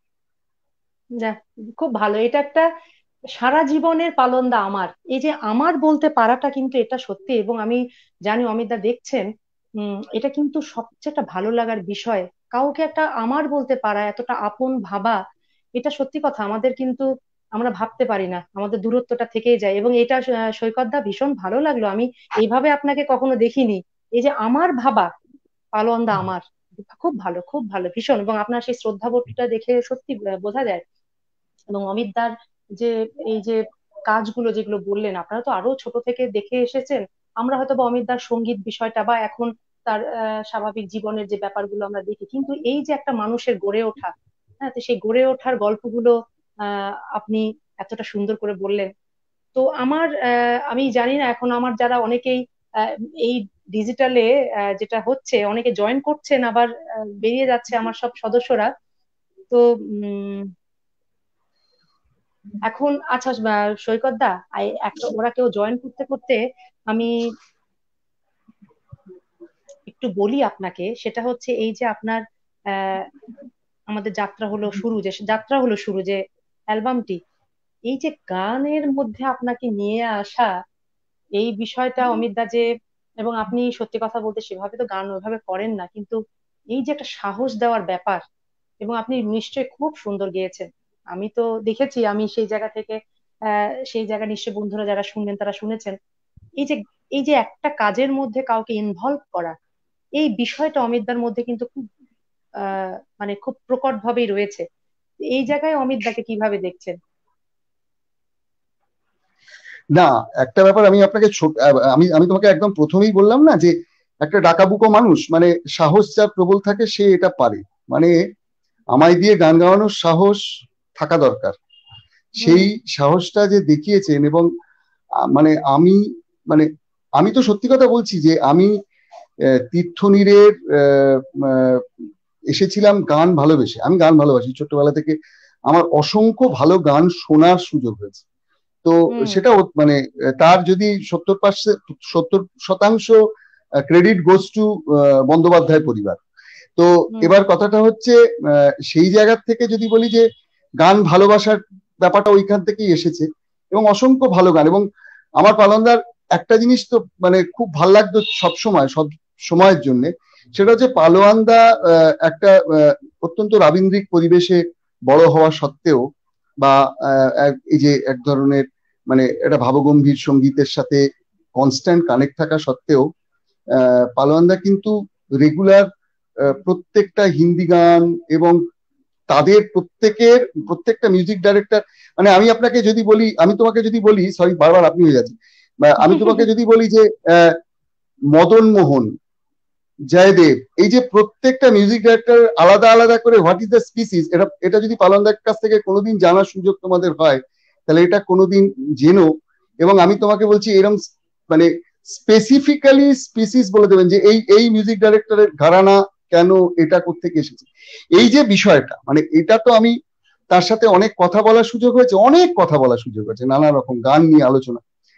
যাক, খুব ভালো। এটা একটা সারা জীবনের পালনদা আমার। এই যে আমার বলতে পারাটা কিন্তু এটা সত্যি, এবং আমি জানি অমিতদা দেখছেন। উম এটা কিন্তু সবচেয়ে একটা ভালো লাগার বিষয়। কাউকে একটা আমার বলতে পারা, এতটা আপন ভাবা, এটা সত্যি কথা আমাদের কিন্তু আমরা ভাবতে পারি না, আমাদের দূরত্বটা থেকেই যায়। এবং এটা আহ, সৈকতদা ভীষণ ভালো লাগলো, আমি এইভাবে আপনাকে কখনো দেখিনি। এই যে আমার ভাবা, পালোয়ানদা আমার, খুব ভালো, খুব ভালো, ভীষণ। এবং আপনার সেই শ্রদ্ধাবোধটা দেখে সত্যি আহ, বোঝা যায়। এবং অমিতদার যে এই যে কাজগুলো যেগুলো বললেন, আপনারা তো আরো ছোট থেকে দেখে এসেছেন। আমরা হয়তো বা অমিতদার সঙ্গীত বিষয়টা বা এখন তার আহ, স্বাভাবিক জীবনের যে ব্যাপারগুলো আমরা দেখি, কিন্তু এই যে একটা মানুষের গড়ে ওঠা, হ্যাঁ, তো সেই গড়ে ওঠার গল্পগুলো আহ আপনি এতটা সুন্দর করে বললেন। তো আমার আহ, আমি জানি না, এখন আমার যারা অনেকেই আহ, এই ডিজিটালে যেটা হচ্ছে, অনেকে জয়েন করছেন, আবার আহ, বেরিয়ে যাচ্ছে আমার সব সদস্যরা। তো উম এখন আচ্ছা, আহ, সৈকত দা, আই- এক- ওরা কেউ জয়েন করতে করতে আমি একটু বলি আপনাকে। সেটা হচ্ছে এই যে আপনার আহ আমাদের যাত্রা হলো শুরু, যে যাত্রা হলো শুরু যে অ্যালবামটি, এই যে গানের মধ্যে আপনাকে নিয়ে আসা, এই বিষয়টা অমিত দা যে, এবং আপনি সত্যি কথা বলতে সেভাবে তো গান ওইভাবে করেন না, কিন্তু এই যে একটা সাহস দেওয়ার ব্যাপার, এবং আপনি নিশ্চয়ই খুব সুন্দর গেয়েছেন। আমি তো দেখেছি, আমি সেই জায়গা থেকে আহ সেই জায়গা নিশ্চয়ই বন্ধুরা যারা শুনবেন তারা শুনেছেন। এই যে এই যে একটা কাজের মধ্যে কাউকে ইনভলভ করা, এই বিষয়টা অমিতদার মধ্যে কিন্তু খুব আহ মানে খুব প্রকট ভাবেই রয়েছে। এই জায়গায় অমিত দাকে কিভাবে দেখছেন? না, একটা ব্যাপার আমি আপনাকে ছোট আমি আমি তোমাকে একদম প্রথমেই বললাম না যে একটা ডাকাবুকো মানুষ, মানে সাহস যার প্রবল থাকে সে এটা পারে। মানে আমায় দিয়ে গান গাওয়ানোর সাহস থাকা দরকার। সেই সাহসটা যে দেখিয়েছেন, এবং মানে আমি মানে আমি তো সত্যি কথা বলছি যে আমি তীর্থনীরের এসেছিলাম গান ভালোবেসে। আমি গান ভালোবাসি ছোটবেলা থেকে, আমার অসংখ্য ভালো গান শোনার সুযোগ হয়েছে। তো সেটা মানে তার যদি সত্তর পার্সেন্ট সত্তর শতাংশ ক্রেডিট গোজ টু বন্দ্যোপাধ্যায় পরিবার। তো এবার কথাটা হচ্ছে সেই জায়গা থেকে যদি বলি যে গান ভালোবাসার ব্যাপারটা ওইখান থেকেই এসেছে, এবং অসংখ্য ভালো গান। এবং আমার পালনদার একটা জিনিস তো মানে খুব ভাল লাগতো সবসময়, সব সময়ের জন্য, সেটা হচ্ছে পালোয়ানদা একটা অত্যন্ত রাবীন্দ্রিক পরিবেশে বড় হওয়া সত্ত্বেও, বা এই যে এক ধরনের মানে একটা ভাবগম্ভীর সঙ্গীতের সাথে কনস্ট্যান্ট কানেক্ট থাকা সত্ত্বেও আহ পালোয়ানদা কিন্তু রেগুলার প্রত্যেকটা হিন্দি গান, এবং তাদের প্রত্যেকের প্রত্যেকটা মিউজিক ডাইরেক্টর, মানে আমি আপনাকে যদি বলি, আমি তোমাকে যদি বলি, সরি বারবার আপনি হয়ে যাচ্ছি, আমি তোমাকে যদি বলি যে আহ মদন মোহন, জয়দেব, এই যে প্রত্যেকটা মিউজিক ডাইরেক্টর আলাদা আলাদা করে হোয়াট ইজ দ্য স্পিসিস, এটা এটা যদি পালনদার কাছ থেকে কোনোদিন জানার সুযোগ তোমাদের হয় তাহলে এটা কোনোদিন জেনো। এবং আমি তোমাকে বলছি এরকম মানে স্পেসিফিক্যালি স্পিসিস বলে দেবেন যে এই এই মিউজিক ডাইরেক্টরের ঘরানা কেন, এটা কোত্থেকে এসেছে, এই যে বিষয়টা, মানে এটা তো আমি তার সাথে অনেক কথা বলার সুযোগ হয়েছে, অনেক কথা বলার সুযোগ হয়েছে, নানা রকম গান নিয়ে আলোচনা।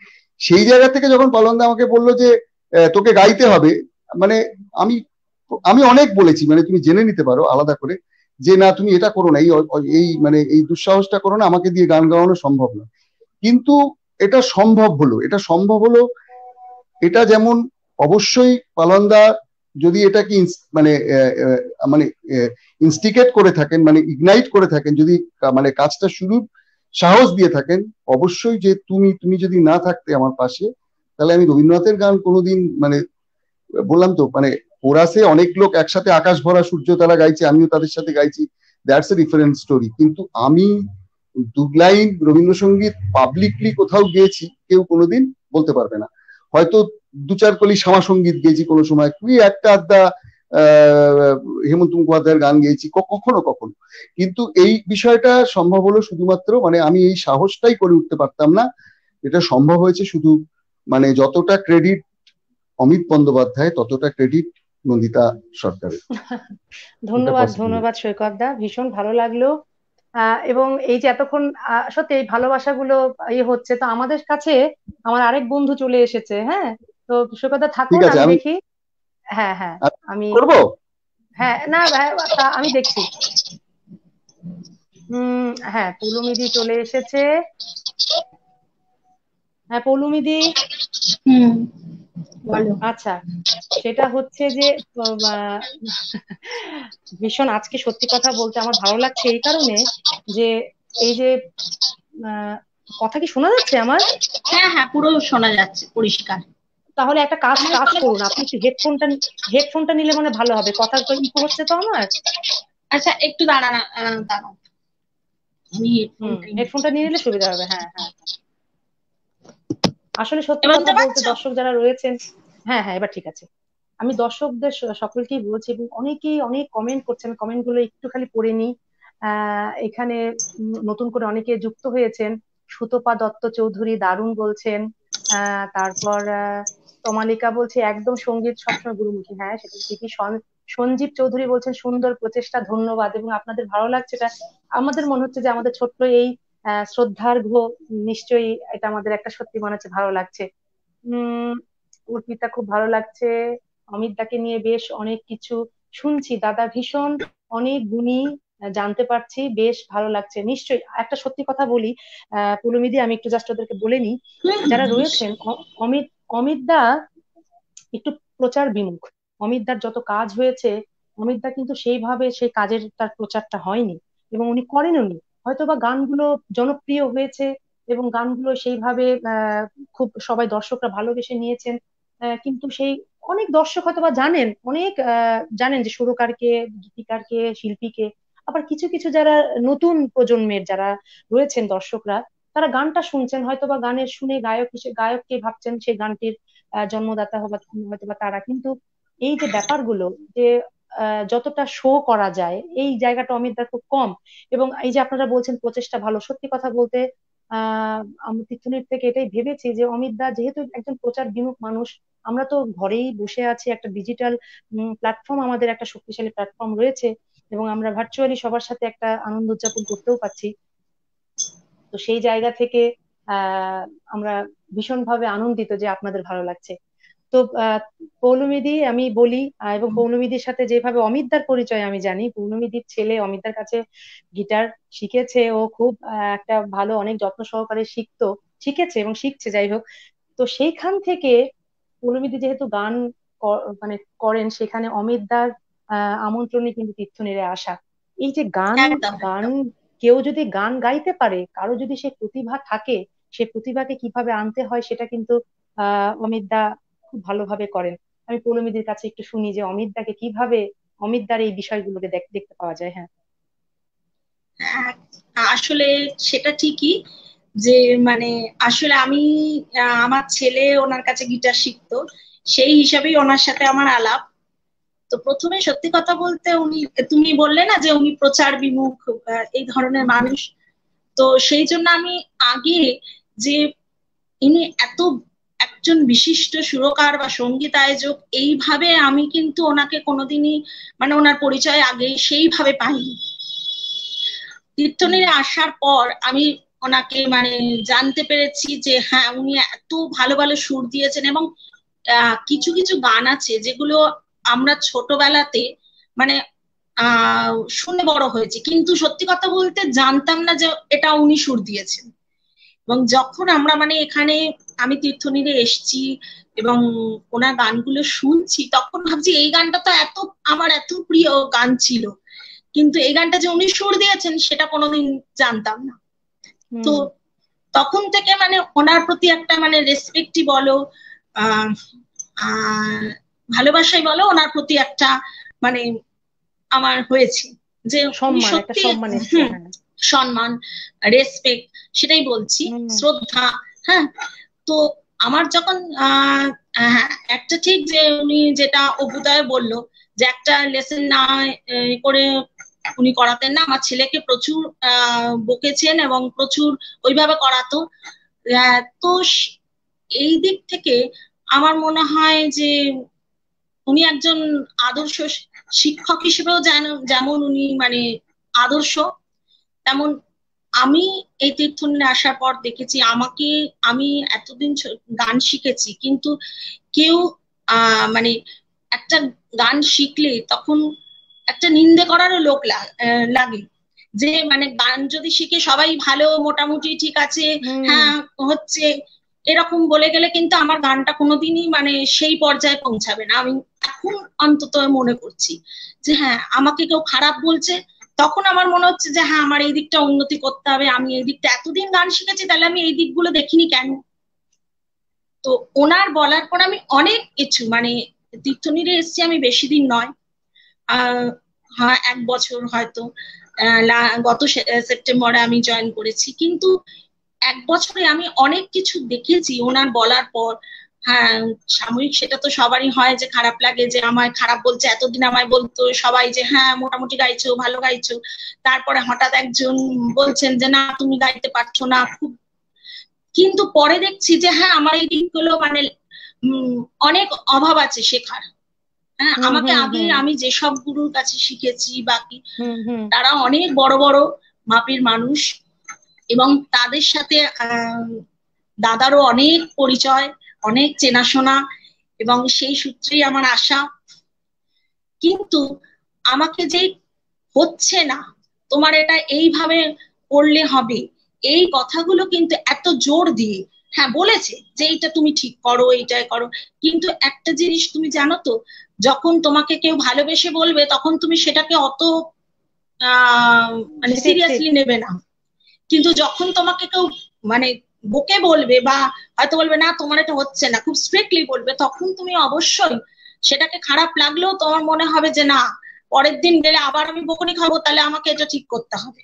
সেই জায়গা থেকে যখন পালনদা আমাকে বললো যে তোকে গাইতে হবে, মানে আমি আমি অনেক বলেছি, মানে তুমি জেনে নিতে পারো আলাদা করে যে না তুমি এটা করো না, এই এই মানে এই দুঃসাহসটা করো না, আমাকে দিয়ে গান গাওয়ানো সম্ভব না। কিন্তু এটা সম্ভব হলো, এটা সম্ভব হলো। এটা যেমন অবশ্যই পালনদা যদি এটাকে মানে মানে ইনস্টিগেট করে থাকেন, মানে ইগনাইট করে থাকেন, যদি মানে কাজটা শুরুর সাহস দিয়ে থাকেন, অবশ্যই যে তুমি তুমি যদি না থাকতে আমার পাশে, তাহলে আমি রবীন্দ্রনাথের গান কোনোদিন, মানে বললাম তো, মানে কোরাসে অনেক লোক একসাথে আকাশ ভরা সূর্য তারা গাইছে, আমিও তাদের সাথে গাইছি, দ্যাটস এ ডিফারেন্ট স্টোরি। কিন্তু আমি দু লাইন রবীন্দ্রসঙ্গীত পাবলিকলি কোথাও গিয়েছি কেউ কোনোদিন বলতে পারবে না। হয়তো দু চার কলি শ্যামা সঙ্গীত গেয়েছি কোনো সময়, তুই একটা আধা আহ হেমন্ত মুখোপাধ্যায়ের গান গেয়েছি কখনো কখনো। কিন্তু এই বিষয়টা সম্ভব হলো শুধুমাত্র, মানে আমি এই সাহসটাই করে উঠতে পারতাম না, এটা সম্ভব হয়েছে শুধু মানে যতটা ক্রেডিট অমিত বন্দ্যোপাধ্যায়, ততটা ক্রেডিট নন্দিতা সরকারের। ধন্যবাদ, ধন্যবাদ সৈকত দা, ভীষণ ভালো লাগলো। আহ এবং এই যে এতক্ষণ সত্যি এই ভালোবাসাগুলো ইয়ে হচ্ছে, তো আমাদের কাছে আমার আরেক বন্ধু চলে এসেছে। হ্যাঁ, তো সৈকত দা থাকুন, আমি দেখি। হ্যাঁ হ্যাঁ আমি করবো, হ্যাঁ না আমি দেখছি। হম হ্যাঁ, পৌলুমিদি চলে এসেছে। হ্যাঁ পৌলুমিদি, হুম বলো। আচ্ছা, সেটা হচ্ছে যে ভীষণ আজকে সত্যি কথা বলতে আমার ভালো লাগছে এই কারণে যে এই যে কথা কি শোনা যাচ্ছে আমার? হ্যাঁ হ্যাঁ পুরো শোনা যাচ্ছে পরিষ্কার। তাহলে একটা কাজ কাজ করুন, আপনি একটু হেডফোনটা হেডফোনটা নিলে মানে ভালো হবে, কথা তো ইকো হচ্ছে তো আমার। আচ্ছা একটু দাঁড়ান দাঁড়াও, আমি হেডফোনটা নিয়ে নিলে সুবিধা হবে। হ্যাঁ হ্যাঁ আসলে সত্যি কথা বলতে দর্শক যারা রয়েছেন, হ্যাঁ হ্যাঁ এবার ঠিক আছে। আমি দর্শকদের সকলকেই বলছি, এবং অনেকেই অনেক কমেন্ট করছেন, কমেন্ট গুলো একটু খালি পড়ে নি। আহ এখানে নতুন করে অনেকে যুক্ত হয়েছেন। সুতপা দত্ত চৌধুরী দারুণ বলছেন। আহ তারপর তমালিকা বলছে একদম সঙ্গীত সবসময় গুরুমুখী। হ্যাঁ সেটা ঠিকই। সঞ্জীব চৌধুরী বলছেন সুন্দর প্রচেষ্টা, ধন্যবাদ। এবং আপনাদের ভালো লাগছে এটা, আমাদের মনে হচ্ছে যে আমাদের ছোট্ট এই আহ শ্রদ্ধার্ঘ্য নিশ্চয়ই এটা আমাদের একটা সত্যি মনে হচ্ছে ভালো লাগছে। উম অর্পিতা খুব ভালো লাগছে, অমিত দাকে নিয়ে বেশ অনেক কিছু শুনছি, দাদা ভীষণ অনেক গুণী জানতে পারছি, বেশ ভালো লাগছে। নিশ্চয়ই একটা সত্যি কথা বলি আহ পুলুমিদি, আমি একটু জাস্ট ওদেরকে বলে নিই যারা রয়েছেন। অমিত অমিত দা একটু প্রচার বিমুখ। অমিত দার যত কাজ হয়েছে, অমিত দা কিন্তু সেইভাবে সেই কাজের তার প্রচারটা হয়নি, এবং উনি করেন উনি হয়তো বা গানগুলো জনপ্রিয় হয়েছে এবং গানগুলো সেইভাবে আহ খুব সবাই দর্শকরা ভালোবেসে নিয়েছেন, কিন্তু সেই অনেক দর্শক হয়তো বা জানেন, অনেক আহ, জানেন যে সুরকারকে, গীতিকারকে, শিল্পীকে। আবার কিছু কিছু যারা নতুন প্রজন্মের যারা রয়েছেন দর্শকরা, তারা গানটা শুনছেন হয়তো বা গানের শুনে গায়ক হিসেবে গায়ককে ভাবছেন সেই গানটির আহ, জন্মদাতা হবা হয়তো বা তারা। কিন্তু এই যে ব্যাপারগুলো, যে আহ, যতটা শো করা যায় এই জায়গাটা অমিতদার খুব কম। এবং এই যে আপনারা বলছেন প্রচেষ্টা ভালো, সত্যি কথা বলতে আহ আমি তীর্থনীর থেকে এটাই ভেবেছি যে অমিতদা যেহেতু একজন প্রচার বিমুখ মানুষ, আমরা তো ঘরেই বসে আছি, একটা ডিজিটাল প্ল্যাটফর্ম, আমাদের একটা শক্তিশালী প্ল্যাটফর্ম রয়েছে, এবং আমরা ভার্চুয়ালি সবার সাথে একটা আনন্দ উদযাপন করতেও পারছি। তো সেই জায়গা থেকে আহ আমরা ভীষণভাবে আনন্দিত যে আপনাদের ভালো লাগছে। তো আহ, পৌলোমিদি আমি বলি, আহ, এবং পৌলোমিদির সাথে যেভাবে অমিতদার পরিচয় আমি জানি, পৌলোমিদির ছেলে অমিতদার কাছে গিটার শিখেছে, ও খুব আহ, একটা ভালো অনেক যত্ন সহকারে শিখতো, শিখেছে এবং শিখছে যাই হোক। তো সেইখান থেকে পৌলোমিদি যেহেতু গান ক- মানে করেন, সেখানে অমিতদার আহ আমন্ত্রণে কিন্তু তীর্থনীরে আসা। এই যে গান, একদম গান একদম। কেউ যদি গান গাইতে পারে, কারো যদি সে প্রতিভা থাকে, সে প্রতিভাকে কিভাবে আনতে হয় সেটা কিন্তু আহ অমিতদা খুব ভালোভাবে করেন। আমি পৌলোমিদির কাছে একটু শুনি যে অমিতদাকে কিভাবে, অমিতদার এই বিষয়গুলোকে দেখ- দেখতে পাওয়া যায়। হ্যাঁ। আহ, আসলে সেটা ঠিকই যে মানে আসলে আমি আহ, আমার ছেলে ওনার কাছে গিটার শিখতো, সেই হিসাবেই ওনার সাথে আমার আলাপ। তো প্রথমে সত্যি কথা বলতে উনি, তুমি বললে না যে উনি প্রচার বিমুখ আহ, এই ধরনের হুম মানুষ, তো সেই জন্য আমি আগে যে ইনি এত একজন বিশিষ্ট সুরকার বা সঙ্গীত আয়োজক এইভাবে আমি কিন্তু ওনাকে কোনোদিনই মানে ওনার পরিচয় আগে সেইভাবে পাইনি। হুম তীর্থনীরে আসার পর আমি ওনাকে মানে জানতে পেরেছি যে হ্যাঁ উনি এত ভালো ভালো সুর দিয়েছেন, এবং আহ, কিছু কিছু গান আছে যেগুলো আমরা ছোটবেলাতে মানে আহ শুনে বড় হয়েছি, কিন্তু সত্যি কথা বলতে জানতাম না যে এটা উনি সুর দিয়েছেন। এবং যখন আমরা মানে এখানে আমি তীর্থনীরে এসেছি এবং ওনার গানগুলো শুনছি, তখন ভাবছি এই গানটা তো এত আমার এত প্রিয় গান ছিল, কিন্তু এই গানটা যে উনি সুর দিয়েছেন সেটা কোনোদিন জানতাম না। তো হুম তখন থেকে মানে ওনার প্রতি একটা মানে রেসপেক্টই বলো, আহ আহ, ভালোবাসাই বলো, ওনার প্রতি একটা মানে আমার হয়েছে যে উনি সম্মান, একটা সত্যি, সম্মান এসছে। হুম, হ্যাঁ। সম্মান, রেসপেক্ট, সেটাই বলছি, হুম শ্রদ্ধা। হ্যাঁ। তো আমার যখন আহ হ্যাঁ, একটা ঠিক যে উনি যেটা অভ্যুদয় বললো যে একটা লেসন না আহ, করে উনি করাতেন না, আমার ছেলেকে প্রচুর আহ বকেছেন এবং প্রচুর ওইভাবে করাতো। আহ, তো স- এই দিক থেকে আমার মনে হয় যে উনি একজন আদর্শ শিক্ষক হিসেবেও যেন যেমন উনি মানে আদর্শ, তেমন আমি এই তীর্থনীরে আসার পর দেখেছি আমাকে, আমি এতদিন ছ- গান শিখেছি, কিন্তু কেউ আহ মানে একটা গান শিখলে তখন একটা নিন্দে করারও লোক লা- আহ, লাগে, যে মানে গান যদি শিখে সবাই ভালো মোটামুটি ঠিক আছে, হুম হ্যাঁ হচ্ছে, এরকম বলে গেলে কিন্তু আমার গানটা কোনোদিনই মানে সেই পর্যায়ে পৌঁছাবে না। আমি এখন অন্তত মনে করছি যে হ্যাঁ আমাকে কেউ খারাপ বলছে, তখন আমার মনে হচ্ছে যে হ্যাঁ আমার এই দিকটা উন্নতি করতে হবে, আমি এই দিকটা এতদিন গান শিখেছি তাহলে আমি এই দিকগুলো দেখিনি কেন। তো ওনার বলার পর আমি অনেক কিছু মানে তীর্থনীরে এসেছি আমি বেশি দিন নয়, আহ হ্যাঁ এক বছর হয়তো, আহ, লা- গত সে- সেপ্টেম্বরে আমি জয়েন করেছি, কিন্তু এক বছরে আমি অনেক কিছু দেখেছি ওনার বলার পর। হ্যাঁ সাময়িক সেটা তো সবারই হয় যে খারাপ লাগে, যে আমায় খারাপ বলছে, এতদিন আমায় বলতো সবাই যে হ্যাঁ মোটামুটি গাইছো, ভালো গাইছো, তারপরে হঠাৎ একজন বলছেন যে না তুমি গাইতে পারছো না খুব, কিন্তু পরে দেখছি যে হ্যাঁ আমার এই দিকগুলো মানে উম, অনেক অভাব আছে শেখার। হ্যাঁ হুম আমাকে হুম আগে হুম আমি যেসব গুরুর কাছে শিখেছি বাকি, হুম হুম তারা অনেক বড় বড় মাপের মানুষ, এবং তাদের সাথে আহ দাদারও অনেক পরিচয়, অনেক চেনাশোনা, এবং সেই সূত্রেই আমার আশা। কিন্তু আমাকে যে হচ্ছে না, তোমার এটা এইভাবে করলে হবে, এই কথাগুলো কিন্তু এত জোর দিয়ে হ্যাঁ বলেছে যে এইটা তুমি ঠিক করো, এইটাই করো, কিন্তু একটা জিনিস তুমি জানো তো, যখন তোমাকে কেউ ভালোবেসে বলবে তখন তুমি সেটাকে অত আহ মানে সেটাই ঠিক। সিরিয়াসলি নেবে না, কিন্তু যখন তোমাকে কেউ মানে বকে বলবে বা হয়তো বলবে না তোমার এটা হচ্ছে না, খুব স্ট্রিক্টলি বলবে, তখন তুমি অবশ্যই সেটাকে খারাপ লাগলেও তোমার মনে হবে যে না, পরের দিন গেলে আবার আমি বকুনি খাবো, তাহলে আমাকে এটা ঠিক করতে হবে।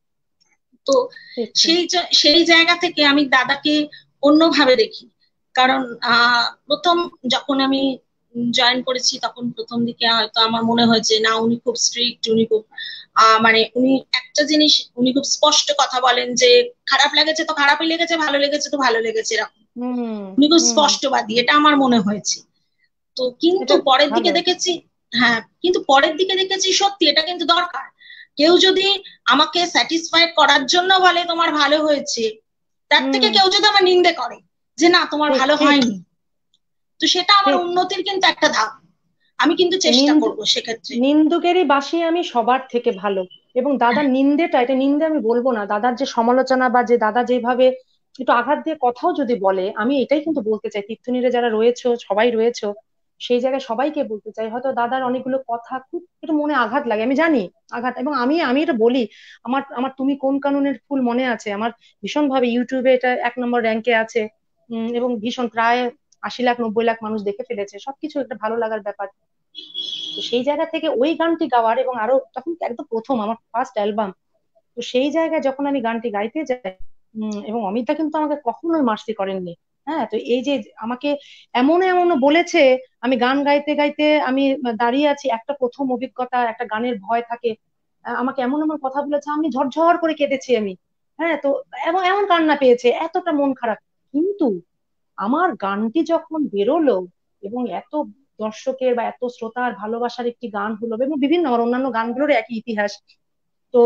তো সেই সেই জায়গা থেকে আমি দাদাকে অন্যভাবে দেখি। কারণ আহ প্রথম যখন আমি জয়েন করেছি তখন প্রথম দিকে হয়তো আমার মনে হয়েছে না উনি খুব স্ট্রিক্ট, উনি খুব আহ মানে উনি একটা জিনিস উনি খুব স্পষ্ট কথা বলেন যে খারাপ লেগেছে তো খারাপই লেগেছে, ভালো লেগেছে তো ভালো লেগেছে, এরকম উনি খুব স্পষ্টবাদী, এটা আমার মনে হয়েছে। তো কিন্তু পরের দিকে দেখেছি, হ্যাঁ কিন্তু পরের দিকে দেখেছি সত্যি এটা কিন্তু দরকার। কেউ যদি আমাকে স্যাটিসফাইড করার জন্য বলে তোমার ভালো হয়েছে, তার থেকে কেউ যদি আমার নিন্দে করে যে না তোমার ভালো হয়নি, তো সেটা আমার উন্নতির কিন্তু একটা ধাপ। আমি কিন্তু চেষ্টা করবো সেক্ষেত্রে। নিন্দুকেরই বাসি আমি সবার থেকে ভালো। এবং দাদার নিন্দেটা, এটা নিন্দে আমি বলবো না, দাদার যে সমালোচনা বা যে দাদা যেভাবে একটু আঘাত দিয়ে কথাও যদি বলে, আমি এটাই কিন্তু বলতে চাই, তীর্থনীরে যারা রয়েছে সবাই রয়েছে সেই জায়গায় সবাইকে বলতে চাই, হয়তো দাদার অনেকগুলো কথা খুব একটু মনে আঘাত লাগে, আমি জানি আঘাত। এবং আমি আমি এটা বলি, আমার আমার তুমি কোন কানুনের ফুল মনে আছে, আমার ভীষণ ভাবে ইউটিউবে এটা এক নম্বর র্যাঙ্কে আছে, উম এবং ভীষণ প্রায় আশি লাখ নব্বই লাখ মানুষ দেখে ফেলেছে, সবকিছু একটা ভালো লাগার ব্যাপার। তো সেই জায়গা থেকে ওই গানটি গাওয়ার, এবং আরো তখন একদম প্রথম আমার ফার্স্ট অ্যালবাম, তো সেই জায়গায় যখন আমি গানটি গাইতে যাই, উম এবং অমিতা কিন্তু আমাকে কখনোই মার্সি করেননি। হ্যাঁ, তো এই যে আমাকে এমন এমন বলেছে, আমি গান গাইতে গাইতে আমি দাঁড়িয়ে আছি, একটা প্রথম অভিজ্ঞতা, একটা গানের ভয় থাকে, আমাকে এমন এমন কথা বলেছে, আমি ঝরঝর করে কেঁদেছি আমি। হ্যাঁ, তো এমন এমন কান্না পেয়েছে, এতটা মন খারাপ। কিন্তু আমার গানটি যখন বেরোলো এবং এত দর্শকের বা এত শ্রোতার ভালোবাসার একটি গান হলো, এবং বিভিন্ন আমার অন্যান্য গানগুলোর একই ইতিহাস, তো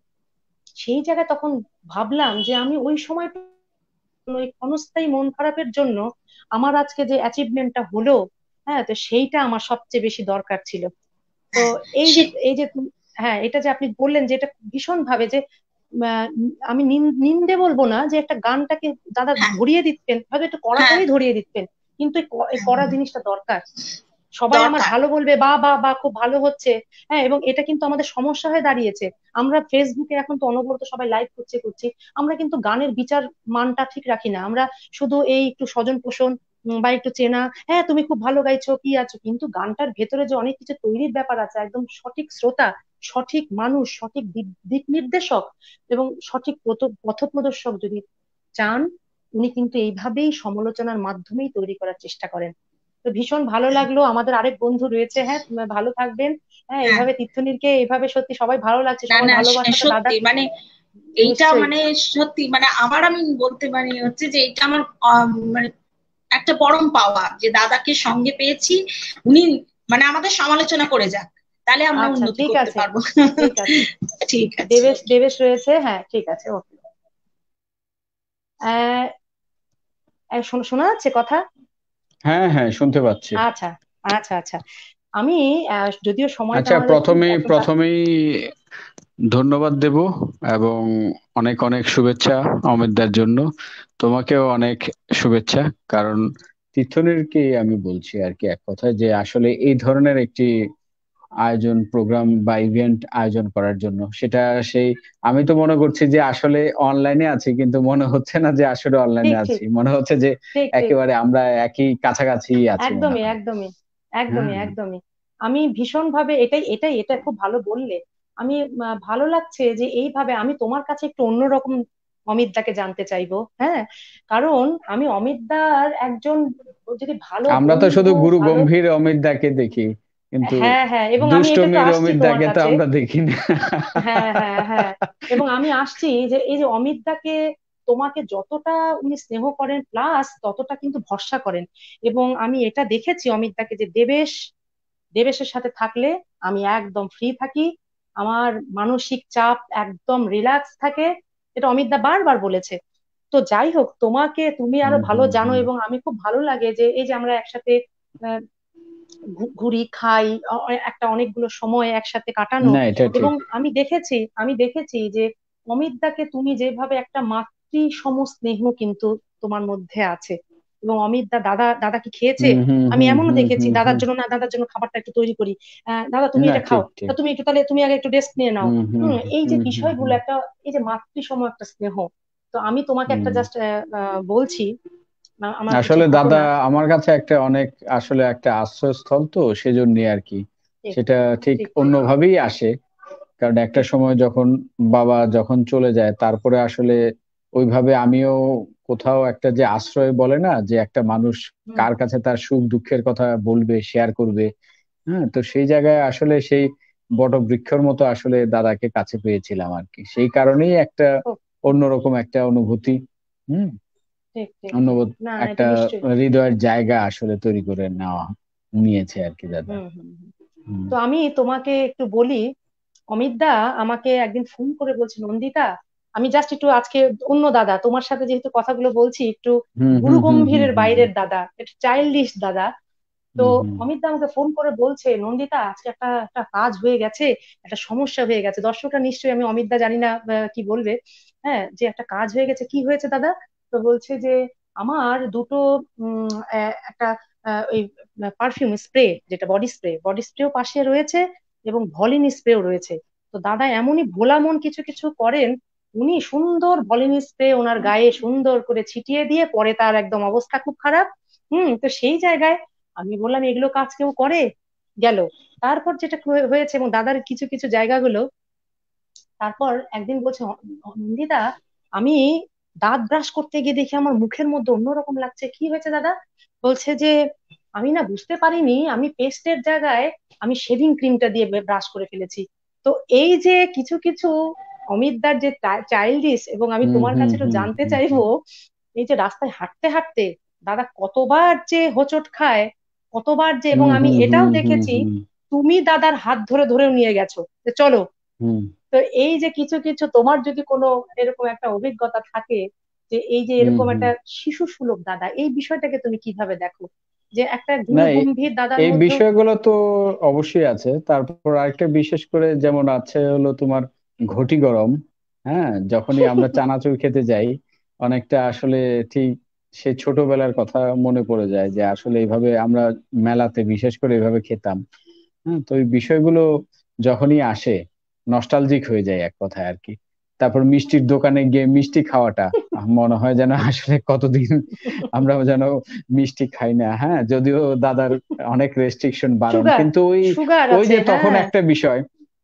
সেই জায়গায় তখন ভাবলাম যে আমি ওই সময় ওই ক্ষণস্থায়ী মন খারাপের জন্য আমার আজকে যে অ্যাচিভমেন্টটা হলো, হ্যাঁ, তো সেইটা আমার সবচেয়ে বেশি দরকার ছিল। তো এই যে এই যে হ্যাঁ, এটা যে আপনি বললেন যে এটা ভীষণ ভাবে যে আমি নিন্দে বলবো না, যে একটা গানটাকে দাদা ধরিয়ে দিতেন, হয়তো একটু কড়া করেই ধরিয়ে দিতেন, কিন্তু এই কড়া জিনিসটা দরকার। সবাই আমার ভালো বলবে, বা বা বা খুব ভালো হচ্ছে, হ্যাঁ, এবং এটা কিন্তু আমাদের সমস্যা হয়ে দাঁড়িয়েছে। আমরা ফেসবুকে এখন তো অনবরত সবাই লাইভ করছে করছি, আমরা কিন্তু গানের বিচার মানটা ঠিক রাখি না, আমরা শুধু এই একটু স্বজন পোষণ বা একটু চেনা, হ্যাঁ তুমি খুব ভালো গাইছো কি আছো, কিন্তু গানটার ভেতরে যে অনেক কিছু তৈরির ব্যাপার আছে, একদম সঠিক শ্রোতা, সঠিক মানুষ, সঠিক দিক নির্দেশক এবং সঠিক পথ প্রদর্শক যদি চান, উনি কিন্তু এইভাবেই সমালোচনার মাধ্যমেই তৈরি করার চেষ্টা করেন। তো ভীষণ ভালো লাগলো, আমাদের আরেক বন্ধু রয়েছে, হ্যাঁ ভালো থাকবেন, হ্যাঁ এইভাবে তীর্থনীরকে এইভাবে সত্যি সবাই ভালো লাগছে, সবার ভালোবাসাটা দাদা মানে এইটা মানে সত্যি মানে আমার আমি বলতে পারি হচ্ছে যে এটা আমার মানে একটা পরম পাওয়া যে দাদাকে সঙ্গে পেয়েছি, উনি মানে আমাদের সমালোচনা করে যাক, তাহলে আমরা উন্নতি করতে পারবো। ঠিক আছে, ঠিক আছে, দেবেশ দেবেশ রয়েছে, হ্যাঁ ঠিক আছে, ওকে। শোনা যাচ্ছে কথা? হ্যাঁ হ্যাঁ শুনতে পাচ্ছি। আচ্ছা আচ্ছা আচ্ছা, আমি যদিও সময়, আচ্ছা প্রথমে প্রথমেই ধন্যবাদ দেব এবং অনেক অনেক শুভেচ্ছা অমিতদার জন্য, তোমাকেও অনেক শুভেচ্ছা। কারণ তীর্থনীরকে আমি বলছি আর কি এক কথায় যে আসলে এই ধরনের একটি আয়োজন, প্রোগ্রাম বা ইভেন্ট আয়োজন করার জন্য, সেটা সেই আমি তো মনে করছি যে আসলে অনলাইনে আছি, কিন্তু মনে হচ্ছে না যে আসলে অনলাইনে আছি, মনে হচ্ছে যে একেবারে আমরা একই কাছাকাছি আছি। একদমই একদমই একদমই একদমই আমি ভীষণ ভাবে এটাই এটাই এটা খুব ভালো বললে, আমি ভালো লাগছে যে এইভাবে আমি তোমার কাছে একটু অন্যরকম অমিতদাকে জানতে চাইবো। হ্যাঁ, কারণ আমি অমিতদার একজন যদি ভালো, আমরা তো শুধু গুরু গম্ভীর অমিতদাকে দেখি, কিন্তু হ্যাঁ হ্যাঁ, এবং আমি দুষ্টমির অমিতদাকে তো আমরা দেখি না। হ্যাঁ হ্যাঁ হ্যাঁ, এবং আমি আসছি যে এই যে অমিতদাকে তোমাকে যতটা উনি স্নেহ করেন প্লাস ততটা কিন্তু ভরসা করেন, এবং আমি এটা দেখেছি অমিতদাকে যে দেবেশ দেবেশের সাথে থাকলে আমি একদম ফ্রি থাকি, আমার মানসিক চাপ একদম রিল্যাক্স থাকে, এটা অমিতদা বারবার বলেছে। তো যাই হোক, তোমাকে তুমি আরো ভালো জানো, এবং আমি খুব ভালো লাগে যে এই যে আমরা একসাথে ঘুরি খাই, একটা অনেকগুলো সময় একসাথে কাটানো, এবং আমি দেখেছি আমি দেখেছি যে অমিতদাকে তুমি যেভাবে একটা মাতৃ সম স্নেহ কিন্তু তোমার মধ্যে আছে, এবং অমিতদা দাদা দাদা কি খেয়েছে, আমি এমনও দেখেছি দাদার জন্য না দাদার জন্য খাবারটা একটু তৈরি করি, আহ দাদা তুমি এটা খাও, তুমি একটু তাহলে তুমি আগে একটু রেস্ট নিয়ে নাও, হম এই যে বিষয়গুলো একটা এই যে মাতৃ সম একটা স্নেহ। তো আমি তোমাকে একটা জাস্ট বলছি না- আমার কিছু আসলে দাদা ঘটনা। আমার কাছে একটা অনেক আসলে একটা আশ্রয়স্থল, তো সেজন্য আর কি ঠিক সেটা ঠিক ঠিক ঠিক অন্যভাবেই আসে। কারণ একটা ঠিক সময় যখন বাবা যখন চলে যায়, তারপরে আসলে ওইভাবে আমিও কোথাও একটা যে আশ্রয় বলে না, যে একটা মানুষ হুম কার কাছে তার সুখ দুঃখের কথা বলবে, শেয়ার করবে, হ্যাঁ, তো সেই জায়গায় আসলে সেই বটবৃক্ষর মতো আসলে দাদাকে কাছে পেয়েছিলাম আর কি। সেই কারণেই একটা খুব অন্যরকম একটা অনুভূতি, হুম, ঠিক ঠিক অন্য ঠিক না না এটা একটা নিশ্চয়ই। হৃদয়ের জায়গা আসলে তৈরি করে নেওয়া নিয়েছে আর কি দাদা। হুম হুম হুম। হুম তো আমি তোমাকে একটু বলি, অমিতদা আমাকে একদিন ফোন করে বলছে, নন্দিতা, আমি জাস্ট একটু আজকে অন্য দাদা, তোমার সাথে যেহেতু কথাগুলো বলছি একটু হুম গুরু হুম হুম হুম গম্ভীরের হুম হুম বাইরের দাদা, একটু চাইল্ডিশ দাদা। তো হুম হুম অমিতদা আমাকে ফোন করে বলছে, নন্দিতা আজকে একটা একটা কাজ হয়ে গেছে, একটা সমস্যা হয়ে গেছে। দর্শকরা নিশ্চয়ই, আমি অমিতদা জানি না আহ, কি বলবে, হ্যাঁ, যে একটা কাজ হয়ে গেছে, কি হয়েছে দাদা? তো বলছে যে আমার দুটো উম আহ, একটা আহ, ওই পারফিউম স্প্রে, যেটা বডি স্প্রে, বডি স্প্রেও পাশে রয়েছে এবং ভলিনি স্প্রেও রয়েছে। তো দাদা এমনই ভোলা মন কিছু কিছু করেন, উনি সুন্দর ভলিনি স্প্রে ওনার গায়ে সুন্দর করে ছিটিয়ে দিয়ে পরে তার একদম অবস্থা খুব খারাপ। হুম তো সেই জায়গায় আমি বললাম, এগুলো কাজ কেউ করে? গেল। তারপর যেটা হয়ে- হয়েছে, এবং দাদার কিছু কিছু জায়গাগুলো, তারপর একদিন বলছে, "অ- নন্দিতা, আমি দাঁত ব্রাশ করতে গিয়ে দেখি আমার মুখের মধ্যে অন্যরকম লাগছে। কি হয়েছে দাদা? বলছে যে আমি না বুঝতে পারিনি, আমি পেস্টের জায়গায় আমি শেভিং ক্রিমটা দিয়ে ব্রাশ করে ফেলেছি। তো এই যে কিছু কিছু অমিতদার যে চাইল্ডিশ, এবং আমি হুম তোমার হুম কাছে একটু হুম জানতে হুম চাইবো, এই যে রাস্তায় হাঁটতে হাঁটতে দাদা কতবার যে হোঁচট খায়, কতবার যে, এবং হুম আমি হুম এটাও হুম হুম দেখেছি হুম তুমি দাদার হাত ধরে ধরেও নিয়ে গেছো যে চলো। হুম তো এই যে কিছু কিছু তোমার যদি কোনো এরকম একটা অভিজ্ঞতা থাকে, যে এই যে হুম এরকম হুম। একটা শিশু সুলভ দাদা, এই বিষয়টাকে তুমি কিভাবে দেখো, যে একটা না, গুরু এই গম্ভীর দাদার এই মধ্যেও। বিষয়গুলো তো অবশ্যই আছে। তারপর আরেকটা বিশেষ করে যেমন আছে হলো তোমার ঘটি গরম, হ্যাঁ, যখনই আমরা চানাচুর খেতে যাই, অনেকটা আসলে ঠিক সেই ছোটবেলার কথা মনে পড়ে যায় যে আসলে এইভাবে আমরা মেলাতে বিশেষ করে এইভাবে খেতাম। হ্যাঁ, তো এই বিষয়গুলো যখনই আসে নস্টালজিক হয়ে যায় এক কথায় আর কি। তারপর মিষ্টির দোকানে গিয়ে মিষ্টি খাওয়াটা আহ, মনে হয় যেন আসলে কতদিন আমরা যেন মিষ্টি খাই না। হ্যাঁ, যদিও দাদার অনেক রেস্ট্রিকশন বারণ, সুগার, কিন্তু ওই সুগার ওই আছে, যে তখন হ্যাঁ। একটা বিষয়,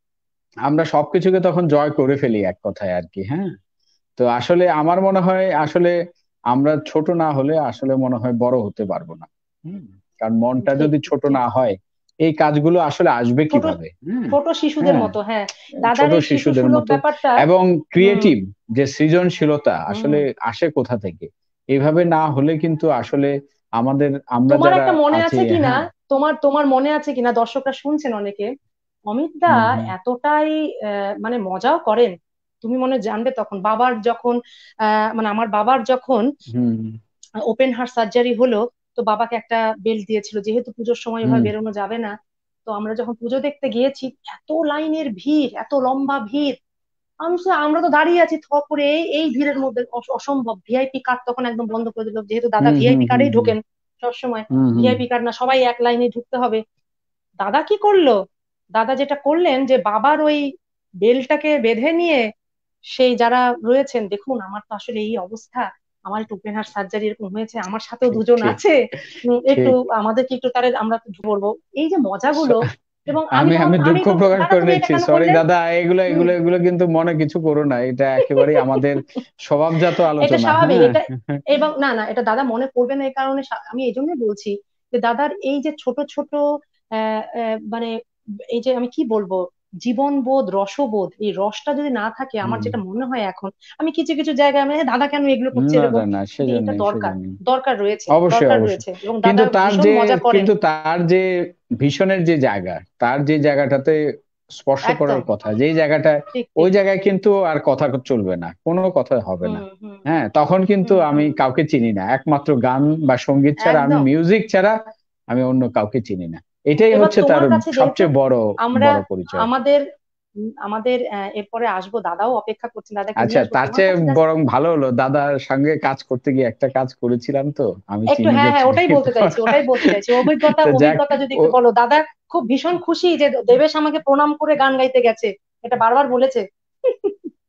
আমরা সবকিছুকে তখন জয় করে ফেলি এক কথায় আর কি। হ্যাঁ, তো আসলে আমার মনে হয় আসলে আমরা ছোট না হলে আসলে মনে হয় বড় হতে পারবো না। হুম, কারণ মনটা ঠিক যদি ঠিক ছোট ঠিক। না হয়, এই কাজগুলো আসলে আসবে ছোট কিভাবে? হ্যাঁ, ছোট শিশুদের হ্যাঁ, মতো, হ্যাঁ। দাদার ছোট এই শিশু শিশুদের সুলভ মতো। ব্যাপারটা। এবং হুম ক্রিয়েটিভ যে সৃজনশীলতা আসলে হুম। আসে কোথা থেকে? এইভাবে না হলে কিন্তু আসলে আমাদের আমরা তোমার যারা একটা মনে আছি, আছে কিনা, হ্যাঁ, তোমার তোমার মনে আছে কিনা, দর্শকরা শুনছেন অনেকে, অমিত দা হুম হুম এতটাই আহ, মানে মজাও করেন। তুমি মনে হয় জানবে, তখন বাবার যখন আহ, মানে আমার বাবার যখন হুম ওপেন হার্ট সার্জারি হলো, তো বাবাকে একটা বেল্ট দিয়েছিল, যেহেতু পুজোর সময় হুম ওভাবে বেরোনো যাবে না। তো আমরা যখন পুজো দেখতে গিয়েছি, এত লাইনের ভিড়, এত লম্বা ভিড়, আমি বলছি, আমরা তো দাঁড়িয়ে আছি থ করে, এই এই ভিড়ের মধ্যে অস- অসম্ভব। ভিআইপি কার্ড তখন একদম বন্ধ করে দিল, যেহেতু দাদা হুম হুম ভিআইপি হুম কার্ডেই হুম ঢোকেন সবসময়। হুম হুম ভিআইপি কার্ড না, সবাই এক লাইনে ঢুকতে হবে। দাদা কি করলো, দাদা যেটা করলেন, যে বাবার ওই বেলটাকে বেঁধে নিয়ে, সেই যারা রয়েছেন, দেখুন আমার তো আসলে এই অবস্থা, আমার একটু ওপেন হার্ট সার্জারি এরকম হয়েছে, আমার সাথেও ঠিক দুজন ঠিক আছে, উম, একটু ঠিক। আমাদেরকে একটু তারে আমরা একটু বলবো, এই যে মজাগুলো। এবং আমি আমি তখন, আমি আমি দুঃখ তো, প্রকাশ দাদা করে তুমি এটা নিচ্ছি, কেন সরি করলেন? দাদা, এগুলো হুম এগুলো এগুলো কিন্তু মনে কিছু করো না, এটা একেবারেই আমাদের স্বভাবজাত এটা আলোচনা। স্বাভাবিক হ্যাঁ এটা। এবং না না, এটা দাদা মনে করবে না, এই কারণে সা- আমি এই জন্যই বলছি, যে দাদার এই যে ছোট ছোট আহ, আহ, মানে এই যে আমি কি বলবো, জীবনবোধ, রসবোধ, এই রসটা যদি না থাকে, আমার হুম যেটা মনে হয় এখন, আমি কিছু কিছু জায়গায় আমি, "এ, দাদা কেন এগুলো করছে না এরকম", না না, কিন্তু এটা সেজন্যই দরকার, সেজন্যই দরকার রয়েছে, অবশ্যই দরকার অবশ্যই। রয়েছে, এবং দাদা কিন্তু তার ভীষণ যে মজা করেন। কিন্তু তার যে ভীষণের যে জায়গা, তার যে জায়গাটাতে স্পর্শ করার একদম কথা, যেই জায়গাটায়, ঠিক ওই ঠিক। জায়গায় কিন্তু আর কথা চলবে না, কোনো কথা হবে হুম না। হুম হ্যাঁ, তখন কিন্তু হুম আমি হুম। কাউকে চিনি না, একমাত্র গান বা সঙ্গীত ছাড়া, আমি একদম। মিউজিক ছাড়া আমি অন্য কাউকে চিনি না। এটাই এবার হচ্ছে তার তোমার কাছে যেহেতু সবচেয়ে বড় আমরা বড় পরিচয়। আমাদের উম, আমাদের আহ, এরপরে আসবো, দাদাও অপেক্ষা করছেন, দাদাকে আচ্ছা, নিয়ে আসবো তার তোমার চেয়ে কাছে জাস্ট বরং ভালো হলো, দাদার সঙ্গে কাজ করতে গিয়ে একটা কাজ করেছিলাম, তো আমি একটু, চিনি হ্যাঁ হ্যাঁ, যতটুকু। ওটাই বলতে চাইছি, ওটাই বলতে চাইছি, অভিজ্ঞতা, তো যাক, অভিজ্ঞতা যদি ও একটু বলো। দাদা খুব ভীষণ খুশি যে দেবেশ আমাকে প্রণাম করে গান গাইতে গেছে, এটা বারবার বলেছে।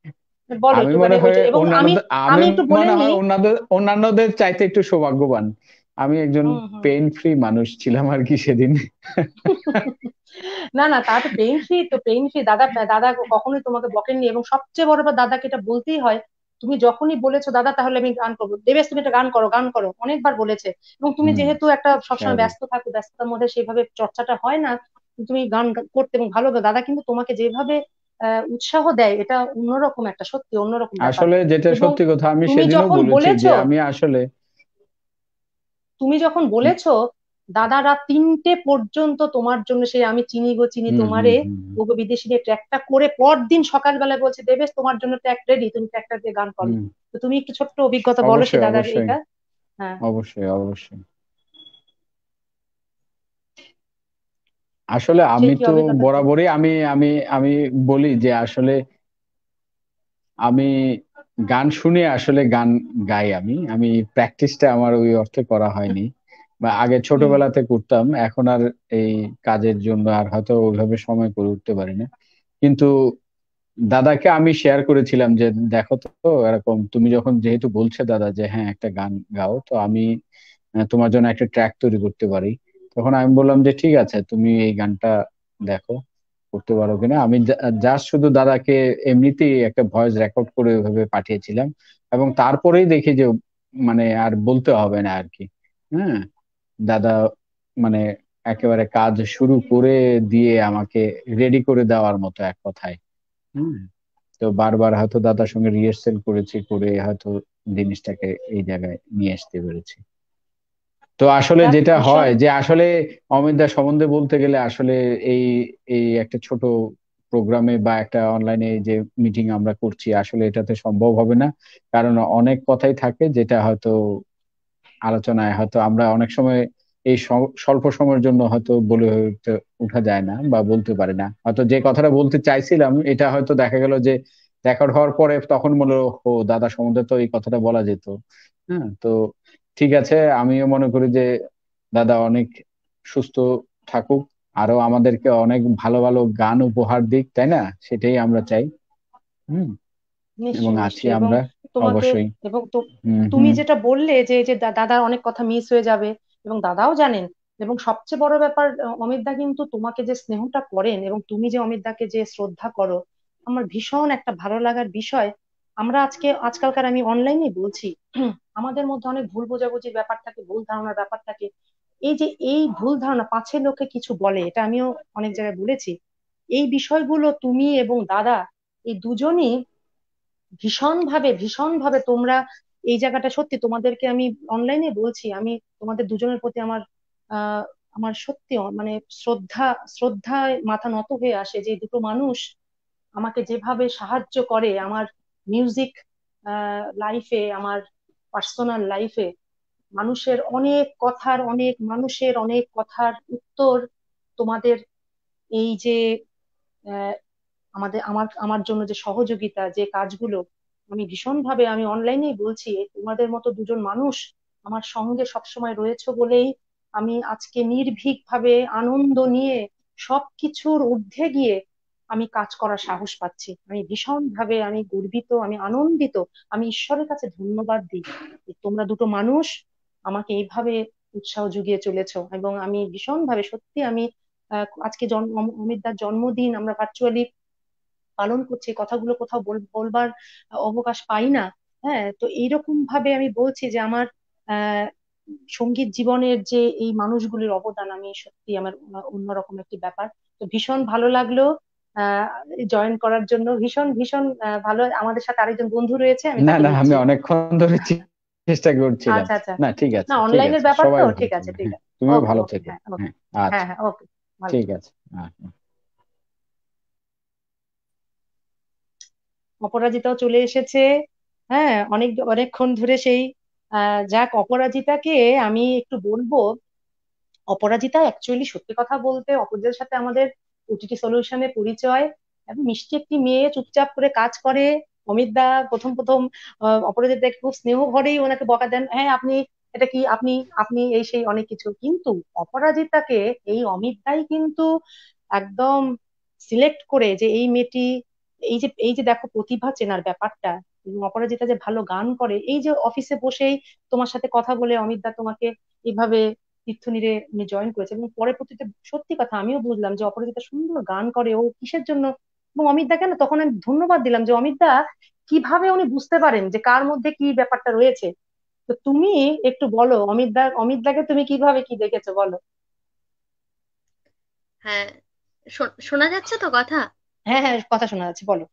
বলো আমি একটু, মনে মানে হয় ওইটা, এবং আমি অন্যান্যদের আমি আমি একটু বলে মনে হয় নিই। অন্যান্য অন্যান্যদের চাইতে একটু সৌভাগ্যবান। আমি একজন হুম হুম পেইন ফ্রি মানুষ ছিলাম আর কি সেদিন। না না, তা তো পেইন ফ্রি, তো পেইন ফ্রি দাদা, দাদা কখনোই তোমাকে বকেননি, এবং সবচেয়ে বড় ব্যাপার দাদাকে এটা বলতেই হয়, তুমি যখনই বলেছো দাদা তাহলে আমি গান করবো, দেবেশ তুমি একটা গান করো, গান করো, অনেকবার বলেছে। এবং তুমি হুম, যেহেতু একটা সবসময় স্বাভাবিক। ব্যস্ত থাকো, ব্যস্ততার মধ্যে সেইভাবে চর্চাটা হয় না, তুমি গান করতে এবং ভালো গা- দাদা কিন্তু তোমাকে যেভাবে আহ উৎসাহ দেয়, এটা অন্যরকম একটা, সত্যি অন্যরকম ব্যাপার। আসলে যেটা এবং সত্যি কথা, আমি তুমি সেদিনও যখন বলেছি যে বলেছো, আমি আসলে তুমি যখন হুম বলেছো দাদা রাত তিনটে পর্যন্ত তোমার জন্য, সেই আমি চিনি গো চিনি হুম হুম তোমারে হুম ওগো বিদেশি নিয়ে ট্র্যাকটা করে পরদিন সকালবেলা বলছে দেবেশ তোমার জন্য ট্র্যাক রেডি, তুমি ট্র্যাকটা দিয়ে গান করো। হুম, তো তুমি একটু ছোট্ট অভিজ্ঞতা বলো সেই অবশ্যই দাদার অবশ্যই এইটা। হ্যাঁ, অবশ্যই অবশ্যই। আসলে সেই আমি কি তো অভিজ্ঞতা বলো। বরাবরই আমি আমি আমি বলি যে আসলে আমি গান শুনে আসলে গান গাই। আমি আমি প্র্যাকটিসটা আমার ওই অর্থে করা হয়নি, বা আগে হুম ছোটবেলাতে করতাম, এখন আর এই কাজের জন্য আর হয়তো ওইভাবে সময় করে উঠতে পারি না। কিন্তু দাদাকে আমি শেয়ার করেছিলাম যে দেখো তো এরকম, তুমি যখন যেহেতু বলছে দাদা যে হ্যাঁ একটা গান গাও, তো আমি আহ, তোমার জন্য একটা ট্র্যাক তৈরি করতে পারি। তখন আমি বললাম যে ঠিক আছে, তুমি এই গানটা দেখো করতে পারো কিনা। আমি জাস্ট শুধু দাদাকে এমনিতেই একটা ভয়েস রেকর্ড করে ওইভাবে পাঠিয়েছিলাম, এবং তারপরেই দেখি যে মানে আর বলতে হবে না আর কি। হ্যাঁ, দাদা মানে একেবারে কাজ শুরু করে দিয়ে আমাকে রেডি করে দেওয়ার মতো এক কথায়। হুম, তো বারবার হয়তো দাদার সঙ্গে রিহার্সেল করেছি, করে হয়তো জিনিসটাকে এই জায়গায় নিয়ে আসতে পেরেছি। তো আসলে যাক যেটা ভীষণ। হয় যে আসলে অমিতদার সম্বন্ধে বলতে গেলে আসলে এই এই একটা ছোট প্রোগ্রামে বা একটা অনলাইনে যে মিটিং আমরা করছি, আসলে এটাতে সম্ভব হবে না। কারণ অনেক কথাই থাকে যেটা হয়তো আলোচনায় হয়তো আমরা অনেক সময় এই স্ব- স্বল্প সময়ের জন্য হয়তো বলে হয়ে উঠতে- উঠা যায় না বা বলতে পারি না। হয়তো যে কথাটা বলতে চাইছিলাম এটা হয়তো দেখা গেল যে রেকর্ড হওয়ার পরে তখন মনে হলো ও দাদা সম্বন্ধে তো এই কথাটা বলা যেত। হ্যাঁ, তো ঠিক আছে, আমিও মনে করি যে দাদা অনেক সুস্থ থাকুক, আরো আমাদেরকে অনেক ভালো ভালো গান উপহার দিক, তাই না? সেটাই আমরা চাই। হুম, এবং নিশ্চয়ই আছি নিশ্চয়ই, এবং আমরা তোমাকে, অবশ্যই। এবং তো হুম তুমি হুম যেটা বললে যে এই যে দা- দাদার অনেক কথা মিস হয়ে যাবে, এবং দাদাও জানেন। এবং সবচেয়ে বড় ব্যাপার, আহ, অমিতদা কিন্তু তোমাকে যে স্নেহটা করেন এবং তুমি যে অমিতদাকে যে শ্রদ্ধা করো, আমার ভীষণ একটা ভালো লাগার বিষয়। আমরা আজকে আজকালকার, আমি অনলাইনে বলছি, আমাদের মধ্যে অনেক ভুল বোঝাবুঝির ব্যাপার থাকে, ভুল ধারণার ব্যাপার থাকে। এই যে এই ভুল ধারণা, পাছে লোকে কিছু বলে, এটা আমিও অনেক জায়গায় বলেছি, এই বিষয়গুলো তুমি এবং দাদা এই দুজনই ভীষণ ভাবে ভীষণ ভাবে তোমরা এই জায়গাটা, সত্যি তোমাদেরকে আমি অনলাইনে বলছি, আমি তোমাদের দুজনের প্রতি আমার আহ আমার সত্যি অ- মানে শ্রদ্ধা, শ্রদ্ধায় মাথা নত হয়ে আসে যে এই দুটো মানুষ আমাকে যেভাবে সাহায্য করে আমার মিউজিক লাইফে, আমার পার্সোনাল লাইফে, মানুষের অনেক কথার, অনেক মানুষের অনেক কথার উত্তর তোমাদের এই যে আহ, আমাদের আমার আমার জন্য যে সহযোগিতা, যে কাজগুলো, আমি ভীষণ ভাবে, আমি অনলাইনেই বলছি, এই তোমাদের মতো দুজন মানুষ আমার সঙ্গে সবসময় রয়েছে বলেই আমি আজকে নির্ভীক ভাবে আনন্দ নিয়ে সবকিছুর ঊর্ধ্বে গিয়ে আমি কাজ করার সাহস পাচ্ছি। আমি ভীষণ ভাবে আমি গর্বিত, আমি আনন্দিত, আমি ঈশ্বরের কাছে ধন্যবাদ দিই যে তোমরা দুটো মানুষ আমাকে এইভাবে উৎসাহ জুগিয়ে চলেছো। এবং আমি ভীষণ ভাবে সত্যি আমি আহ, আজকে জন্ম অমিতদার জন্মদিন আমরা ভার্চুয়ালি পালন করছি, এই কথাগুলো কোথাও বল- বলবার অবকাশ পাই না। হ্যাঁ, তো এইরকম ভাবে আমি বলছি যে আমার আহ সঙ্গীত জীবনের যে এই মানুষগুলির অবদান, আমি সত্যি আমার অন্য- অন্যরকম একটি ব্যাপার। তো ভীষণ ভালো লাগলো আহ জয়েন করার জন্য, ভীষণ ভীষণ আহ, ভালো। আমাদের সাথে আরেকজন বন্ধু রয়েছে, আমি না তাকে না, আমি নিচ্ছি। অনেকক্ষণ ধরে চে- চেষ্টা করছিলাম। আচ্ছা আচ্ছা, না ঠিক না আছে ঠিক অনলাইনের আছে, ব্যাপার তো, সবাই ভালো ঠিক আছে থাকবে। ঠিক হ্যাঁ, আছে। তুমিও ওকে ভালো ওকে, থেকো। হ্যাঁ ওকে। হ্যাঁ, হ্যাঁ আচ্ছা, হ্যাঁ, ওকে, ভালো। ঠিক আছে। আচ্ছা। অপরাজিতাও চলে এসেছে। হ্যাঁ, অনেক অনেকক্ষণ ধরে সেই আহ যাক, অপরাজিতাকে আমি একটু বলবো। অপরাজিতা অ্যাকচুয়ালি সত্যি কথা বলতে অপরাজিতার সাথে আমাদের ওটিটি সলিউশনে পরিচয়, এবং মিষ্টি একটি মেয়ে, চুপচাপ করে কাজ করে। অমিত দা প্রথম প্রথম আহ, অপরাজিতাকে খুব স্নেহ ভরেই ওনাকে বকা দেন, হ্যাঁ আপনি এটা কি, আপনি আপনি এই সেই অনেক কিছু, কিন্তু অপরাজিতাকে এই অমিত দাই কিন্তু একদম সিলেক্ট করে যে এই মেয়েটি এই যে এই যে দেখো প্রতিভা চেনার ব্যাপারটা, এবং অপরাজিতা যে ভালো গান করে, এই যে অফিসে বসেই তোমার সাথে কথা বলে অমিতদা তোমাকে এইভাবে তীর্থনীরে উনি জয়েন করেছে, এবং পরে প্রতিটা সত্যি কথা আমিও বুঝলাম যে অপরাজিতা সুন্দর গান করে, ও কিসের জন্য। এবং অমিতদা কেন তখন আমি ধন্যবাদ দিলাম যে অমিতদা কিভাবে উনি বুঝতে পারেন যে কার মধ্যে কি ব্যাপারটা রয়েছে। তো তুমি একটু বলো অমিতদা, অমিতদাকে তুমি কিভাবে কি দেখেছো বলো। হ্যাঁ, শো- শোনা যাচ্ছে তো কথা? হ্যাঁ হ্যাঁ, কথা শোনা যাচ্ছে, বলো।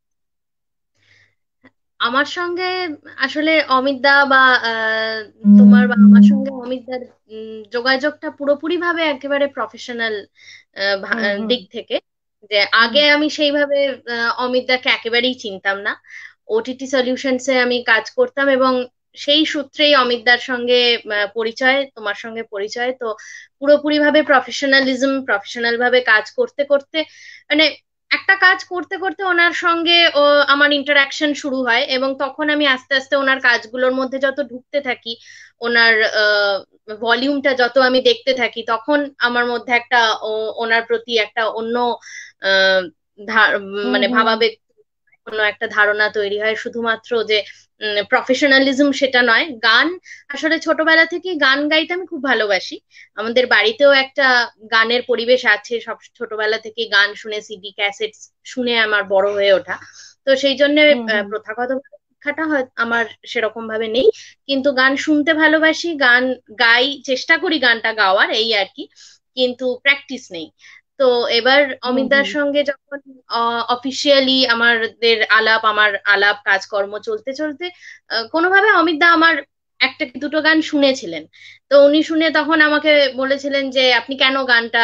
আমার সঙ্গে আসলে অমিতদা বা আহ, তোমার বা আমার সঙ্গে অমিতদার উম, যোগাযোগটা পুরোপুরি ভাবে একেবারে প্রফেশনাল হুম হুম দিক থেকে। যে হুম আগে আমি সেইভাবে আহ, অমিতদাকে একেবারেই চিনতাম না। ওটিটি সলিউশনসে আমি কাজ করতাম এবং সেই সূত্রেই অমিতদার সঙ্গে আহ, পরিচয়, তোমার সঙ্গে পরিচয়। তো পুরোপুরি ভাবে প্রফেশনালিজম, প্রফেশনাল ভাবে কাজ করতে করতে মানে একটা কাজ করতে করতে ওনার সঙ্গে ও আমার ইন্টারাকশন শুরু হয়, এবং তখন আমি আস্তে আস্তে ওনার কাজগুলোর মধ্যে যত ঢুকতে থাকি, ওনার ভলিউমটা যত আমি দেখতে থাকি, তখন আমার মধ্যে একটা ও- ওনার প্রতি একটা অন্য আহ, ধা- হুম মানে হুম ভাবাবেগ, কোনো একটা ধারণা তৈরি হয়। শুধুমাত্র যে প্রফেশনালিজম সেটা নয়, গান আসলে ছোটবেলা থেকে গান গাইতে আমি খুব ভালোবাসি। আমাদের বাড়িতেও একটা গানের পরিবেশ আছে, সব ছোটবেলা থেকে গান শুনে, সিডি ক্যাসেট শুনে আমার বড় হয়ে ওঠা। তো সেই জন্য হুম হুম প্রথাগত শিক্ষাটা হয় আমার সেরকম ভাবে নেই, কিন্তু গান শুনতে ভালোবাসি, গান গাই, চেষ্টা করি গানটা গাওয়ার, এই আর কি, কিন্তু প্র্যাকটিস নেই। তো এবার হুম অমিতার হুম সঙ্গে যখন অফিসিয়ালি আমাদের আলাপ, আমার আলাপ কাজকর্ম চলতে চলতে আহ, কোনোভাবে অমিতদা আমার একটা কি দুটো গান শুনেছিলেন। তো উনি শুনে তখন আমাকে বলেছিলেন যে আপনি কেন গানটা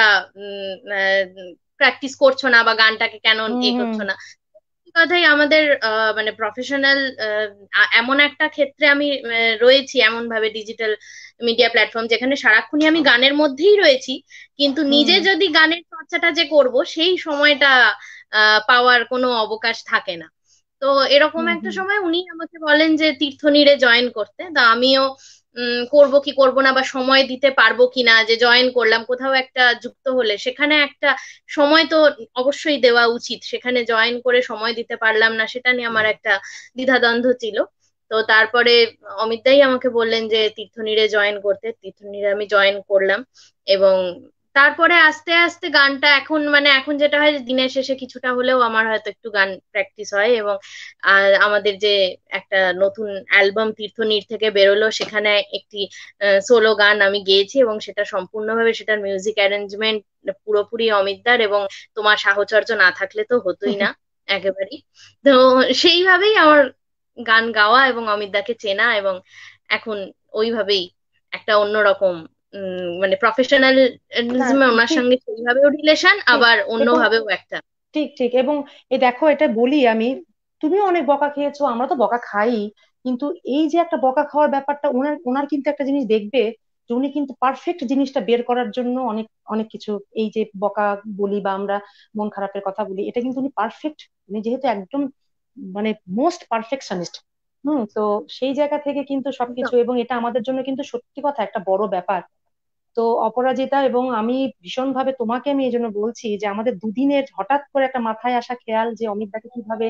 প্র্যাকটিস করছো না, বা গানটাকে কেন হুম এ হুম করছো না। এই কথাই আমাদের আহ, মানে প্রফেশনাল এমন একটা ক্ষেত্রে আমি আহ, রয়েছি, এমন ভাবে ডিজিটাল মিডিয়া প্ল্যাটফর্ম যেখানে সারাক্ষণই আমি গানের মধ্যেই রয়েছি, কিন্তু নিজে হুম যদি গানের চর্চাটা যে করব সেই সময়টা আহ, পাওয়ার কোনো অবকাশ থাকে না। তো এরকম হুম একটা হুম সময় উনি আমাকে বলেন যে তীর্থনীরে জয়েন করতে। তা আমিও উম করব কি করব না, বা সময় দিতে পারবো কিনা, যে জয়েন করলাম কোথাও একটা যুক্ত হলে সেখানে একটা সময় তো অবশ্যই দেওয়া উচিত, সেখানে জয়েন করে সময় দিতে পারলাম না, সেটা নিয়ে আমার একটা দ্বিধাদ্বন্দ্ব ছিল। তো তারপরে অমিতদাই আমাকে বললেন যে তীর্থনীরে জয়েন করতে। তীর্থনীরে আমি জয়েন করলাম, এবং তারপরে আস্তে আস্তে গানটা এখন মানে এখন যেটা হয় যে দিনের শেষে কিছুটা হলেও আমার হয়তো একটু গান প্র্যাকটিস হয়, এবং আর আমাদের যে একটা নতুন অ্যালবাম তীর্থনীর থেকে বেরোলো, সেখানে একটি সোলো গান আমি গেয়েছি, এবং সেটা সম্পূর্ণভাবে, সেটার মিউজিক অ্যারেঞ্জমেন্ট পুরোপুরি অমিতদার, এবং তোমার সাহচর্য না থাকলে তো হতোই না একেবারেই। তো সেইভাবেই আমার গান গাওয়া এবং অমিতদাকে চেনা, এবং এখন ওইভাবেই একটা অন্যরকম উম মানে না প্রফেশনালিজমে ওনার ঠিক সঙ্গে সেইভাবেও রিলেশন, ঠিক আবার এবং অন্যভাবেও একটা। ঠিক ঠিক এবং এই দেখো এটা বলি আমি, তুমিও অনেক বকা খেয়েছো, আমরা তো বকা খাই, কিন্তু এই যে একটা বকা খাওয়ার ব্যাপারটা, ওনার ওনার কিন্তু একটা জিনিস দেখবে যে উনি কিন্তু পারফেক্ট জিনিসটা বের করার জন্য অনেক অনেক কিছু, এই যে বকা বলি বা আমরা মন খারাপের কথা বলি, এটা কিন্তু উনি পারফেক্ট, উনি যেহেতু একদম মানে মোস্ট পারফেকশনিস্ট। হুম, তো সেই জায়গা থেকে কিন্তু সবকিছু, একদম। এবং এটা আমাদের জন্য কিন্তু সত্যি কথা একটা বড় ব্যাপার। তো অপরাজিতা এবং আমি ভীষণভাবে তোমাকে আমি এই জন্য বলছি যে আমাদের দুদিনের হঠাৎ করে একটা মাথায় আসা খেয়াল যে অমিতদাকে কিভাবে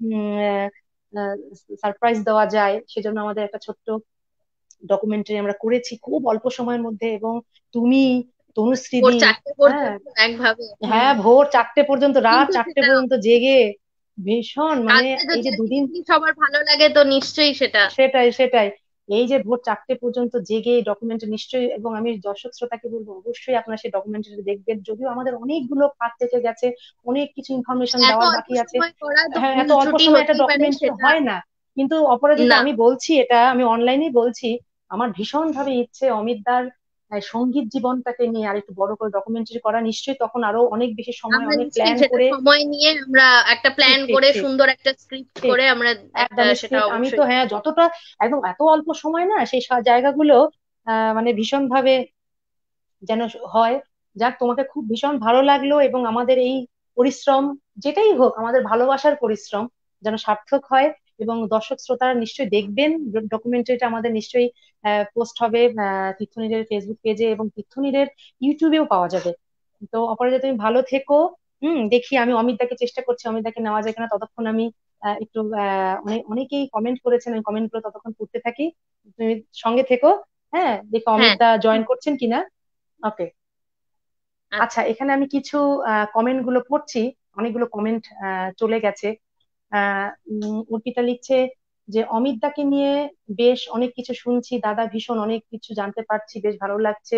সারপ্রাইজ দেওয়া যায়, সেজন্য আমাদের একটা ছোট্ট ডকুমেন্টারি আমরা করেছি খুব অল্প সময়ের মধ্যে। এবং তুমি, ভোর তনুশ্রীদি, চারটে হ্যাঁ পর্যন্ত একভাবে, হুম। হ্যাঁ ভোর চারটে পর্যন্ত, রাত কিন্তু চারটে সেটা পর্যন্ত জেগে ভীষণ মানে কাজটা এই যদি যে দুদিন, আলটিমেটলি সবার ভালো লাগে তো নিশ্চয়ই সেটা। সেটাই সেটাই এই যে ভোর চারটে পর্যন্ত জেগে ডকুমেন্টারি নিশ্চয়ই, এবং আমি দর্শক শ্রোতাকে বলবো অবশ্যই আপনারা সেই ডকুমেন্টারি দেখবেন, যদিও আমাদের অনেকগুলো ফাঁক থেকে গেছে, অনেক কিছু ইনফরমেশন এত দেওয়ার অল্প বাকি আছে। সময় করা তো হ্যাঁ ভুল এত অল্প ত্রুটি সময় একটা হতেই পারে ডকুমেন্টারি সেটা। হয় না, কিন্তু অপরাজিতা না, আমি বলছি, এটা আমি অনলাইনেই বলছি, আমার ভীষণ ভাবে ইচ্ছে অমিতদার আহ, সঙ্গীত জীবনটাকে নিয়ে আর একটু বড় করে ডকুমেন্টারি করা, নিশ্চয়ই তখন আরো অনেক বেশি সময় আমরা অনেক নিশ্চয়ই প্ল্যান সেটা করে। সময় নিয়ে আমরা একটা ঠিক প্ল্যান ঠিক করে, ঠিক সুন্দর একটা স্ক্রিপ্ট ঠিক করে আমরা একটা একদম সেটা স্ক্রিপ্ট, আমি তো অবশ্যই। হ্যাঁ যতটা, একদম এত অল্প সময় না সেই সব জায়গাগুলো আহ মানে ভীষণ ভাবে যেন হয়। যাক, তোমাকে খুব ভীষণ ভালো লাগলো, এবং আমাদের এই পরিশ্রম যেটাই হোক, আমাদের ভালোবাসার পরিশ্রম যেন সার্থক হয়, এবং দর্শক শ্রোতারা নিশ্চয়ই দেখবেন ডকুমেন্টারিটা, আমাদের নিশ্চয়ই পোস্ট হবে আহ তীর্থনীরের ফেসবুক পেজে, এবং তীর্থনীরের ইউটিউবেও পাওয়া যাবে। তো অপরাজিতা তুমি ভালো থেকো, হুম, দেখি আমি অমিতদাকে চেষ্টা করছি অমিতদাকে নেওয়া যায় কিনা, ততক্ষণ আমি আহ, একটু আহ, অনেক অনেকেই কমেন্ট করেছেন, আমি কমেন্ট গুলো ততক্ষণ পড়তে থাকি, তুমি সঙ্গে থেকো। হ্যাঁ, দেখো হ্যাঁ, অমিতদা জয়েন করছেন কিনা। ওকে। আচ্ছা। আচ্ছা, এখানে আমি কিছু কমেন্ট গুলো পড়ছি, অনেকগুলো কমেন্ট চলে গেছে। আহ উম, অর্পিতা লিখছে যে অমিতদাকে নিয়ে বেশ অনেক কিছু শুনছি দাদা, ভীষণ অনেক কিছু জানতে পারছি, বেশ ভালো লাগছে।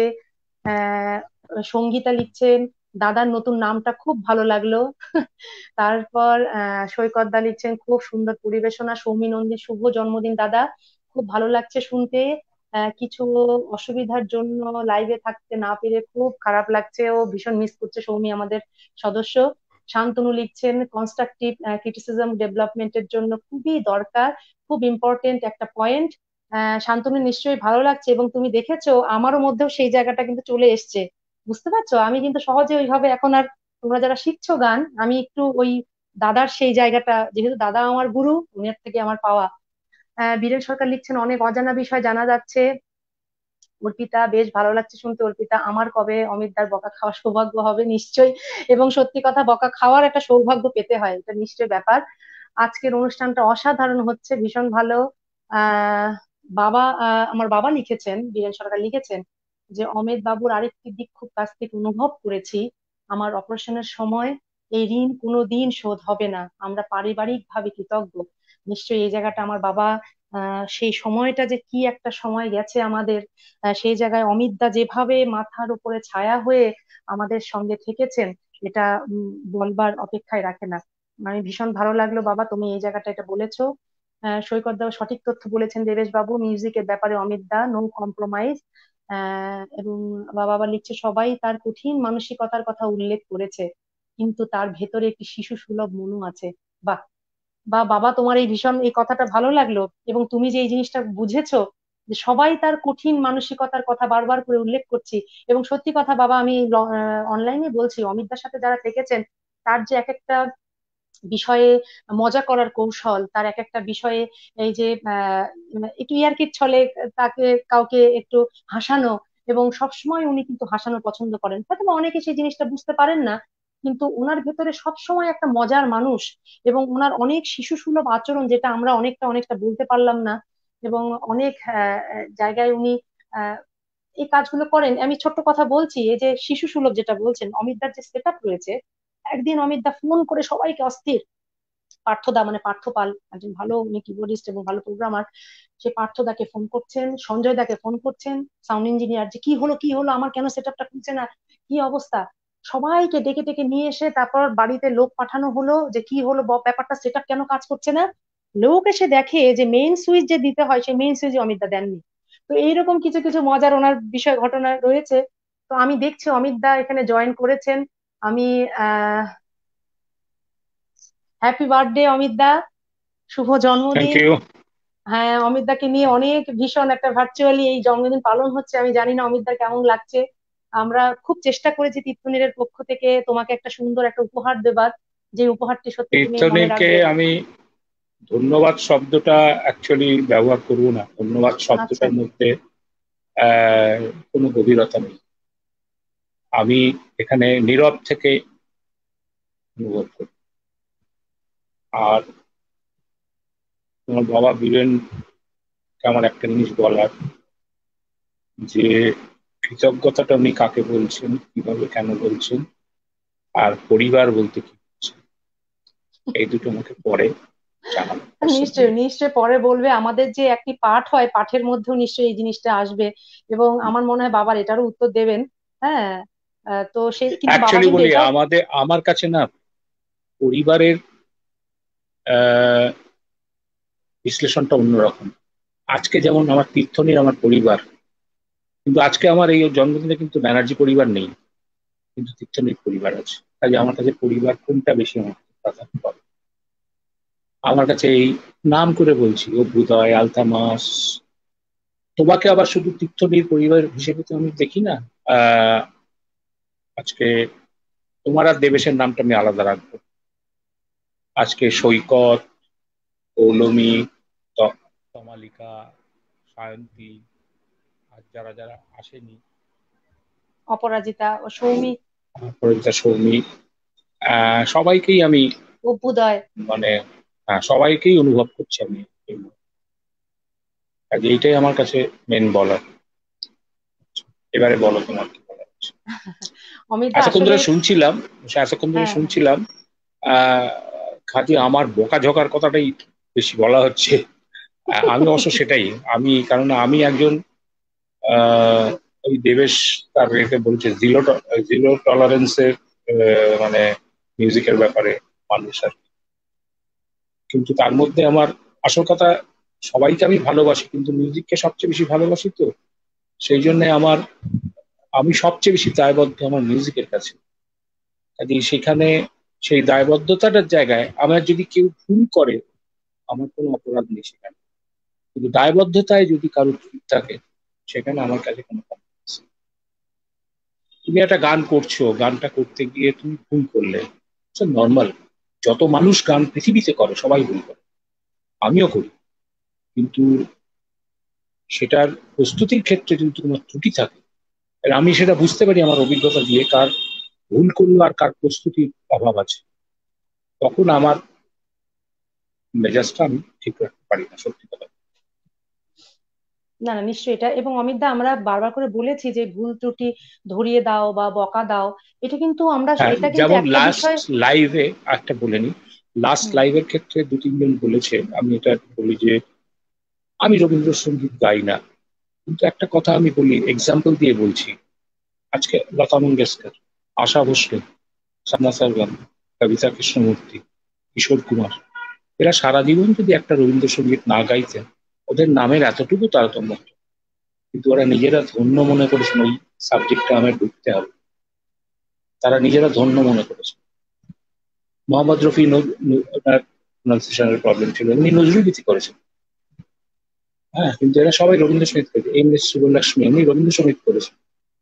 আহ সঙ্গীতা লিখছেন দাদার নতুন নামটা খুব ভালো লাগলো। তারপর আহ সৈকত দা লিখছেন খুব সুন্দর পরিবেশনা, সৌমি নন্দী শুভ জন্মদিন দাদা, খুব ভালো লাগছে শুনতে। আহ, কিছু অসুবিধার জন্য লাইভে থাকতে না পেরে খুব খারাপ লাগছে, ও ভীষণ মিস করছে সৌমি আমাদের সদস্য। শান্তনু লিখছেন কনস্ট্রাকটিভ ক্রিটিসিজম ডেভেলপমেন্টের জন্য খুবই দরকার, খুব ইম্পর্টেন্ট একটা পয়েন্ট। শান্তনু নিশ্চয়ই ভালো লাগছে, এবং তুমি দেখেছো আমারও মধ্যেও সেই জায়গাটা কিন্তু চলে এসছে, বুঝতে পারছো? আমি কিন্তু সহজে ওইভাবে এখন আর, তোমরা যারা শিখছো গান, আমি একটু ওই দাদার সেই জায়গাটা, যেহেতু দাদা আমার গুরু, উনার থেকে আমার পাওয়া। আহ বীরেন সরকার লিখছেন অনেক অজানা বিষয় জানা যাচ্ছে। অর্পিতা বেশ ভালো লাগছে শুনতে। অর্পিতা আমার কবে অমিতদার বকা খাওয়ার সৌভাগ্য হবে? নিশ্চয়ই, এবং সত্যি কথা বকা খাওয়ার একটা সৌভাগ্য পেতে হয়, এটা নিশ্চয়ই ব্যাপার। আজকের অনুষ্ঠানটা অসাধারণ হচ্ছে, ভীষণ ভালো। আহ বাবা, আহ, আমার বাবা লিখেছেন, বীরেন সরকার লিখেছেন যে অমিত বাবুর আরেকটি দিক খুব কাছ থেকে অনুভব করেছি, আমার অপারেশনের সময় এই ঋণ কোনোদিন শোধ হবে না, আমরা পারিবারিক ভাবে কৃতজ্ঞ। নিশ্চয়ই এই জায়গাটা আমার বাবা, আহ সেই সময়টা যে কি একটা সময় গেছে আমাদের, আহ, সেই জায়গায় অমিতদা যেভাবে মাথার উপরে ছায়া হয়ে আমাদের সঙ্গে থেকেছেন, এটা উম, বলবার অপেক্ষায় রাখে না। মানে ভীষণ ভালো লাগলো বাবা তুমি এই জায়গাটা এটা বলেছো। আহ সৈকত দাও সঠিক তথ্য বলেছেন দেবেশ বাবু, মিউজিকের ব্যাপারে অমিত দা নো কম্প্রোমাইজ। আহ এবং বাবা আবার লিখছে সবাই তার কঠিন মানসিকতার কথা উল্লেখ করেছে, কিন্তু তার ভেতরে একটি শিশু সুলভ মনু আছে। বাহ, বা বাবা তোমার এই ভীষণ এই কথাটা ভালো লাগলো, এবং তুমি যে এই জিনিসটা বুঝেছো যে সবাই তার কঠিন মানসিকতার কথা বারবার করে উল্লেখ করছি। এবং সত্যি কথা বাবা, আমি অনলাইনে বলছি অমিতদার সাথে যারা থেকেছেন, তার যে এক একটা বিষয়ে মজা করার কৌশল, তার এক একটা বিষয়ে এই যে আহ একটু ইয়ার্কির ছলে তাকে কাউকে একটু হাসানো, এবং সবসময় উনি কিন্তু হাসানো পছন্দ করেন, হয়তো বা অনেকে সেই জিনিসটা বুঝতে পারেন না, কিন্তু ওনার ভেতরে সবসময় একটা মজার মানুষ, এবং ওনার অনেক শিশু সুলভ আচরণ, যেটা আমরা অনেকটা অনেকটা বলতে পারলাম না। এবং অনেক আহ, আহ, জায়গায় উনি আহ এই কাজগুলো করেন। আমি ছোট্ট কথা বলছি, এই যে শিশু সুলভ যেটা বলছেন, অমিতদার যে সেট আপ রয়েছে, একদিন অমিতদা ফোন করে সবাইকে অস্থির, পার্থদা মানে পার্থ পাল একজন ভালো উনি কিবোর্ডিস্ট এবং ভালো প্রোগ্রামার, সে পার্থদাকে ফোন করছেন, সঞ্জয় দাকে ফোন করছেন, সাউন্ড ইঞ্জিনিয়ার, যে কি হলো কি হলো, আমার কেন সেট আপটা খুলছে না, কি অবস্থা। সবাইকে ডেকে ডেকে নিয়ে এসে তারপর বাড়িতে লোক পাঠানো হলো, যে কি হলো ব- ব্যাপারটা, সেট আপ কেন কাজ করছে না। লোক এসে দেখে যে মেইন সুইচ যে দিতে হয় সেই মেইন সুইচ অমিতদা দেননি। তো এইরকম কিছু কিছু মজার ওনার বিষয় ঘটনা রয়েছে। তো আমি দেখছি অমিত দা এখানে জয়েন করেছেন। আমি আহ হ্যাপি বার্থডে অমিত দা, শুভ থ্যাংক জন্মদিন। ইউ। হ্যাঁ, অমিত দাকে নিয়ে অনেক ভীষণ একটা ভার্চুয়ালি এই জন্মদিন পালন হচ্ছে, আমি জানি না অমিত দা কেমন লাগছে। আমরা খুব চেষ্টা করেছি তীর্থনীরের পক্ষ থেকে তোমাকে একটা সুন্দর একটা উপহার দেবার, যে উপহারটি সত্যি তুমি মনে তীর্থনীলকে রাখবে। আমি ধন্যবাদ শব্দটা অ্যাকচুয়ালি ব্যবহার করব না, ধন্যবাদ আচ্ছা। শব্দটার মধ্যে আহ, কোনো গভীরতা নেই। আমি এখানে নীরব থেকে অনুভব করি। আর তোমার বাবা বীরেনকে আমার একটা জিনিস বলার, যে কৃতজ্ঞতাটা উনি কাকে বলছেন, কিভাবে কেন বলছেন, আর পরিবার বলতে কি বলছেন, এই দুটো আমাকে পরে জানানো নিশ্চয়ই পসিবল। নিশ্চয়ই পরে বলবে, আমাদের যে একটি পাঠ হয় পাঠের মধ্যেও নিশ্চয়ই এই জিনিসটা আসবে, এবং আমার মনে হয় বাবার এটারও উত্তর দেবেন। হ্যাঁ, আহ, তো সেই কিন্তু বাবা অ্যাকচুয়ালি কিন্তু বলি, এটাও, আমাদের আমার কাছে না পরিবারের আহ, বিশ্লেষণটা অন্যরকম। আজকে যেমন আমার তীর্থনীর আমার পরিবার, কিন্তু আজকে আমার এই জন্মদিনে কিন্তু ব্যানার্জি পরিবার নেই, কিন্তু তীর্থনীর পরিবার আছে। কাজে আমার কাছে পরিবার কোনটা বেশি আমার প্রাধান্য পাবে। আমার কাছে এই নাম করে বলছি অভ্যুদয়, আলতামাস, তোমাকে আবার শুধু তীর্থনীর পরিবার হিসেবে তো আমি দেখি না। আহ আজকে তোমার আর দেবেশের নামটা আমি আলাদা রাখবো। আজকে সৈকত, পৌলমী, ত- তমালিকা, সায়ন্তী, আর যারা যারা আসেনি, অপরাজিতা ও সৌমি। পরিতা, সৌমি, আহ সবাইকেই আমি অভ্যুদয় মানে হ্যাঁ, সবাইকেই অনুভব করছি আমি এই মুহূর্তে। কাজে এইটাই আমার কাছে মেন বলার। এবারে বলো তোমার কি বলার আছে। অমিতদা এতক্ষণ আসলে ধরে শুনছিলাম এতক্ষণ ধরে হ্যাঁ হ্যাঁ শুনছিলাম আহ খালি আমার বকাঝকার কথাটাই বেশি বলা হচ্ছে। আহ, আমি অবশ্য সেটাই আমি কারণ আমি একজন আহ ওই দেবেশ তার রেখে বলছে জিরো জিরো টলারেন্সের মানে মিউজিকের ব্যাপারে মানুষ আর কি। কিন্তু তার মধ্যে আমার আসল কথা সবাইকে আমি ভালোবাসি, কিন্তু মিউজিককে সবচেয়ে বেশি ভালোবাসি। তো সেই জন্য আমার আমি সবচেয়ে বেশি দায়বদ্ধ আমার মিউজিকের কাছে। কাজে সেখানে সেই দায়বদ্ধতাটার জায়গায় আমার যদি কেউ ভুল করে আমার কোনো অপরাধ নেই সেখানে, কিন্তু দায়বদ্ধতায় যদি কারো ভুল থাকে সেখানে আমার কাছে কোনো কমপ্লেক্স নেই। তুমি একটা গান করছো, গানটা করতে গিয়ে তুমি ভুল করলে নর্মাল, যত মানুষ গান পৃথিবীতে করে সবাই ভুল করে, আমিও করি। কিন্তু সেটার প্রস্তুতির ক্ষেত্রে যদি তোমার ত্রুটি থাকে, আর আমি সেটা বুঝতে পারি আমার অভিজ্ঞতা দিয়ে কার ভুল করলো আর কার প্রস্তুতির অভাব আছে, তখন আমার মেজাজটা আমি ঠিক রাখতে পারি না, সত্যি কথা। না না নিশ্চয়ই এটা, এবং অমিতদা আমরা বারবার করে বলেছি যে ভুল ত্রুটি ধরিয়ে দাও বা বকা দাও, এটা কিন্তু আমরা হ্যাঁ, এটা কিন্তু যেমন একটা লাস্ট বিষয়। লাইভে একটা বলে নি, লাস্ট হুম লাইভের ক্ষেত্রে দু তিনজন বলেছে, আমি এটা বলি যে আমি রবীন্দ্রসঙ্গীত গাই না, কিন্তু একটা কথা আমি বলি, এক্সাম্পল দিয়ে বলছি। আজকে লতা মঙ্গেশকর, আশা ভোসলে, সাধনা সরগম, কবিতা কৃষ্ণমূর্তি, কিশোর কুমার, এরা সারা জীবন যদি একটা রবীন্দ্রসঙ্গীত না গাইতেন, ওদের নামের এতটুকু তারতম্য হতো। কিন্তু ওরা নিজেরা ধন্য মনে করেছেন ওই সাবজেক্টটা আমার ঢুকতে হবে, তারা নিজেরা ধন্য মনে করেছেন। মোহাম্মদ রফি প্রনাউন্সিয়েশনের প্রবলেম ছিল, এমনি নজরুলগীতি করেছেন। হ্যাঁ, কিন্তু এরা সবাই রবীন্দ্রসঙ্গীত করেছে। এম এস সুবলক্ষ্মী এমনি রবীন্দ্রসঙ্গীত করেছেন।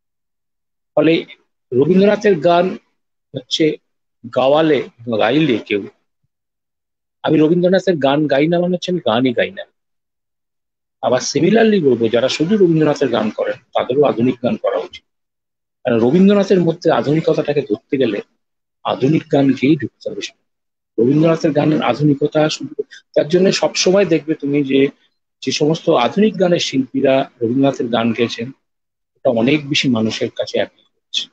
ফলে রবীন্দ্রনাথের গান হচ্ছে গাওয়ালে গাইলে কেউ, আমি রবীন্দ্রনাথের গান গাই না মানে হচ্ছে আমি গানই গাই না। আবার সিমিলারলি বলবো, যারা শুধু রবীন্দ্রনাথের গান করেন তাদেরও আধুনিক গান করা উচিত। কারণ রবীন্দ্রনাথের মধ্যে আধুনিকতাটাকে ধরতে গেলে আধুনিক গান গিয়েই ঢুকতে হবে। রবীন্দ্রনাথের গানের আধুনিকতা শুধু, তার জন্য সবসময় দেখবে তুমি যে যে সমস্ত আধুনিক গানের শিল্পীরা রবীন্দ্রনাথের গান গেয়েছেন, ওটা অনেক বেশি মানুষের কাছে অ্যাপিল করছে,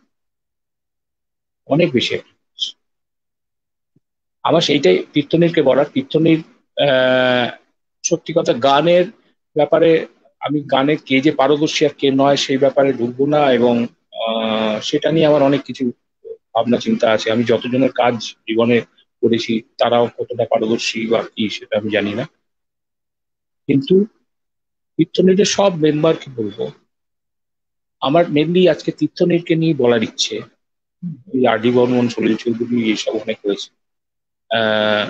অনেক বেশি appeal করছে। আমার সেইটাই তীর্থনীরকে বলার। তীর্থনীর আহ সত্যি কথা গানের ব্যাপারে, আমি গানে কে যে পারদর্শী আর কে নয় সেই ব্যাপারে ঢুকবো না, এবং আহ সেটা নিয়ে আমার অনেক কিছু ভাবনা চিন্তা আছে। আমি যতজনের কাজ জীবনে করেছি তারাও কতটা পারদর্শী বা কি সেটা আমি জানি না, কিন্তু তীর্থনীরের সব মেম্বারকে বলবো, আমার মেনলি আজকে তীর্থনীরকে নিয়ে বলার ইচ্ছে। ওই আর ডি বর্মন, সলিল চৌধুরী এইসব অনেক হয়েছে। আহ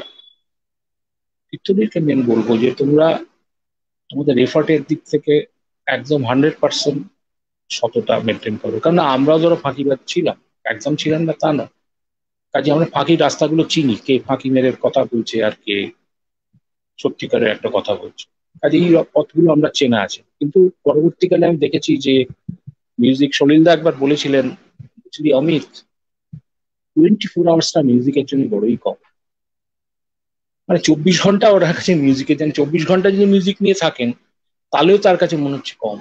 তীর্থনীরকে মেন বলবো যে তোমরা তোমাদের এফার্টের দিক থেকে একদম হান্ড্রেড পার্সেন্ট সততা মেনটেন করো, কারণ আমরাও ধরো ফাঁকিবাজ ছিলাম, একদম ছিলাম না তা না। কাজে আমরা ফাঁকির রাস্তাগুলো চিনি, কে ফাঁকি মেরে কথা বলছে আর কে সত্যিকারের একটা কথা বলছে। কাজে এই পথগুলো আমরা চেনা আছে। কিন্তু পরবর্তীকালে আমি দেখেছি যে মিউজিক, সলিলদা একবার বলেছিলেন যদি অমিত টোয়েন্টি ফোর আওয়ার্সটা মিউজিকের জন্য বড়ই কম, মানে চব্বিশ ঘন্টা ওর কাছে মিউজিকের জন্য, চব্বিশ ঘন্টা যদি মিউজিক নিয়ে থাকেন তাহলেও তার কাছে মনে হচ্ছে কম।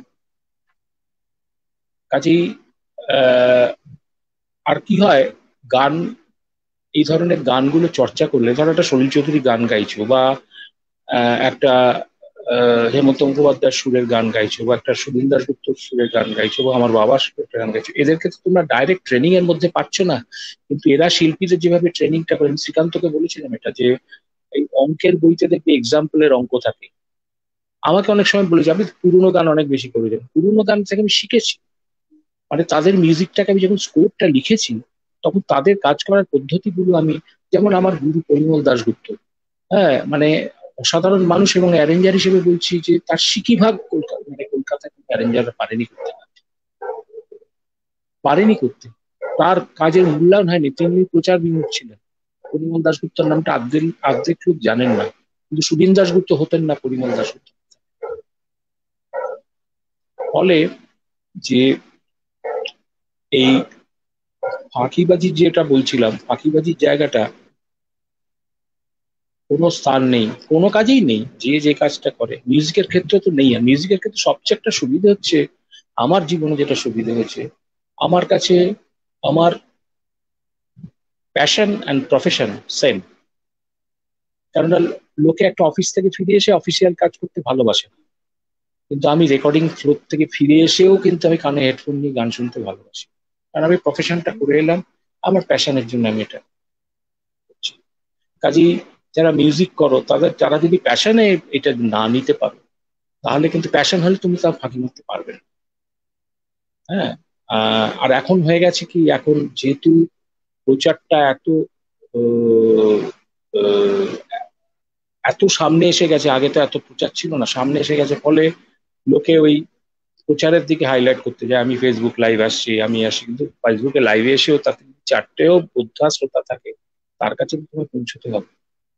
কাজেই আহ আর কি হয়, গান, এই ধরনের গানগুলো চর্চা করলে, ধরো একটা সলিল চৌধুরী গান গাইছো বা আহ, একটা আহ, হেমন্ত মুখোপাধ্যায়ের সুরের গান গাইছো বা একটা সুনীল দাশগুপ্তর সুরের গান গাইছো বা আমার বাবার সুরের গান গাইছো, এদেরকে তো তোমরা ডাইরেক্ট ট্রেনিং এর মধ্যে পাচ্ছ না। কিন্তু এরা শিল্পীদের যেভাবে ট্রেনিংটা করেন, শ্রীকান্তকে বলেছিলাম এটা, যে এই অঙ্কের বইতে দেখবে এক্সাম্পলের অঙ্ক থাকে। আমাকে অনেক সময় বলেছে আপনি পুরোনো গান অনেক বেশি করেছেন, পুরোনো গান থেকে আমি শিখেছি, মানে তাদের মিউজিকটাকে আমি যখন স্কোরটা লিখেছি তখন তাদের কাজ করার পদ্ধতিগুলো আমি, যেমন আমার গুরু পরিমল দাশগুপ্ত, হ্যাঁ মানে অসাধারণ মানুষ, এবং অ্যারেঞ্জার হিসেবে বলছি যে তার সিকিভাগ কলকাতা, মানে কলকাতায় অ্যারেঞ্জাররা পারেনি করতে, পারেনি করতে তার কাজের মূল্যায়ন হয়নি। তিনি প্রচার বিমুখ ছিলেন। পরিমল দাশগুপ্তর নামটা আর্ধেক আর্ধেক লোক জানেন না, কিন্তু সুদিন দাশগুপ্ত হতেন না পরিমল দাশগুপ্ত। ফলে যে এই ফাঁকিবাজি যেটা বলছিলাম, ফাঁকিবাজির জায়গাটা কোনো স্থান নেই, কোনো কাজেই নেই। যে যে কাজটা করে, মিউজিকের ক্ষেত্রে তো নেই। আর মিউজিকের ক্ষেত্রে সবচেয়ে একটা সুবিধা হচ্ছে, আমার জীবনে যেটা সুবিধা হয়েছে, আমার কাছে আমার প্যাশন অ্যান্ড প্রফেশন সেম। কেননা লোকে একটা অফিস থেকে ফিরে এসে অফিসিয়াল কাজ করতে ভালোবাসে, কিন্তু আমি রেকর্ডিং ফ্লোর থেকে ফিরে এসেও কিন্তু আমি কানে হেডফোন নিয়ে গান শুনতে ভালোবাসি। কারণ আমি প্রফেশনটা করে এলাম, আমার প্যাশনের জন্য আমি এটা করছি। কাজেই যারা মিউজিক করো, তাদের যারা যদি প্যাশনে এটা না নিতে পারো, তাহলে কিন্তু প্যাশন হলে তুমি তা ফাঁকি মারতে পারবে না। হ্যাঁ, আহ, আর এখন হয়ে গেছে কি, এখন যেহেতু প্রচারটা এত আহ, আহ, এত সামনে এসে গেছে, আগে তো এত প্রচার ছিল না, সামনে এসে গেছে, ফলে লোকে ওই প্রচারের দিকে হাইলাইট করতে যায়। আমি ফেসবুক লাইভ আসছি, আমি আসি, কিন্তু ফেসবুকে লাইভে এসেও তাতে চারটেও বোদ্ধা শ্রোতা থাকে, তার কাছে তোমায় পৌঁছতে হবে।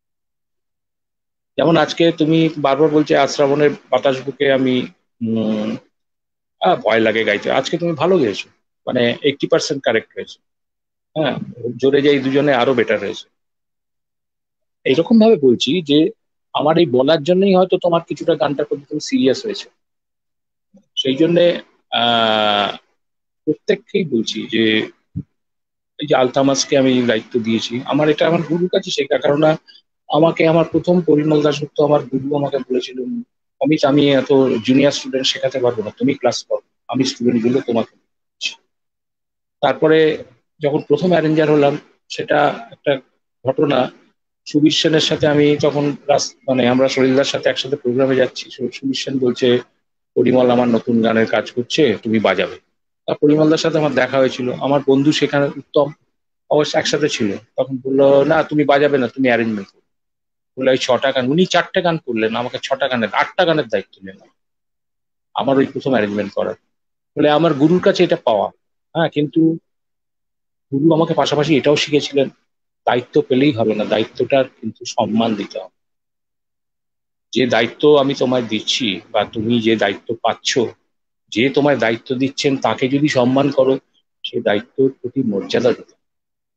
যেমন আজকে তুমি বারবার বলছে আজ শ্রাবণের বাতাস বুকে আমি উম আহ, ভয় লাগে গাইতে, আজকে তুমি ভালো গেয়েছো, মানে এইটটি পার্সেন্ট কারেক্ট হয়েছে। হ্যাঁ, জোরে যাই দুজনে আরো বেটার হয়েছে। এইরকম ভাবে বলছি যে আমার এই বলার জন্যই হয়তো তোমার কিছুটা গানটার প্রতি তুমি সিরিয়াস হয়েছে। সেই জন্যে আহ প্রত্যেককেই বলছি যে এই যে আলতামাসকে আমি দায়িত্ব দিয়েছি, আমার এটা আমার গুরুর কাছে শেখা। কারণ আমাকে আমার প্রথম পরিমল দাসগুপ্ত আমার গুরু আমাকে বলেছিল, অমিত আমি এত জুনিয়র স্টুডেন্ট শেখাতে পারবো না, তুমি ক্লাস করো, আমি স্টুডেন্ট গুলো তোমাকে। তারপরে যখন প্রথম অ্যারেঞ্জার হলাম, সেটা একটা ঘটনা, সুবীর সেনের সাথে আমি তখন রাস- মানে আমরা সলিলদার সাথে একসাথে প্রোগ্রামে যাচ্ছি, সু- সুবীর সেন বলছে পরিমল আমার নতুন গানের কাজ করছে, তুমি বাজাবে। তা পরিমলদার সাথে আমার দেখা হয়েছিল, আমার বন্ধু সেখানে উত্তম অবশ্য একসাথে ছিল, তখন বললো না তুমি বাজাবে না, তুমি অ্যারেঞ্জমেন্ট করো। বলে ওই ছটা গান, উনি চারটে গান করলেন, আমাকে ছটা গানের আটটা গানের দায়িত্ব নিলেন আমার ওই প্রথম অ্যারেঞ্জমেন্ট করার। বলে আমার গুরুর কাছে এটা পাওয়া। হ্যাঁ, কিন্তু গুরু আমাকে পাশাপাশি এটাও শিখেছিলেন, দায়িত্ব পেলেই হবে না, দায়িত্বটার কিন্তু সম্মান দিতে হবে। যে দায়িত্ব আমি তোমায় দিচ্ছি বা তুমি যে দায়িত্ব পাচ্ছ, যে তোমায় দায়িত্ব দিচ্ছেন তাকে যদি সম্মান করো, সে দায়িত্বের প্রতি মর্যাদা দিতে হবে।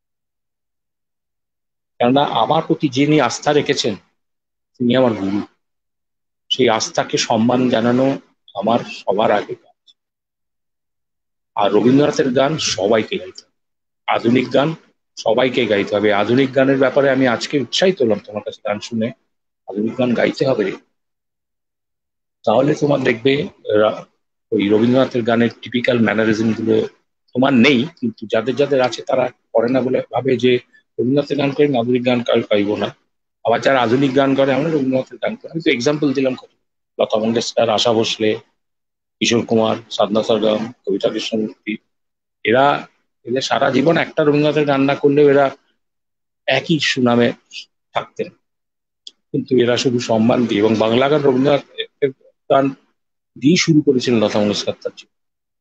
কেননা আমার প্রতি যিনি আস্থা রেখেছেন তিনি আমার গুরু, সেই আস্থাকে সম্মান জানানো আমার সবার আগে কাজ। আর রবীন্দ্রনাথের গান সবাইকে গাইতে হবে, আধুনিক গান সবাইকে গাইতে হবে। আধুনিক গানের ব্যাপারে আমি আজকে উৎসাহিত হলাম তোমার কাছে গান শুনে, আধুনিক গান গাইতে হবে। তাহলে তোমার দেখবে রা- ওই রবীন্দ্রনাথের গানের টিপিক্যাল ম্যানারিজম গুলো তোমার নেই, কিন্তু যাদের যাদের আছে তারা করে না বলে ভাবে যে রবীন্দ্রনাথের গান করে আমি আধুনিক গান কাল পাইবো না। আবার যারা আধুনিক গান করে আমরা রবীন্দ্রনাথের গান করে, আমি তো এক্সাম্পল দিলাম কত, লতা মঙ্গেশকর, আশা ভোসলে, কিশোর কুমার, সাধনা সরগম, কবিতা কৃষ্ণমূর্তি, এরা এদের সারা জীবন একটা রবীন্দ্রনাথের গান না করলেও এরা একই সুনামে থাকতেন। কিন্তু এরা শুধু সম্মান দিয়ে, এবং বাংলা গান রবীন্দ্রনাথের গান দিয়ে শুরু করেছিলেন লতা মঙ্গেশকর তার জীবন।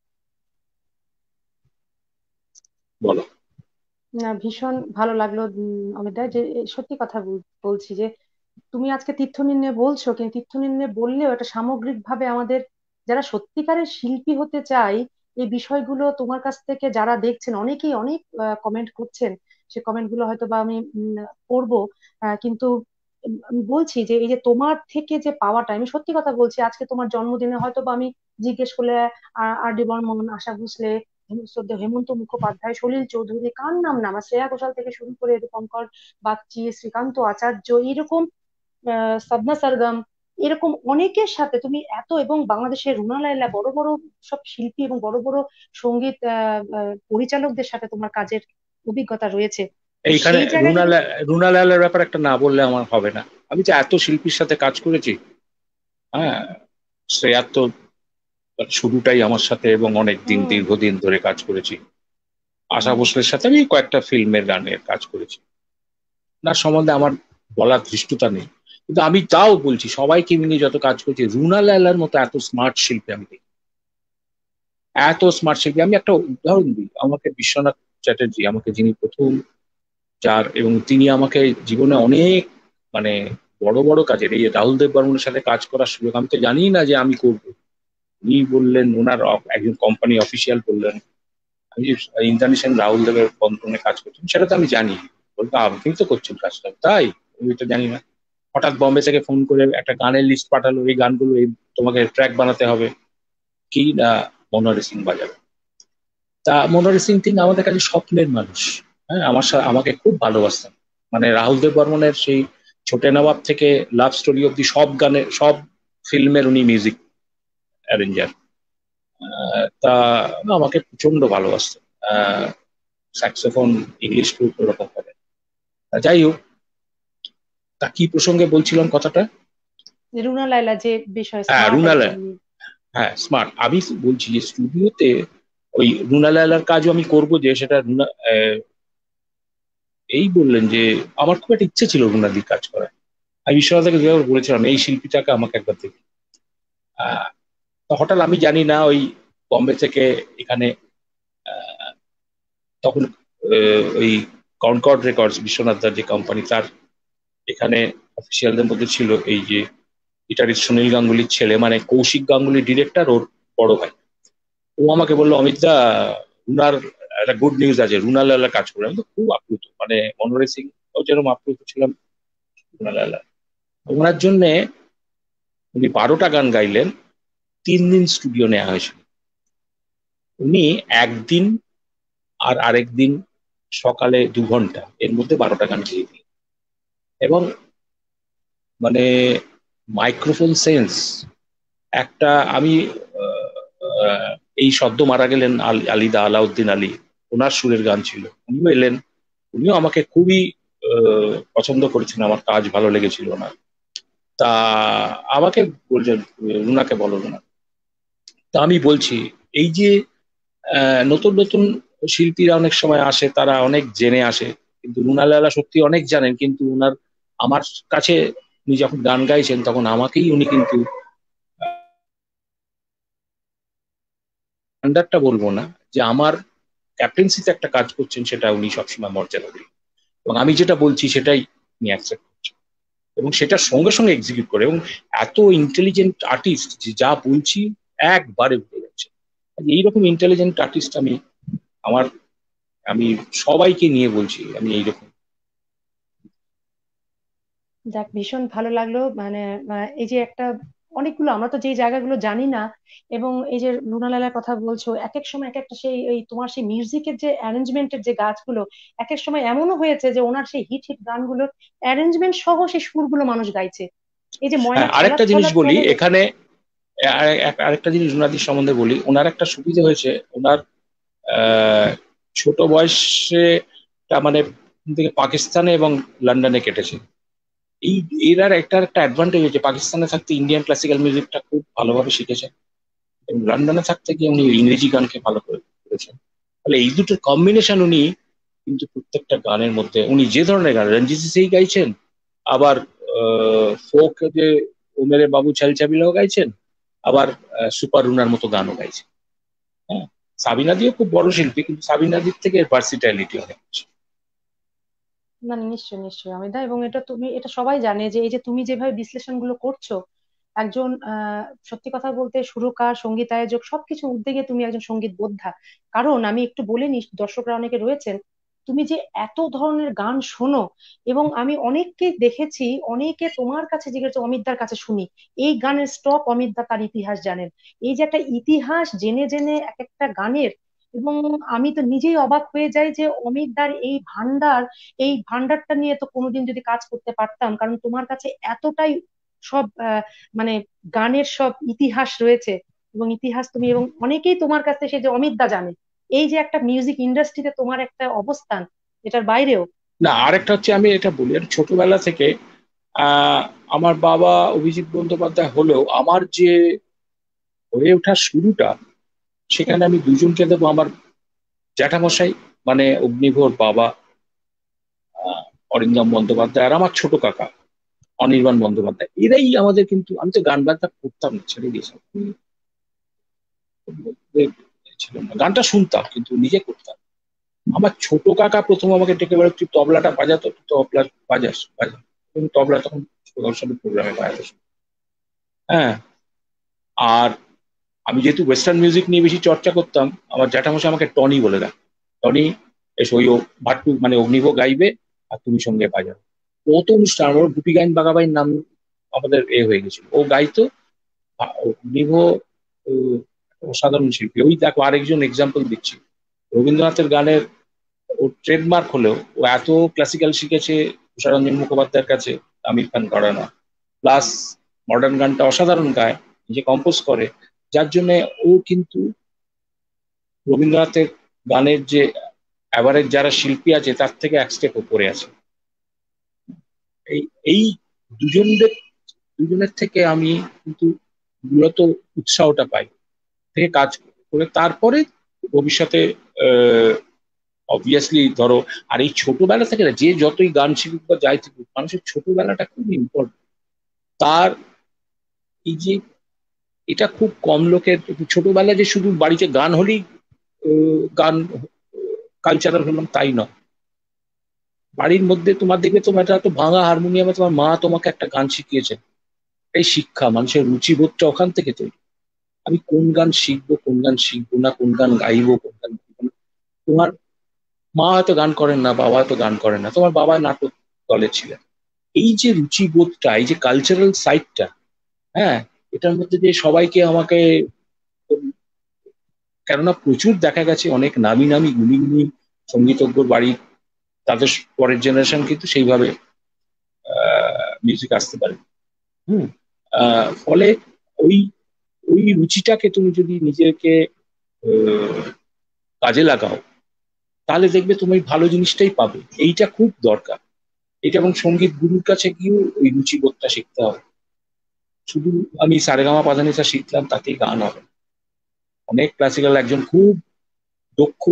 বলো। না, ভীষণ ভালো লাগলো উম, অমিত দা, যে সত্যি কথা বল- বলছি যে তুমি আজকে তীর্থনীল নিয়ে বলছো, কিন্তু তীর্থনীল নিয়ে বললেও এটা সামগ্রিক ভাবে আমাদের যারা সত্যিকারের শিল্পী হতে চাই, এই বিষয়গুলো তোমার কাছ থেকে যারা দেখছেন অনেকেই অনেক কমেন্ট করছেন, সে কমেন্ট গুলো হয়তো বা আমি উম, পড়বো। আহ, কিন্তু উম, আমি বলছি যে এই যে তোমার থেকে যে পাওয়াটা, আমি সত্যি কথা বলছি, আজকে তোমার জন্মদিনে হয়তো বা আমি জিজ্ঞেস করলে আর ডি বর্মন, আশা ভোসলে, হেম- শ্রদ্ধেয় হেমন্ত মুখোপাধ্যায়, সলিল চৌধুরী, কার নাম না, আমার শ্রেয়া ঘোষাল থেকে শুরু করে রূপঙ্কর বাগচি, শ্রীকান্ত আচার্য, এরকম আহ সাধনা সরগম, এরকম অনেকের সাথে তুমি এত, এবং বাংলাদেশের রুনা লায়লা, বড় বড় সব শিল্পী এবং বড় বড় সঙ্গীত আহ, আহ, পরিচালকদের সাথে তোমার কাজের অভিজ্ঞতা রয়েছে। তো এইখানে সেই জায়গায় রুনা যদি লা- রুনা লালের ব্যাপার একটা না বললে আমার হবে না। আমি যে এত শিল্পীর সাথে কাজ করেছি, হ্যাঁ, শ্রেয়ার তো শুরুটাই আমার সাথে, এবং অনেক দিন হুম দীর্ঘদিন ধরে কাজ করেছি। আশা হুম ভোসলের সাথে আমি কয়েকটা ফিল্মের গানের কাজ করেছি। না সম্বন্ধে আমার বলার ধৃষ্টতা নেই, কিন্তু আমি তাও বলছি সবাইকে মিলে যত কাজ করেছি, রুনা লায়লার মতো এত স্মার্ট শিল্পী আমি দেখি, এত স্মার্ট শিল্পী। আমি একটা উদাহরণ দিই, আমাকে বিশ্বনাথ চ্যাটার্জি আমাকে যিনি প্রথম, যার এবং তিনি আমাকে জীবনে অনেক মানে বড় বড় কাজের, এই রাহুল দেব বর্মনের সাথে কাজ করার সুযোগ, আমি তো জানি না যে আমি করবো, উনি বললেন, ওনার অ- একজন কোম্পানি অফিসিয়াল বললেন আমি যে ইন্টারন্যাশনাল রাহুল দেবের কন্ট্রোলে কাজ করছেন সেটা তো আমি জানি। বলতো আপনি তো করছেন কাজটা, তাই আমি তো জানি না। হঠাৎ বম্বে থেকে ফোন করে একটা গানের লিস্ট পাঠালো, এই গানগুলো এই তোমাকে ট্র্যাক বানাতে হবে, কি না মনোহরি সিং বাজাবে। তা মনোহরি সিং তিনি আমাদের কাছে স্বপ্নের মানুষ। হ্যাঁ, আমার সাথে আমাকে খুব ভালোবাসতেন। মানে রাহুল দেব বর্মনের সেই ছোটে নবাব থেকে লাভ স্টোরি অব্দি সব গানের সব ফিল্মের উনি মিউজিক অ্যারেঞ্জার। তা আমাকে প্রচন্ড ভালোবাসতেন। স্যাক্সোফোন, ইংলিশ গ্রুপ ওরকম করে। যাই হোক, তা কি প্রসঙ্গে বলছিলাম কথাটা? রুনা লায়লা যে বিষয় হ্যাঁ স্মার্ট রুনা একজন। লায়লা, হ্যাঁ স্মার্ট। আমি বলছি যে স্টুডিওতে ওই রুনা লায়লার কাজও আমি করবো, যে সেটা রুনা আহ, এই বললেন যে আমার খুব একটা ইচ্ছে ছিল রুনাদির কাজ করার। আমি বিশ্বনাথকে যেভাবে বলেছিলাম এই শিল্পীটাকে আমাকে একবার দেখি। আহ তো হঠাৎ আমি জানি না ওই বম্বে থেকে এখানে আহ, তখন আহ, ওই কনকর্ড রেকর্ডস বিশ্বনাথ দার যে কোম্পানি, তার এখানে অফিসিয়ালদের মধ্যে ছিল এই যে গিটারিস্ট সুনীল গাঙ্গুলির ছেলে, মানে কৌশিক গাঙ্গুলি ডিরেক্টর, ওর বড় ভাই। ও আমাকে বললো, অমিত দা রুনার একটা গুড নিউজ আছে, রুনা লায়লা কাজ করে। আমি তো খুব আপ্লুত, মানে মনোহরি সিং ও যেরকম আপ্লুত ছিলাম রুনা লায়লা। ওনার জন্যে উনি বারোটা গান গাইলেন, তিন দিন স্টুডিও নেওয়া হয়েছিল। উনি একদিন আর আরেক দিন সকালে দু ঘন্টা এর মধ্যে বারোটা গান গিয়ে দিলেন। এবং মানে মাইক্রোফোন সেন্স একটা, আমি আহ, আহ, এই সদ্য মারা গেলেন আল- আলিদা আলাউদ্দিন আলী, ওনার সুরের গান ছিল। উনিও এলেন, উনিও আমাকে খুবই আহ, পছন্দ করেছেন, আমার কাজ ভালো লেগেছিল না। তা আমাকে বলছেন রুনাকে বলো রুনা। তা আমি বলছি এই যে আহ, নতুন নতুন শিল্পীরা অনেক সময় আসে, তারা অনেক জেনে আসে, কিন্তু রুনা লায়লা সত্যি অনেক জানেন। কিন্তু উনার আমার কাছে উনি যখন গান গাইছেন তখন আমাকেই উনি কিন্তু আন্ডারটা বলবো না, যে আমার ক্যাপ্টেন্সিতে একটা কাজ করছেন সেটা উনি সবসময় মর্যাদা দিন, এবং আমি যেটা বলছি সেটাই উনি অ্যাকসেপ্ট করছেন এবং সেটার সঙ্গে সঙ্গে এক্সিকিউট করে। এবং এত ইন্টেলিজেন্ট আর্টিস্ট যে যা বলছি একবারে উঠে যাচ্ছে। এইরকম ইন্টেলিজেন্ট আর্টিস্ট আমি আমার আমি সবাইকে নিয়ে বলছি আমি এইরকম। যাক, ভীষণ ভালো লাগলো। মানে আহ, এই যে একটা অনেকগুলো, আমরা তো যে জায়গাগুলো জানি না, এবং এই যে রুনা লালার কথা বলছো, এক এক সময় এক একটা সেই এই তোমার সেই মিউজিকের যে অ্যারেঞ্জমেন্টের যে গাছগুলো, এক এক সময় এমনও হয়েছে যে ওনার সেই হিট হিট গানগুলোর অ্যারেঞ্জমেন্ট সহ সেই সুরগুলো মানুষ গাইছে। এই যে ময়না হ্যাঁ, ছলাৎ আরেকটা জিনিস ছলাৎ বলি চলে। এখানে, আরে- এক- আরেকটা জিনিস রুনাদির সম্বন্ধে বলি। ওনার একটা সুবিধা হয়েছে, ওনার আহ, ছোট বয়সে টা মানে থেকে পাকিস্তানে এবং লন্ডনে কেটেছে। এই এরার একটা একটা অ্যাডভান্টেজ হয়েছে, পাকিস্তানে থাকতে ইন্ডিয়ান ক্লাসিক্যাল মিউজিকটা খুব ভালোভাবে শিখেছেন, এবং লন্ডনে থাকতে গিয়ে উনি ইংরেজি গানকে ভালো করে করেছেন। তাহলে এই দুটোর কম্বিনেশন উনি কিন্তু প্রত্যেকটা গানের মধ্যে, উনি যে ধরনের গান রঞ্জিত সিং গাইছেন, আবার ফোক যে ও মেরে বাবু ছল ছবিলাও গাইছেন, আবার সুপার রুনার মতো গানও গাইছেন। হ্যাঁ, সাবিনা দিও খুব বড় শিল্পী, কিন্তু সাবিনা দির থেকে ভার্সিটাইলিটি অনেক বেশি। না, নিশ্চয়ই নিশ্চয়ই অমিতা, এবং এটা তুমি, এটা সবাই জানে যে এই যে তুমি যেভাবে বিশ্লেষণ গুলো করছো, একজন আহ সত্যি কথা বলতে সুরকার, সঙ্গীতায়োজক, সবকিছু উদ্যোগে তুমি একজন সঙ্গীত বোদ্ধা। কারণ আমি একটু বলে নি, দর্শকরা অনেকে রয়েছেন, তুমি যে এত ধরনের গান শোনো, এবং আমি অনেককে দেখেছি, অনেকে তোমার কাছে জিজ্ঞেস করছে, অমিতদার কাছে শুনি এই গানের স্টক, অমিতদা তার ইতিহাস জানেন। এই যে একটা ইতিহাস জেনে জেনে এক একটা গানের, এবং আমি তো নিজেই অবাক হয়ে যাই যে অমিতদার এই ভান্ডার, এই ভান্ডারটা নিয়ে তো কোনোদিন যদি কাজ করতে পারতাম, কারণ তোমার কাছে এতটাই সব আহ, মানে গানের সব ইতিহাস রয়েছে, এবং ইতিহাস তুমি, এবং অনেকেই তোমার কাছে সে যে অমিত দা জানে, এই যে একটা মিউজিক ইন্ডাস্ট্রিতে তোমার একটা অবস্থান, এটার বাইরেও। না, আরেকটা হচ্ছে আমি এটা বলি, আমি ছোটবেলা থেকে আহ আমার বাবা অভিজিৎ বন্দ্যোপাধ্যায় হলেও আমার যে হয়ে ওঠার শুরুটা, সেখানে আমি দুজনকে দেবো। আমার জ্যাঠামশাই মানে অগ্নিভোর বাবা আহ, অরিন্দম বন্দ্যোপাধ্যায়, আর আমার ছোট কাকা অনির্বাণ বন্দ্যোপাধ্যায়, এরাই আমাদের কিন্তু, আমি তো গান বাজনা করতাম না, ছেড়ে দিয়েছিলাম, ছিলাম না, গানটা শুনতাম কিন্তু নিজে করতাম। আমার ছোট কাকা প্রথম আমাকে ডেকে বেড়ে, তুই তবলাটা বাজাতো, তুই তবলা বাজাস বাজা, এবং তবলা তখন প্রদর্শনী প্রোগ্রামে বাজাতো। হ্যাঁ, আর আমি যেহেতু ওয়েস্টার্ন মিউজিক নিয়ে বেশি চর্চা করতাম, আমার জ্যাঠামশাই আমাকে টনি বলে দেয়, টনি এসো ওই ও- ভাট্টু মানে অগ্নিভোগ গাইবে আর তুমি সঙ্গে বাজাও। কত অনুষ্ঠান, ওর গুপি গাইন বাঘাবাইয়ের নাম আমাদের এ হয়ে গেছিল, ও গাইতো। আ- অগ্নিভোগ আহ, অসাধারণ শিল্পী। ওই দেখো আরেকজন এক্সাম্পল দিচ্ছি, রবীন্দ্রনাথের গানের ওর ট্রেডমার্ক হলেও ও এত ক্লাসিক্যাল শিখেছে উষারঞ্জন মুখোপাধ্যায়ের কাছে, আমির খান করে না, প্লাস মডার্ন গানটা অসাধারণ গায়, নিজে কম্পোজ করে, যার জন্য ও কিন্তু রবীন্দ্রনাথের গানের যে অ্যাভারেজ যারা শিল্পী আছে তার থেকে এক স্টেপ উপরে আছে। এই এই দুজনদের দুজনের থেকে আমি কিন্তু মূলত উৎসাহটা পাই, থেকে কাজ করে তারপরে ভবিষ্যতে অবভিয়াসলি ধরো। আর এই ছোটবেলা থেকে না, যে যতই গান শিখুক বা যাই শিখুক, মানুষের ছোটবেলাটা খুব ইম্পর্টেন্ট। তার এই যে এটা খুব কম লোকের, ছোটবেলায় যে শুধু বাড়িতে গান হলেই আহ, গান কালচারাল হলাম তাই নয়। বাড়ির মধ্যে তোমার দেখবে তোমার একটা ভাঙা হারমোনিয়ামে তোমার মা তোমাকে একটা গান শিখিয়েছে, এই শিক্ষা মানুষের রুচিবোধটা ওখান থেকে তৈরি। আমি কোন গান শিখবো, কোন গান শিখবো না, কোন গান গাইবো, কোন গান গাইবো না। তোমার মা হয়তো গান করেন না, বাবা হয়তো গান করেন না, তোমার বাবা নাটক দলে ছিলেন। এই যে রুচিবোধটা, এই যে কালচারাল সাইডটা, হ্যাঁ, এটার মধ্যে যে সবাইকে আমাকে, কেননা প্রচুর দেখা গেছে অনেক নামি নামি গুণী গুণী সঙ্গীতজ্ঞর বাড়ি, তাদের পরের জেনারেশন কিন্তু সেইভাবে মিউজিক আসতে পারে। হুম আহ, ফলে ওই ওই রুচিটাকে তুমি যদি নিজেকে আহ, কাজে লাগাও, তাহলে দেখবে তুমি ভালো জিনিসটাই পাবে। এইটা খুব দরকার এটা, এবং সঙ্গীত গুরুর কাছে গিয়েও ওই রুচিবোধটা শিখতে হবে। শুধু আমি সারেগামা পাধানিসা শিখলাম তাতেই গান হবে না। অনেক ক্লাসিক্যাল, একজন খুব দক্ষ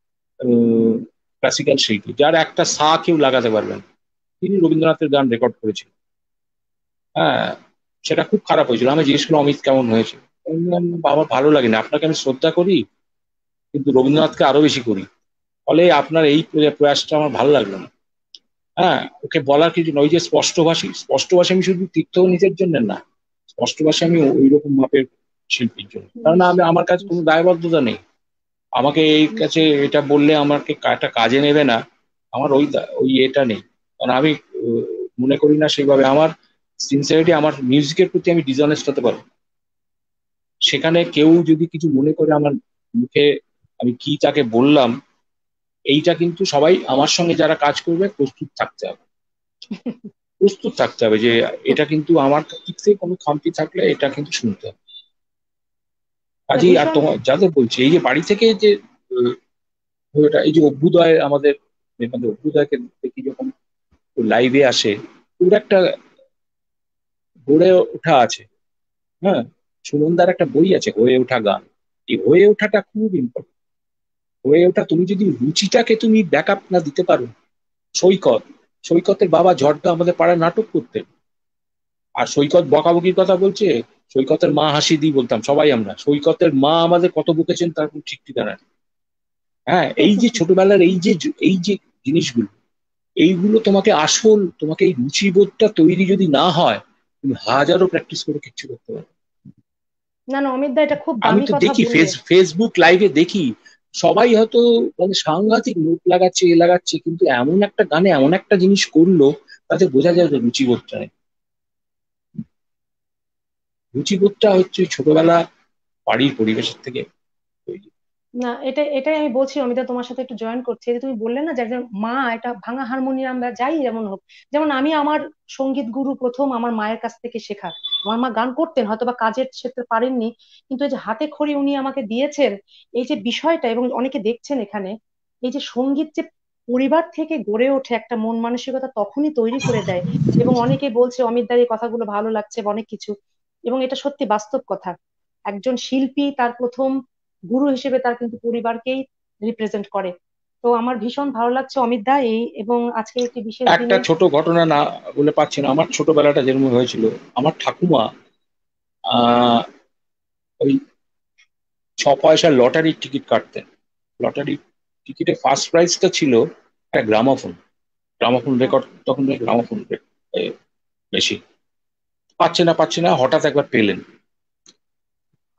ক্লাসিক্যাল শিল্পী যার একটা সা কেউ লাগাতে পারবেন, তিনি রবীন্দ্রনাথের গান রেকর্ড করেছিলেন। হ্যাঁ, সেটা খুব খারাপ হয়েছিল। আমি জিজ্ঞেস করলাম অমিত কেমন হয়েছে, আমি বললাম, বাবা ভালো লাগেনি, আপনাকে আমি শ্রদ্ধা করি কিন্তু রবীন্দ্রনাথকে আরো বেশি করি, ফলে আপনার এই প্রয়া- প্রয়াসটা আমার ভালো লাগলো না। হ্যাঁ, ওকে বলার কিছু নয়, ওই যে স্পষ্টভাষী, স্পষ্টভাষী আমি শুধু তীর্থনীতির জন্য না, স্পষ্টভাষী আমি ওই রকম মাপের শিল্পীর জন্য, কারণ আমি নিশ্চয়ই আমার কাছে কোনো নিশ্চয়ই দায়বদ্ধতা নেই। আমাকে এই কাছে নিশ্চয়ই এটা বললে আমাকে একটা কাজে নেবে না, আমার ওই দা- ওই এটা নেই। কারণ আমি আহ, মনে করি না সেইভাবে। আমার সিনসিয়ারিটি, আমার মিউজিকের প্রতি আমি ডিসঅনেস্ট হতে পারবো। সেখানে কেউ যদি কিছু মনে করে আমার মুখে আমি কি তাকে বললাম, এইটা কিন্তু সবাই আমার সঙ্গে যারা কাজ করবে প্রস্তুত থাকতে হবে, প্রস্তুত থাকতে হবে যে এটা কিন্তু আমার দিক থেকে কোনো খামতি থাকলে এটা কিন্তু শুনতে হবে। না কাজেই আর ভীষণ তোমার যাদের বলছি, এই যে বাড়ি থেকে যে আহ, এটা, এই যে অভ্যুদয় আমাদের, আমাদের অভ্যুদয়কে দেখি যখন লাইভে আসে, ওর একটা গড়ে ওঠা আছে। হ্যাঁ, সুমনদার একটা বই আছে হয়ে ওঠা গান। এই হয়ে ওঠাটা খুব ইম্পর্টেন্ট। হয়ে ওঠা, তুমি যদি রুচিটাকে তুমি ব্যাক আপ না দিতে পারো। সৈকত, সৈকতের বাবা ঝড়টা আমাদের পাড়ায় নাটক করতেন, আর সৈকত বকাবকির কথা বলছে, সৈকতের মা হাসি দিয়ে বলতাম সবাই আমরা, সৈকতের মা আমাদের কত বকেছেন তার কোনো ঠিক ঠিকানা নেই। হ্যাঁ, এই যে ছোটবেলার এই যে এই যে জিনিসগুলো, এইগুলো তোমাকে আসল, তোমাকে এই রুচিবোধটা তৈরি যদি না হয়, তুমি হাজারো প্র্যাকটিস করে কিচ্ছু করতে পারবে না। না না অমিত দা এটা খুব আমি দামি তো কথা দেখি ফেস বললেন। ফেসবুক লাইভে দেখি সবাই হয়তো মানে সাংঘাতিক নোট লাগাচ্ছে এ লাগাচ্ছে, কিন্তু এমন একটা গানে এমন একটা জিনিস করলো তাতে বোঝা যায় যে রুচিবোধটা নেই। রুচিবোধটা হচ্ছে ওই ছোটবেলা বাড়ির পরিবেশের থেকে তৈরি। না এটা এটাই আমি বলছি অমিতা, তোমার সাথে একটু জয়েন করছি। এই যে তুমি বললে না যে একজন মা এটা ভাঙা হারমোনিয়াম বা যাই যেমন হোক, যেমন আমি আমার সঙ্গীত গুরু প্রথম আমার মায়ের কাছ থেকে শেখা। আমার মা গান করতেন, হয়তো বা কাজের ক্ষেত্রে পারেননি, কিন্তু এই যে হাতে খড়ি উনি আমাকে দিয়েছেন, এই যে বিষয়টা, এবং অনেকে দেখছেন এখানে, এই যে সঙ্গীত যে পরিবার থেকে গড়ে ওঠে একটা মন মানসিকতা তখনই তৈরি করে দেয়। এবং অনেকে বলছে অমিত দার এই কথাগুলো ভালো লাগছে বা অনেক কিছু, এবং এটা সত্যি বাস্তব কথা। একজন শিল্পী তার প্রথম গুরু হিসেবে তার কিন্তু পরিবারকেই রিপ্রেজেন্ট করে। তো আমার ভীষণ ভালো লাগছে অমিত দা এই, এবং আজকে একটি বিশেষ একটা দিনে। ছোট ঘটনা না বলে পাচ্ছি না, আমার ছোটবেলাটা যেরকম হয়েছিল, আমার ঠাকুমা আহ ওই ছ পয়সার লটারির টিকিট কাটতেন। লটারি টিকিটে ফার্স্ট প্রাইজটা ছিল একটা গ্রামোফোন, গ্রামোফোন রেকর্ড, তখন গ্রামোফোন বেশি পাচ্ছে না পাচ্ছে না, হঠাৎ একবার পেলেন।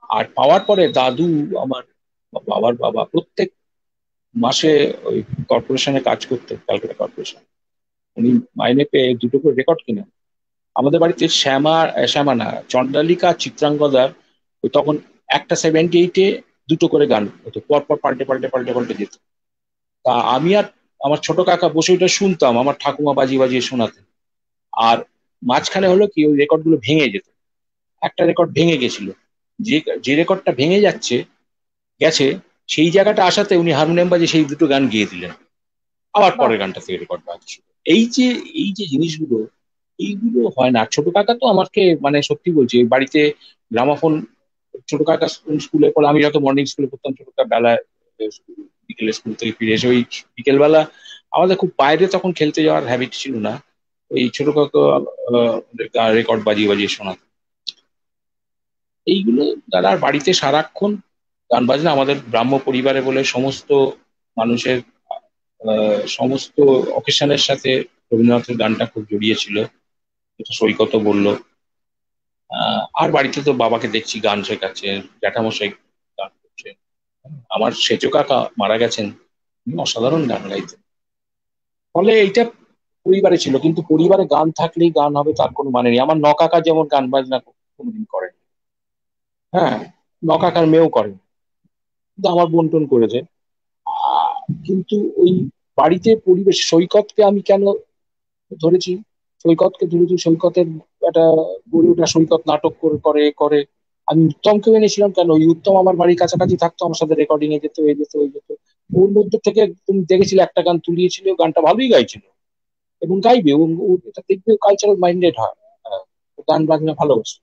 আর পাওয়ার পরে দাদু আমার বাবার বাবা প্রত্যেক মাসে ওই কর্পোরেশনে কাজ করতে, ক্যালকাটা কর্পোরেশন, উনি মাইনে পেয়ে দুটো করে রেকর্ড কিনেন। আমাদের বাড়িতে শ্যামা শ্যামা না চন্দ্রালিকা চিত্রাঙ্গদার ওই তখন একটা সেভেন্টি এইটে দুটো করে গান হতো, পরপর পাল্টে পাল্টে পাল্টে পাল্টে যেত। তা আমি আর আমার ছোট কাকা বসে ওইটা শুনতাম, আমার ঠাকুমা বাজিয়ে বাজিয়ে শোনাতেন। আর মাঝখানে হলো কি ওই রেকর্ড গুলো ভেঙে যেত, একটা রেকর্ড ভেঙে গেছিল, যে যে রেকর্ডটা ভেঙে যাচ্ছে গেছে সেই জায়গাটা আসাতে উনি হারমোনিয়াম বাজিয়ে সেই দুটো গান গেয়ে দিলেন, আবার বাহ পরের গানটা থেকে রেকর্ড বাজছে। এই যে এই যে জিনিসগুলো এইগুলো হয় না। আর ছোট কাকা তো আমাকে মানে সত্যি বলছি, ওই বাড়িতে গ্রামাফোন, ছোট কাকা স্কুলে পড়ে, আমি যত মর্নিং স্কুলে পড়তাম ছোট কাকা বেলায় বিকেলে স্কুল থেকে ফিরে এসে ওই বিকেল বেলা আমাদের খুব বাইরে তখন খেলতে যাওয়ার হ্যাবিট ছিল না, ওই ছোট কাকা রেকর্ড বাজিয়ে বাজিয়ে শোনাত। এইগুলো দাদা আর বাড়িতে সারাক্ষণ গান বাজনা, আমাদের ব্রাহ্ম পরিবারে বলে সমস্ত মানুষের আহ, সমস্ত অকেশনের সাথে রবীন্দ্রনাথের গানটা খুব জড়িয়ে ছিল, এটা সৈকত বললো। আহ, আর বাড়িতে তো বাবাকে দেখছি গান শেখাচ্ছে, জ্যাঠামশাই গান করছে, আমার সেজো কাকা মারা গেছেন, উনি অসাধারণ গান গাইতেন। ফলে এইটা পরিবারে ছিল, কিন্তু পরিবারে গান থাকলেই গান হবে তার কোনো মানে নেই। আমার ন কাকা যেমন গান বাজনা কোনোদিন করেন, হ্যাঁ, ন কাকার মেয়েও করেন, কিন্তু আমার বোন টোন করেছে। আহ, কিন্তু ওই বাড়িতে পরিবেশ, সৈকতকে আমি কেন ধরেছি, সৈকতকে ধরেছি, সৈকতের একটা গড়ে ওঠা, সৈকত নাটক করে করে করে আমি উত্তমকে এনেছিলাম কেন, ওই উত্তম আমার বাড়ির কাছাকাছি থাকতো, আমার সাথে রেকর্ডিং এ যেত, এই যেত ওই যেত। ওর মধ্যে থেকে তুমি দেখেছিলে একটা গান তুলিয়েছিল, গানটা ভালোই গাইছিল এবং গাইবে, এবং ও এটা দেখবে কালচারাল মাইন্ডেড হয়, হ্যাঁ, ও গান বাজনা ভালোবাসে।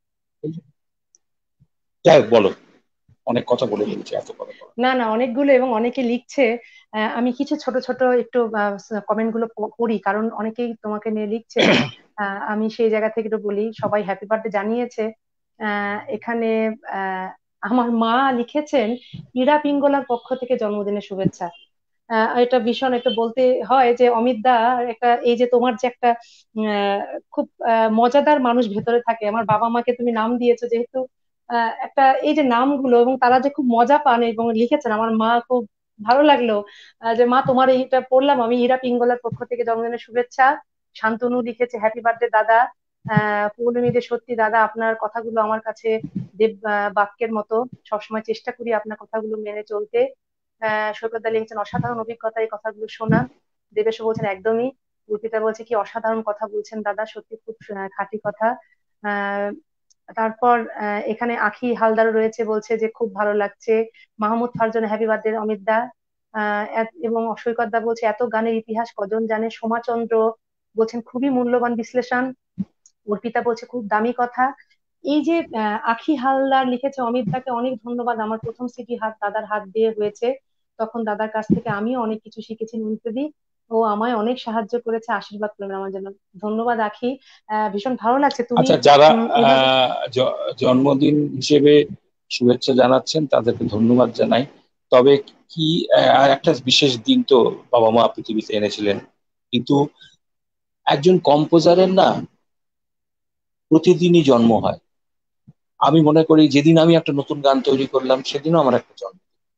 যাই হোক, বলো, অনেক কথা বলে ফেলছি, এত কথা বলো। না না, অনেকগুলো এবং অনেকে লিখছে। আহ, আমি কিছু ছোট ছোট একটু কমেন্ট গুলো প- পড়ি, কারণ অনেকেই তোমাকে নিয়ে লিখছে। আহ, আমি সেই জায়গা থেকে একটু বলি। সবাই হ্যাপি বার্থডে জানিয়েছে। আহ, এখানে আহ, আমার মা লিখেছেন, ইরা পিঙ্গলার পক্ষ থেকে জন্মদিনের শুভেচ্ছা। আহ, এটা ভীষণ একটু বলতে হয় যে অমিত দা, একটা এই যে তোমার যে একটা আহ, খুব আহ, মজাদার মানুষ ভেতরে থাকে। আমার বাবা মাকে তুমি নাম দিয়েছো যেহেতু, আহ, একটা এই যে নামগুলো এবং তারা যে খুব মজা পান এবং লিখেছেন, আমার মা খুব ভালো লাগলো। আহ, যে মা তোমার এইটা পড়লাম আমি, ইরা পিঙ্গলার পক্ষ থেকে জন্মদিনের শুভেচ্ছা। শান্তনু লিখেছে হ্যাপি বার্থডে দাদা। আহ পৌলমী দে, সত্যি দাদা আপনার কথাগুলো আমার কাছে দেব আহ, বাক্যের মতো। সবসময় চেষ্টা করি আপনার কথাগুলো মেনে চলতে। আহ সৈকতদা লিখছেন অসাধারণ অভিজ্ঞতা এই কথাগুলো শোনা। দেবেশ বলছেন একদমই। অর্পিতা বলছে কি অসাধারণ কথা বলছেন দাদা, সত্যি খুব আহ, খাঁটি কথা। আহ তারপর আহ, এখানে আখি হালদার রয়েছে, বলছে যে খুব ভালো লাগছে। Mahmud Farzana happy birthday Amit da. আহ এত- এবং সৈকত দা বলছে এত গানের ইতিহাস কজন জানে। সোমাচন্দ্র বলছেন খুবই মূল্যবান বিশ্লেষণ। অর্পিতা বলছে খুব দামি কথা। এই যে আহ, আখি হালদার লিখেছে, অমিত দাকে অনেক ধন্যবাদ, আমার প্রথম সিটি হাত দাদার হাত দিয়ে হয়েছে, তখন দাদার কাছ থেকে আমিও অনেক কিছু শিখেছি ইত্যাদি। ও আমায় অনেক সাহায্য করেছে, আশীর্বাদ করলেন আমার জন্য। ধন্যবাদ আখি। আহ ভীষণ ভালো লাগছে তুমি আচ্ছা, যারা উম, এভাবে। আহ, জ- জন্মদিন হিসেবে শুভেচ্ছা জানাচ্ছেন তাদেরকে ধন্যবাদ জানাই। তবে কি, আহ, একটা বিশেষ দিন তো বাবা মা পৃথিবীতে এনেছিলেন, কিন্তু একজন কম্পোজারের না প্রতিদিনই জন্ম হয়। আমি মনে করি যেদিন আমি একটা নতুন গান তৈরি করলাম সেদিনও আমার একটা জন্ম।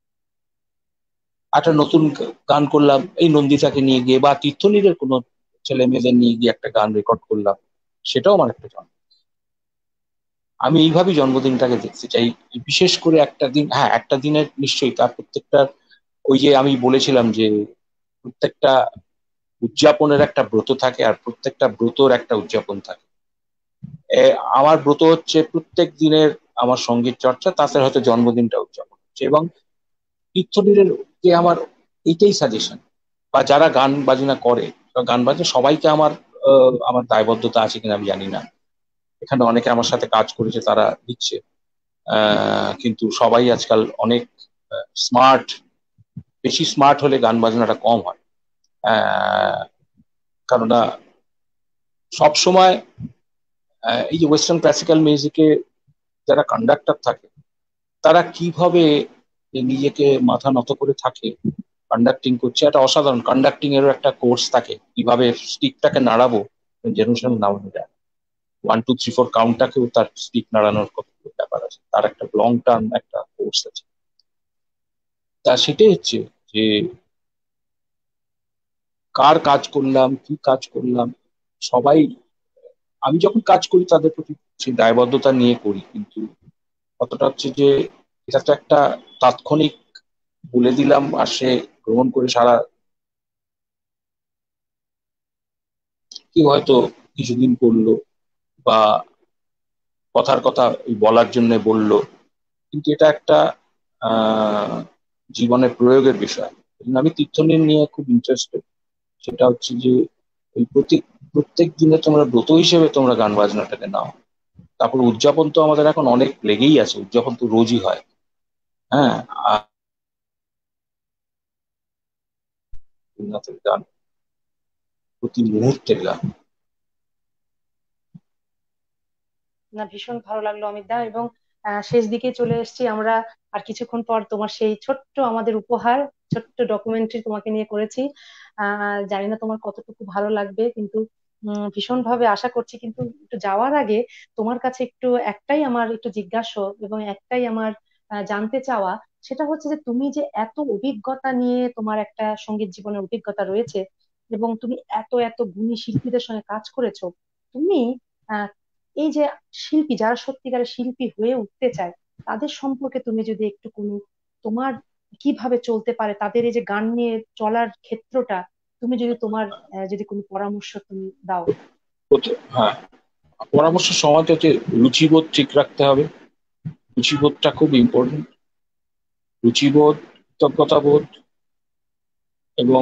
একটা নতুন গ- গান করলাম এই নন্দিতাকে নিয়ে গিয়ে, বা তীর্থনীরের কোনো ছেলে মেয়েদের নিয়ে গিয়ে একটা গান রেকর্ড করলাম, সেটাও আমার একটা জন্ম। আমি এইভাবেই জন্মদিনটাকে দেখতে চাই। বিশেষ করে একটা দিন, হ্যাঁ একটা দিনের নিশ্চয়ই তার প্রত্যেকটা, ওই যে আমি বলেছিলাম যে প্রত্যেকটা উদযাপনের একটা ব্রত থাকে, আর প্রত্যেকটা ব্রতর একটা উদযাপন থাকে। এ, আমার ব্রত হচ্ছে প্রত্যেক দিনের আমার সঙ্গীত চর্চা, তাছাড়া হয়তো জন্মদিনটা উদযাপন হচ্ছে। এবং তীর্থনীরের যে আমার এইটাই সাজেশন, বা যারা গান বাজনা করে বা গান বাজনা সবাইকে আমার আহ, আমার দায়বদ্ধতা আছে কিনা আমি জানি না। এখানে অনেকে আমার সাথে কাজ করেছে, তারা দিচ্ছে, আহ, কিন্তু সবাই আজকাল অনেক স্মার্ট। বেশি স্মার্ট হলে গান বাজনাটা কম হয়। আহ, কেননা সবসময় আহ, এই যে ওয়েস্টার্ন ক্লাসিক্যাল মিউজিকে যারা কন্ডাক্টর থাকে, তারা কিভাবে নিজেকে মাথা নত করে থাকে কন্ডাক্টিং করছে, একটা অসাধারণ কন্ডাক্টিং এরও একটা কোর্স থাকে, কিভাবে স্টিকটাকে নাড়াবো যেন সেন নামানো যায়। ওয়ান টু থ্রি ফোর কাউন্টটাকেও তার স্টিক নাড়ানোর কতগুলো ব্যাপার আছে, তার একটা লং টার্ম একটা কোর্স আছে। তা সেটাই হচ্ছে যে কার কাজ করলাম, কি কাজ করলাম, সবাই আমি যখন কাজ করি তাদের প্রতি সেই দায়বদ্ধতা নিয়ে করি, কিন্তু কতটা হচ্ছে যে এটা তো একটা তাৎক্ষণিক বলে দিলাম আর সে গ্রহণ করে সারা, কেউ হয়তো কিছুদিন করলো বা কথার কথা ওই বলার জন্য বললো, কিন্তু এটা একটা আহ জীবনের প্রয়োগের বিষয়। এই জন্য আমি তীর্থনির নিয়ে খুব ইন্টারেস্টেড। সেটা হচ্ছে যে ওই প্রতি প্রত্যেক দিনে তোমরা ব্রত হিসেবে তোমরা গান বাজনাটাকে নাও। তারপর উদযাপন তো আমাদের এখন অনেক লেগেই আছে, উদযাপন তো রোজই হয়। হ্যাঁ, আর রবীন্দ্রনাথের গান, প্রতি মুহূর্তের গান। না, ভীষণ ভালো লাগলো অমিত দা। এবং আহ, শেষ দিকে চলে এসেছি আমরা। আর কিছুক্ষণ পর তোমার সেই ছোট্ট আমাদের উপহার, ছোট্ট ডকুমেন্টারি তোমাকে নিয়ে করেছি। আহ জানি না তোমার কতটুকু ভালো লাগবে, কিন্তু ভীষণ ভাবে আশা করছি। কিন্তু একটু যাওয়ার আগে তোমার কাছে একটু একটাই আমার একটু জিজ্ঞাসা এবং একটাই আমার আহ, জানতে চাওয়া, সেটা হচ্ছে যে তুমি যে এত অভিজ্ঞতা নিয়ে তোমার একটা সঙ্গীত জীবনের অভিজ্ঞতা রয়েছে এবং তুমি এত এত গুণী শিল্পীদের সঙ্গে কাজ করেছো, তুমি আহ এই যে শিল্পী যারা সত্যিকারের শিল্পী হয়ে উঠতে চায়, তাদের সম্পর্কে তুমি যদি একটু কোনো তোমার কিভাবে চলতে পারে তাদের এই যে গান নিয়ে চলার ক্ষেত্রটা, তুমি যদি তোমার আহ, যদি কোনো পরামর্শ তুমি দাও। প্রথম- হ্যাঁ, পরামর্শ সমাজ হচ্ছে রুচিবোধ ঠিক রাখতে হবে। রুচিবোধটা খুব ইম্পর্টেন্ট। রুচিবোধ, কৃতজ্ঞতাবোধ এবং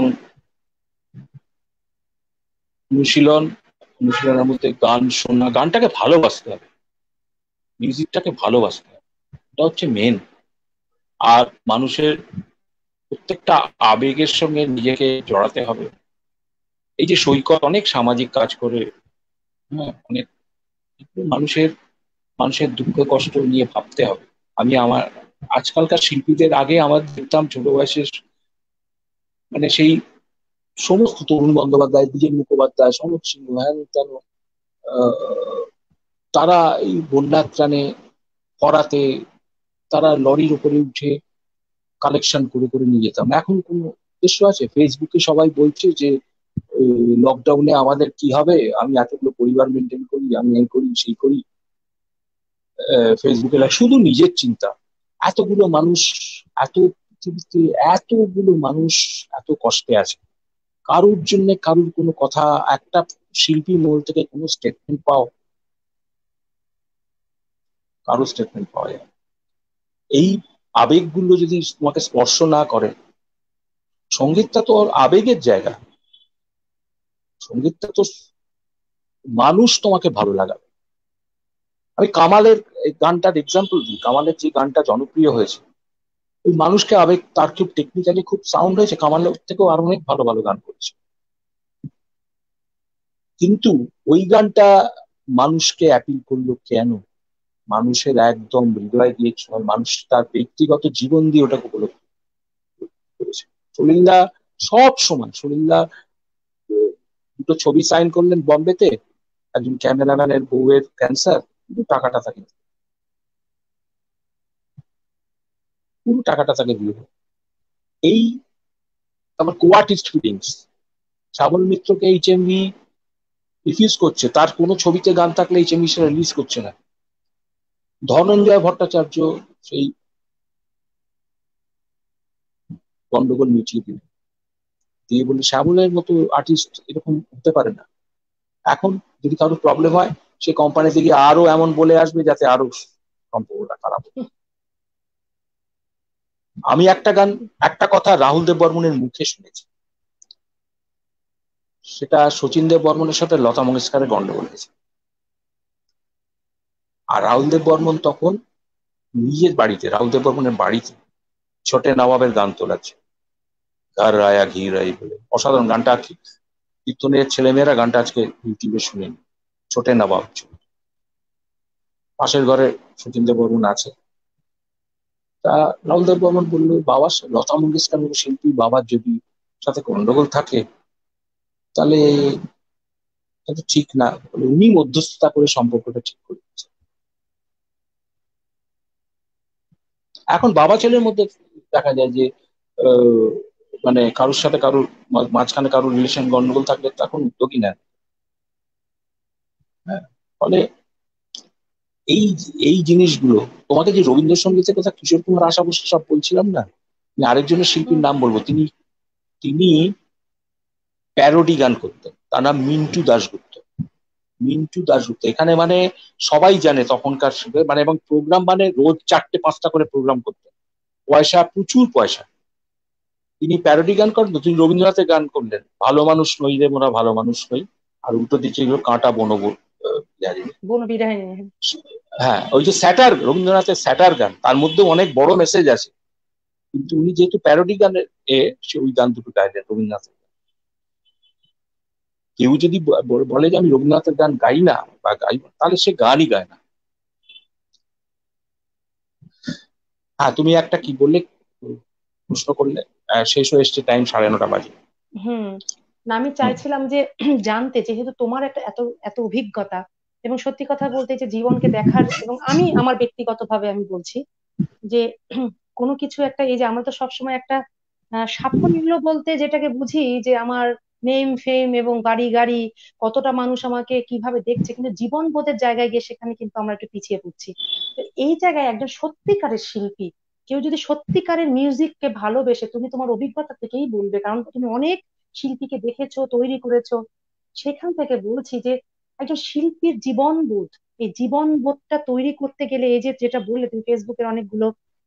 অনুশীলন। অনুশীলনের মধ্যে গান শোনা, গানটাকে ভালোবাসতে হবে, মিউজিকটাকে ভালোবাসতে হবে, এটা হচ্ছে মেন। আর মানুষের প্রত্যেকটা আবেগের সঙ্গে নিজেকে জড়াতে হবে। এই যে সৈকত অনেক সামাজিক কাজ করে, হ্যাঁ, অনেক মানুষের মানুষের দুঃখ কষ্ট নিয়ে ভাবতে হবে। আমি আমার আজকালকার শিল্পীদের আগে আমার দেখতাম ছোট বয়সের, মানে সেই সমস্ত তরুণ বন্দ্যোপাধ্যায়, বিজয় মুখোপাধ্যায়, সমর সিংহ, হ্যান ত্যান, আহ, তারা এই বন্যার ত্রাণে করাতে তারা লরির উপরে উঠে কালেকশন করে করে নিয়ে যেতাম। এখন কোন উদ্দেশ্য আছে? ফেসবুকে সবাই বলছে যে লকডাউনে আমাদের কি হবে, আমি এতগুলো পরিবার মেনটেন করি, আমি এই করি সেই করি। ফেসবুকে শুধু নিজের চিন্তা। এতগুলো মানুষ, এত পৃথিবীতে এতগুলো মানুষ এত কষ্টে আছে, কারুর জন্য কারুর কোনো কথা, একটা শিল্পী মহল থেকে কোনো স্টেটমেন্ট পাও? কারো স্টেটমেন্ট পাওয়া যায় না। এই আবেগগুলো যদি তোমাকে স্পর্শ না করে, সঙ্গীতটা তো ওর আবেগের জায়গা, সঙ্গীতটা তো মানুষ তোমাকে ভালো লাগাবে। আমি কামালের এই গানটার এক্সাম্পল দিই। কামালের যে গানটা জনপ্রিয় হয়েছে, ওই মানুষকে আবেগ, তার খুব টেকনিক্যালি খুব সাউন্ড হয়েছে, কামালের থেকেও আরো অনেক ভালো ভালো গান করেছে, কিন্তু ওই গানটা মানুষকে অ্যাপিল করলো কেন? মানুষের একদম হৃদয় দিয়ে ছোঁয়া, মানুষ তার ব্যক্তিগত জীবন দিয়ে ওটাকে উপলব্ধি করেছে। সলিলদা সব সময়, সলিলদা দুটো ছবি সাইন করলেন বম্বেতে, একজন ক্যামেরাম্যানের বউয়ের ক্যান্সার, কিন্তু টাকাটা থাকে, পুরো টাকাটা তাকে দিয়ে দেয়। এই আমার কোয়ার্টিস্ট ফিলিংস, শ্যামল মিত্রকে এইচএমভি রিফিউজ করছে, তার কোনো ছবিতে গান থাকলে এইচএমভি সেটা রিলিজ করছে না। ধনঞ্জয় ভট্টাচার্য সেই গন্ডগোল মিটিয়ে দিল, দিয়ে বললে শ্যামলের মতো আর্টিস্ট এরকম হতে পারে না। এখন যদি কারোর প্রবলেম হয়, সে কোম্পানি থেকে আরো এমন বলে আসবে যাতে আরো সম্পর্কটা খারাপ হবে। আমি একটা গান, একটা কথা রাহুল দেব বর্মনের মুখে শুনেছি, সেটা শচীন দেব বর্মনের সাথে লতা মঙ্গেশকরের গন্ডগোল হয়েছে। আর রাহুল দেব বর্মন তখন নিজের বাড়িতে, রাহুল দেব বর্মনের বাড়িতে ছোটে নবাবের গান তোলাচ্ছে, কার রায়া ঘি রাই বলে অসাধারণ গানটা। কীর্তনের ছেলেমেয়েরা গানটা আজকে ইউটিউবে শুনেন, ছোটে নবাব। পাশের ঘরে শচীন দেব বর্মন আছে। তা রাহুল দেব বর্মন বললো, বাবা লতা মঙ্গেশকর মতো শিল্পী বাবার যদি সাথে গন্ডগোল থাকে, তাহলে এটা তো ঠিক না, উনি মধ্যস্থতা করে সম্পর্কটা ঠিক করে দিচ্ছেন। এখন বাবা ছেলের মধ্যে দেখা যায় যে আহ, মানে কারোর সাথে কারোর মা- মাঝখানে কারোর রিলেশন গন্ডগোল থাকলে তখন উদ্যোগই নেন। হ্যাঁ, ফলে এই এই জিনিসগুলো, তোমাকে যে রবীন্দ্রসঙ্গীতের কথা কিশোর কুমার আশা বসু সব বলছিলাম না, আমি আরেকজনের শিল্পীর হুম নাম বলবো। তিনি তিনি প্যারোডি গান করতেন, তার নাম মিন্টু দাশগুপ্ত। মিন্টু দাশগুপ্ত এখানে মানে সবাই জানে তখনকার যুগে, মানে এবং প্রোগ্রাম মানে রোজ চারটে পাঁচটা করে প্রোগ্রাম করতেন, পয়সা প্রচুর পয়সা। তিনি প্যারোডি গান করেন, তিনি রবীন্দ্রনাথের গান করলেন, ভালো মানুষ নই রে মোরা ভালো মানুষ নই, আর উল্টো দিকে ছিল কাঁটা বনবো। বন বিরাহিনী। হ্যাঁ, ওই যে স্যাটার, রবীন্দ্রনাথের স্যাটার গান, তার মধ্যে অনেক বড় মেসেজ আছে, কিন্তু উনি যেহেতু প্যারোডি গানের এ, সে ওই গান দুটো গাইলেন রবীন্দ্রনাথের। কেউ যদি ব- ব- বলে যে আমি রবীন্দ্রনাথের গান গাই না বা গাই না, তাহলে সে গানই গায় না। হ্যাঁ, তুমি একটা কি বললে, প্রশ্ন করলে, আহ, শেষ হয়ে এসছে, টাইম সাড়ে নটা বাজে। হুম না, আমি হুম, চাইছিলাম যে জানতে, যেহেতু তোমার একটা এত এত অভিজ্ঞতা, এবং সত্যি কথা বলতে যে জীবনকে দেখার, এবং আমি আমার ব্যক্তিগতভাবে আমি বলছি যে কোনো কিছু একটা, এই যে আমরা তো সবসময় একটা আহ, সাফল্য বলতে যেটাকে বুঝি যে আমার নেম ফেম এবং গাড়ি গাড়ি, কতটা মানুষ আমাকে কিভাবে দেখছে, কিন্তু জীবন বোধের জায়গায় গিয়ে সেখানে কিন্তু আমরা একটু পিছিয়ে পড়ছি। তো এই জায়গায় একজন সত্যিকারের শিল্পী, কেউ যদি সত্যিকারের মিউজিককে ভালোবেসে, তুমি তোমার অভিজ্ঞতা থেকেই বলবে, কারণ তুমি অনেক শিল্পীকে দেখেছো, তৈরি করেছো, সেখান থেকে বলছি যে একজন শিল্পীর জীবন বোধ, এই জীবন বোধটা তৈরি করতে গেলে, এই যে যেটা বললে তুমি ফেসবুকের অনেকগুলো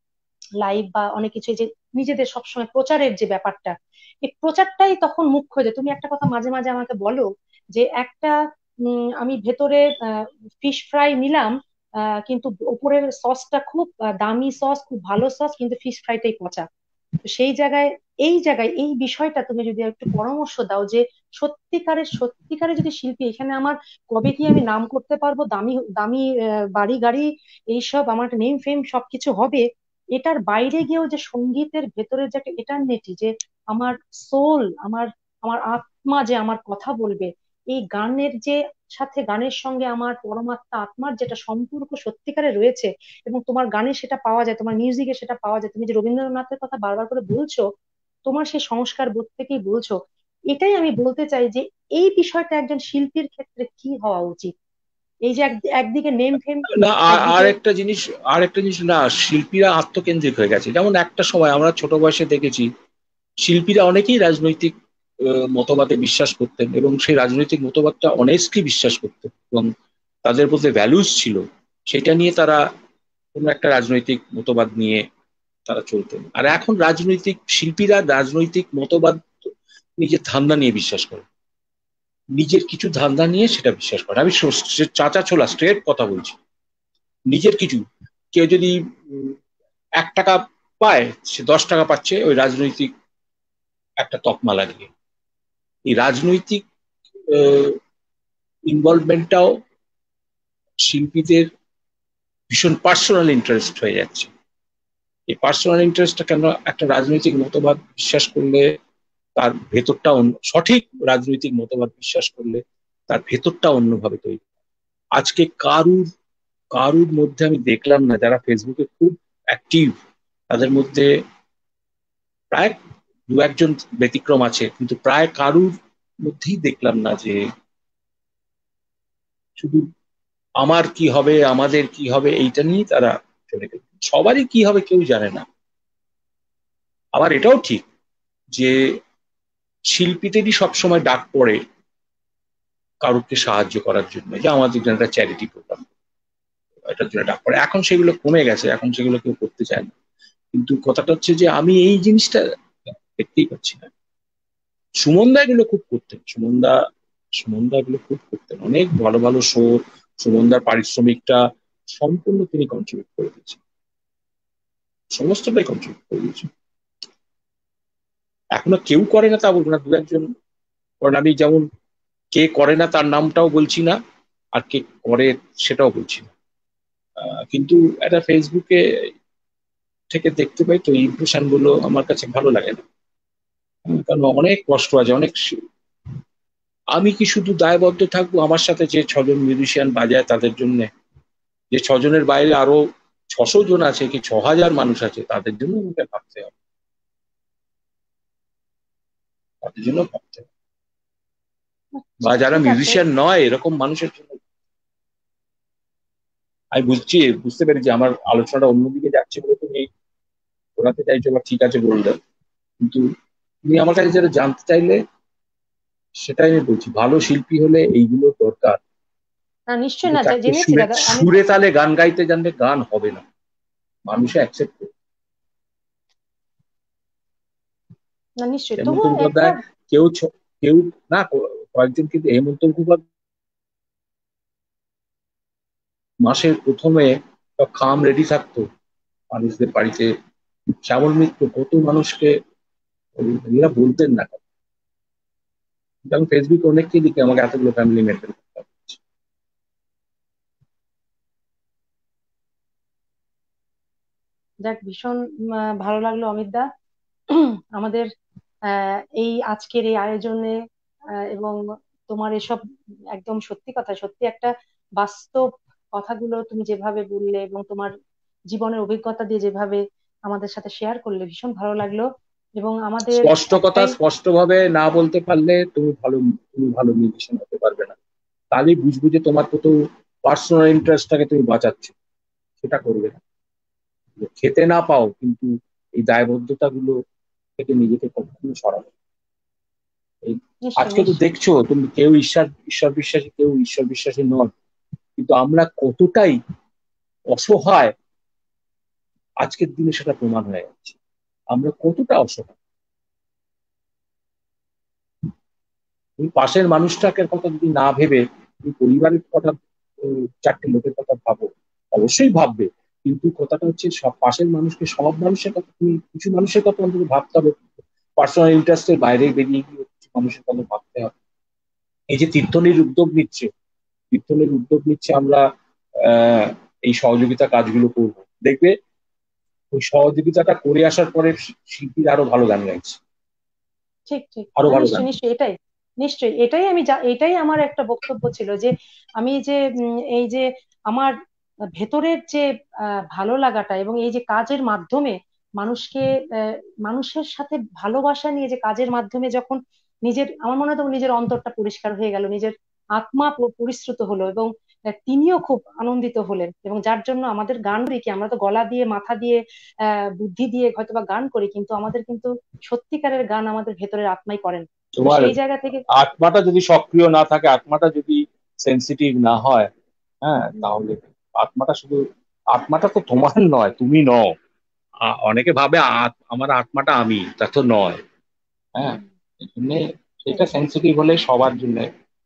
লাইভ বা অনেক কিছু, এই যে নিজেদের সবসময় প্রচারের যে ব্যাপারটা, এই প্রচারটাই তখন মুখ্য। যে তুমি একটা কথা মাঝে মাঝে আমাকে বলো যে একটা উম, আমি ভেতরে ফিশ ফ্রাই নিলাম, আহ, কিন্তু উপরের সসটা খুব আহ, দামি সস, খুব ভালো সস, কিন্তু ফিশ ফ্রাইটাই পচা। তো সেই জায়গায়, এই জায়গায় এই বিষয়টা তুমি যদি একটু পরামর্শ দাও যে সত্যিকারের সত্যিকারের যদি শিল্পী, এখানে আমার কবে কি আমি নাম করতে পারবো, দামি দামি আহ, বাড়ি গাড়ি, এইসব আমার নেম ফেম সবকিছু হবে, এটার বাইরে গিয়েও যে সঙ্গীতের ভেতরে যে একটা এটার্নিটি, যে আমার সোল, আমার আমার আত্মা যে আমার কথা বলবে, এই গানের যে সাথে, গানের সঙ্গে আমার পরমাত্মা আত্মার যেটা সম্পর্ক সত্যিকারে রয়েছে, এবং তোমার গানে সেটা পাওয়া যায়, তোমার মিউজিকে সেটা পাওয়া যায়। তুমি যে রবীন্দ্রনাথের কথা বারবার করে বলছো, তোমার সেই সংস্কার বোধ থেকেই বলছো। এটাই আমি বলতে চাই যে এই বিষয়টা একজন শিল্পীর ক্ষেত্রে কি হওয়া উচিত। এই যে এক- একদিকে নেম ফেম, না, আর আর একদিকে। একটা জিনিস, আর একটা জিনিস, না শিল্পীরা আত্মকেন্দ্রিক হয়ে গেছে। যেমন একটা সময় আমরা ছোট বয়সে দেখেছি শিল্পীরা অনেকেই রাজনৈতিক আহ, মতবাদে বিশ্বাস করতেন, এবং সেই রাজনৈতিক মতবাদটা অনেস্টলি বিশ্বাস করতেন, এবং তাদের মধ্যে ভ্যালুস ছিল, সেটা নিয়ে তারা কোনো একটা রাজনৈতিক মতবাদ নিয়ে তারা চলতেন। আর এখন রাজনৈতিক শিল্পীরা রাজনৈতিক মতবাদ নিজের ধান্দা নিয়ে বিশ্বাস করে, নিজের কিছু ধান্দা নিয়ে সেটা বিশ্বাস করে। আমি সো- চাচা ছোলা স্ট্রেট কথা বলছি, নিজের কিছু, কেউ যদি উম, এক টাকা পায়, সে দশ টাকা পাচ্ছে ওই রাজনৈতিক একটা তকমা লাগিয়ে। এই রাজনৈতিক ইনভলভমেন্টটাও শিল্পীদের ভীষণ পার্সোনাল ইন্টারেস্ট হয়ে যাচ্ছে। এই পার্সোনাল ইন্টারেস্টটা কেন, একটা রাজনৈতিক মতবাদ বিশ্বাস করলে তার ভেতরটা অন্য- সঠিক রাজনৈতিক মতবাদ বিশ্বাস করলে তার ভেতরটা অন্যভাবে তৈরি। আজকে কারুর কারুর মধ্যে আমি দেখলাম না, যারা ফেসবুকে খুব অ্যাক্টিভ তাদের মধ্যে প্রায় দু একজন ব্যতিক্রম আছে, কিন্তু প্রায় কারুর মধ্যেই দেখলাম না যে শুধু আমার কি হবে, আমাদের কি হবে, এইটা নিয়ে তারা চলে গেল। সবারই কি হবে কেউ জানে না। আবার এটাও ঠিক যে শিল্পীদেরই সবসময় ডাক পড়ে কারুকে সাহায্য করার জন্য, যে আমাদের জন্য একটা চ্যারিটি প্রোগ্রাম, এটার জন্য ডাক পড়ে। এখন সেগুলো কমে গেছে, এখন সেগুলো কেউ করতে চায় না। কিন্তু কথাটা হচ্ছে যে আমি এই জিনিসটা দেখতেই পাচ্ছি না। সুমনদা এগুলো খুব করতেন, সুমনদা সুমনদা এগুলো খুব করতেন, অনেক ভালো ভালো শো। সুমনদার পারিশ্রমিকটা সম্পূর্ণ তিনি কন্ট্রিবিউট করে দিয়েছেন, সমস্তটাই কন্ট্রিবিউট করে দিয়েছেন। এখনো কেউ করে না তা বলবো না, দু একজন। কারণ আমি যেমন কে করে না তার নামটাও বলছি না, আর কে করে সেটাও বলছি না। আহ, কিন্তু একটা ফেসবুকে থেকে দেখতে পাই তো ইমপ্রেশন গুলো আমার কাছে ভালো লাগে না। হুম, কারণ অনেক কষ্ট আছে, অনেক আমি কি শুধু দায়বদ্ধ থাকবো আমার সাথে যে ছজন মিউজিশিয়ান বাজায় তাদের জন্য, যে ছজনের বাইরে আরো ছশো জন আছে কি ছ হাজার মানুষ আছে তাদের জন্য আমাকে ভাবতে হবে, তাদের জন্য ভাবতে হবে। বা যারা ঠিক আছে। মিউজিশিয়ান নয় এরকম মানুষের জন্য। আমি বুঝছি, বুঝতে পেরেছি আমার আলোচনাটা অন্যদিকে যাচ্ছে বলে তুমি ঘোরাতে চাইছো, বা ঠিক আছে বললে, কিন্তু তুমি আমার কাছে যেটা জানতে চাইলে সেটাই আমি বলছি, ভালো শিল্পী হলে এইগুলো দরকার। না নিশ্চয়ই যে না, তাকে জেনেছি সুরে দাদা আমি। সুরে তালে গান গাইতে জানলে গান হবে না, মানুষে অ্যাকসেপ্ট করবে। না নিশ্চয়ই, হেমন্ত তবুও একটা মুখোপাধ্যায় কেউ ছ- কেউ না, কয়েকজন, কিন্তু হেমন্ত মুখোপাধ্যায় মাসের প্রথমে সব খাম রেডি থাকতো মানুষদের বাড়িতে। শ্যামল মিত্র কত মানুষকে এরা বলতেন না, কিন্তু আমি ফেসবুকে অনেককে লিখে আমাকে এতগুলো ফ্যামিলি মেনটেন করতে হবে। যাক, ভীষণ আহ, ভালো লাগলো অমিত দা আমাদের আহ, এই আজকের এই আয়োজনে, আহ, এবং তোমার এসব একদম সত্যি কথা, সত্যি একটা বাস্তব কথাগুলো তুমি যেভাবে বললে এবং তোমার জীবনের অভিজ্ঞতা দিয়ে যেভাবে আমাদের সাথে শেয়ার করলে ভীষণ ভালো লাগলো। এবং আমাদের স্পষ্ট কথা একটাই, স্পষ্ট ভাবে না বলতে পারলে তুমি ভালো তুমি ভালো মিউজিশিয়ান হতে পারবে না। তাহলেই বুঝবো যে তোমার কত পার্সোনাল ইন্টারেস্টটাকে তুমি বাঁচাচ্ছ, সেটা করবে না। খেতে না পাও কিন্তু এই দায়বদ্ধতা গুলো থেকে নিজেকে কখনো সরাবে না। এই নিশ্চয়ই আজকে তো নিশ্চয়ই। দেখছো তুমি, কেউ ঈশ্বর ঈশ্বর বিশ্বাসী, কেউ ঈশ্বর বিশ্বাসী নয়, কিন্তু আমরা কতটাই অসহায় আজকের দিনে সেটা প্রমাণ হয়ে যাচ্ছে। আমরা কতটা অসহায়। তুমি পাশের মানুষটাকে কথা যদি না ভেবে তুমি পরিবারের কথা, উম, চারটে লোকের কথা ভাবো, অবশ্যই ভাববে, কিন্তু কথাটা হচ্ছে সব পাশের মানুষকে, সব মানুষের কথা তুমি কিছু মানুষের কথা অন্তত ভাবতে হবে। পার্সোনাল ইন্টারেস্টের বাইরে বেরিয়ে গিয়ে কিছু মানুষের কথা ভাবতে হবে। এই যে তীর্থনির উদ্যোগ নিচ্ছে, তীর্থনির উদ্যোগ নিচ্ছে আমরা আহ এই সহযোগিতা কাজগুলো করবো, দেখবে ওই সহযোগিতাটা করে আসার পরে শিল্পীরা আরো ভালো গান গাইছে, ঠিক ঠিক, আরো না ভালো গান। নিশ্চয়ই নিশ্চয়ই, এটাই নিশ্চয়ই, এটাই আমি যা- এটাই আমার একটা বক্তব্য ছিল যে আমি যে উম, এই যে আমার ভেতরের যে আহ, ভালো লাগাটা এবং এই যে কাজের মাধ্যমে মানুষকে, আহ, মানুষের সাথে ভালোবাসা নিয়ে যে কাজের মাধ্যমে যখন নিজের, আমার মনে হয় তখন নিজের অন্তরটা পরিষ্কার হয়ে গেল, নিজের আত্মা প- পরিশ্রুত হলো, এবং আহ, তিনিও খুব আনন্দিত হলেন, এবং যার জন্য আমাদের গান কি, আমরা তো গলা দিয়ে মাথা দিয়ে আহ বুদ্ধি দিয়ে হয়তোবা গান করি, কিন্তু আমাদের কিন্তু সত্যিকারের গান আমাদের ভেতরের আত্মাই করেন। তো তোমার সেই জায়গা থেকে আত্মাটা যদি সক্রিয় না থাকে, আত্মাটা যদি সেন্সিটিভ না হয়, হ্যাঁ, উম, তাহলে আত্মাটা শুধু, আত্মাটা তো তোমার নয়, তুমি নও। আ- অনেকে ভাবে আত- আমার আত্মাটা আমি, তা তো নয়। হ্যাঁ, উম, এই জন্য সেটা সেন্সিটিভ হলে সবার জন্য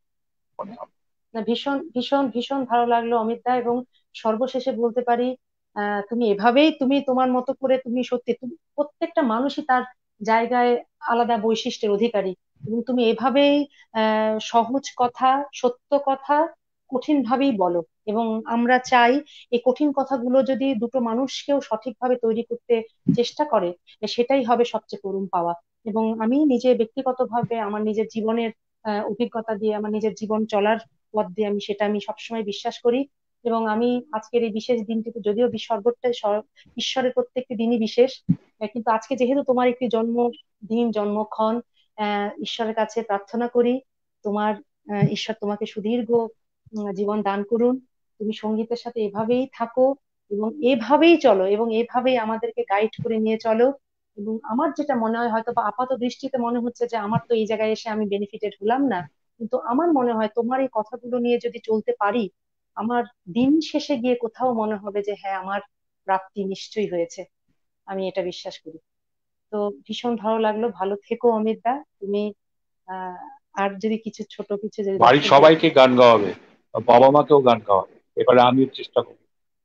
মনে হবে। না ভীষণ ভীষণ ভীষণ ভালো লাগলো অমিত দা, এবং সর্বশেষে বলতে পারি আহ তুমি এভাবেই, তুমি তোমার মতো করে, তুমি সত্যি, তুমি প্রত্যেকটা মানুষই তার জায়গায় আলাদা বৈশিষ্ট্যের অধিকারী, এবং তুমি এভাবেই আহ সহজ কথা, সত্য কথা কঠিন ভাবেই বলো, এবং আমরা চাই এই কঠিন কথাগুলো যদি দুটো মানুষকেও সঠিকভাবে তৈরি করতে চেষ্টা করে, সেটাই হবে সবচেয়ে করুণ পাওয়া। এবং আমি নিজে ব্যক্তিগতভাবে আমার নিজের জীবনের আহ অভিজ্ঞতা দিয়ে, আমার নিজের জীবন চলার পথ দিয়ে আমি সেটা আমি সবসময় বিশ্বাস করি। এবং আমি আজকের এই বিশেষ দিনটিতে, যদিও বি- সর্বটাই স- ঈশ্বরের প্রত্যেকটি দিনই বিশেষ, আহ, কিন্তু আজকে যেহেতু তোমার একটি জন্মদিন, জন্মক্ষণ, আহ ঈশ্বরের কাছে প্রার্থনা করি তোমার, আহ, ঈশ্বর তোমাকে সুদীর্ঘ উম, জীবন দান করুন। তুমি সঙ্গীতের সাথে এভাবেই থাকো, এবং এভাবেই চলো, এবং এভাবেই আমাদেরকে গাইড করে নিয়ে চলো। এবং আমার যেটা মনে হয়, হয়তো বা আপাত দৃষ্টিতে মনে হচ্ছে যে আমার তো এই জায়গায় এসে আমি বেনিফিটেড হলাম না, কিন্তু আমার মনে হয় তোমার এই কথাগুলো নিয়ে যদি চলতে পারি, আমার দিন শেষে গিয়ে কোথাও মনে হবে যে হ্যাঁ, আমার প্রাপ্তি নিশ্চয়ই হয়েছে। আমি এটা বিশ্বাস করি। তো ভীষণ ভালো লাগলো, ভালো থেকো অমিত দা তুমি। আহ আর যদি কিছু ছোট কিছু যদি বাড়ির বক্তব্য সবাইকে গান গাওয়াবে, বাবা মাকেও গান গাওয়াবে, এবারে আমিও চেষ্টা করবো।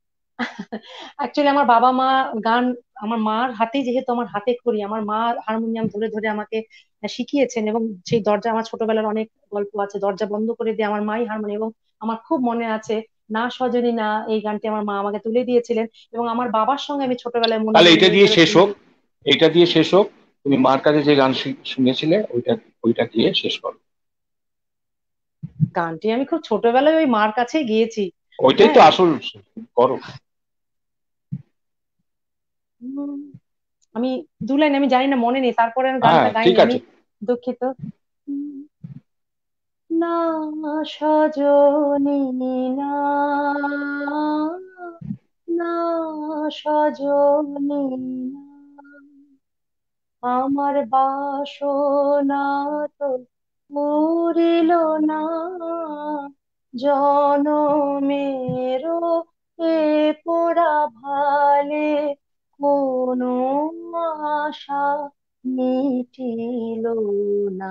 অ্যাকচুয়ালি আমার বাবা মা গান, আমার মার হাতেই, যেহেতু আমার হাতে খড়ি, আমার মা হারমোনিয়াম ধরে ধরে আমাকে শিখিয়েছেন, এবং সেই দরজা, আমার ছোটবেলার অনেক গল্প আছে, দরজা বন্ধ করে দিয়ে আমার মাই হারমোনিয়াম, এবং আমার খুব মনে আছে না সজনী না, এই গানটি আমার মা আমাকে তুলে দিয়েছিলেন, এবং আমার বাবার সঙ্গে আমি ছোটবেলায় মনে তাহলে মনে এটা বই দিয়ে পড়ে শেষ হোক, শুনছি। এটা দিয়ে শেষ হোক। তুমি মার কাছে যে গান শি- শুনেছিলে ওইটা ওইটা দিয়ে শেষ করো। গানটি আমি খুব ছোটবেলায় ওই মার কাছে গিয়েছি। ওইটাই তো হ্যাঁ। আসল, করো। উম, আমি দু লাইন আমি জানি না, মনে নেই, তারপরে আমি হ্যাঁ গানটা ঠিক গাইনি, আমি আছে। দুঃখিত। উম, না সজনী না, না সজনী না, আমার বাসনা তো পুরিল না, জনমেরও এ পোড়া ভালে কোনো আশা মিটিল না,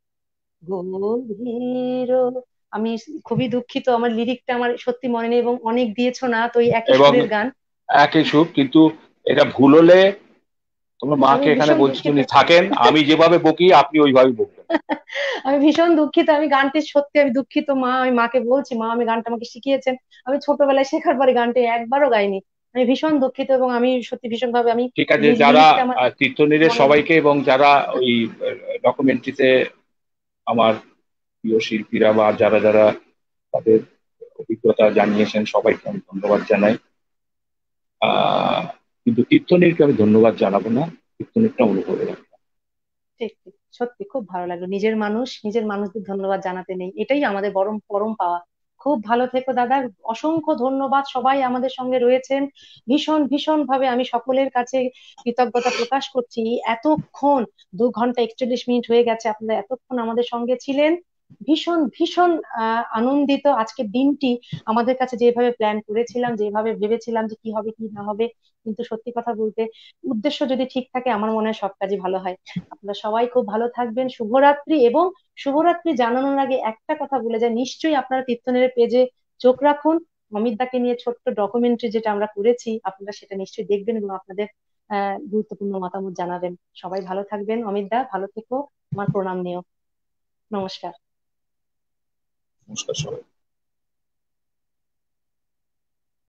গভীর। আমি খুবই দুঃখিত, আমার লিরিকটা আমার সত্যি মনে নেই, এবং অনেক দিয়েছো না তো, এই একই এবং সুরের গান। একই সুর, কিন্তু এটা ভুল হলে তোমার আমি মাকে এখানে ভীষণ বলছি, দুঃখিত। উনি থাকেন, আমি যেভাবে বকি আপনি ওইভাবেই বকবেন। আমি ভীষণ দুঃখিত, আমি গানটি সত্যি আমি দুঃখিত মা, আমি মাকে বলছি মা আমি গানটা আমাকে শিখিয়েছেন, আমি ছোটবেলায় শেখার পরে গানটি একবারও গাইনি। আমি ভীষণ দুঃখিত, এবং আমি সত্যি ভীষণ ভাবে আমি ঠিক আছে, যারা লিরিকটা আমার আহ, তীর্থনীরের মনে নেই। সবাইকে এবং যারা ওই ডকুমেন্টারিতে আমার প্রিয় শিল্পীরা বা যারা যারা তাদের অভিজ্ঞতা জানিয়েছেন সবাইকে আমি ধন্যবাদ জানাই। আহ কিন্তু তীর্থনীরকে আমি ধন্যবাদ জানাবো না, তীর্থনীরটা অনুভবে রাখবো। ঠিক ঠিক, সত্যি খুব ভালো লাগলো, নিজের মানুষ নিজের মানুষদের ধন্যবাদ জানাতে নেই, এটাই আমাদের বরং পরম পাওয়া। খুব ভালো থেকো দাদা, অসংখ্য ধন্যবাদ, সবাই আমাদের সঙ্গে রয়েছেন ভীষণ ভীষণ ভাবে, আমি সকলের কাছে কৃতজ্ঞতা প্রকাশ করছি। এতক্ষণ দু ঘন্টা একচল্লিশ মিনিট হয়ে গেছে, আপনারা এতক্ষণ আমাদের সঙ্গে ছিলেন, ভীষণ ভীষণ আহ আনন্দিত। আজকের দিনটি আমাদের কাছে যেভাবে প্ল্যান করেছিলাম, যেভাবে ভেবেছিলাম যে কি হবে কি না হবে, কিন্তু সত্যি কথা বলতে উদ্দেশ্য যদি ঠিক থাকে আমার মনে হয় সব কাজই ভালো হয়। আপনারা সবাই খুব ভালো থাকবেন, শুভরাত্রি। এবং শুভরাত্রি জানানোর আগে একটা কথা বলে যায়, নিশ্চয়ই আপনারা তীর্থনের পেজে চোখ রাখুন, অমিত দাকে নিয়ে ছোট্ট ডকুমেন্টারি যেটা আমরা করেছি, আপনারা সেটা নিশ্চয়ই দেখবেন এবং আপনাদের আহ গুরুত্বপূর্ণ মতামত জানাবেন। সবাই ভালো থাকবেন, অমিত দা ভালো থেকো, আমার প্রণাম নিও, নমস্কার। নমস্কার সবাই।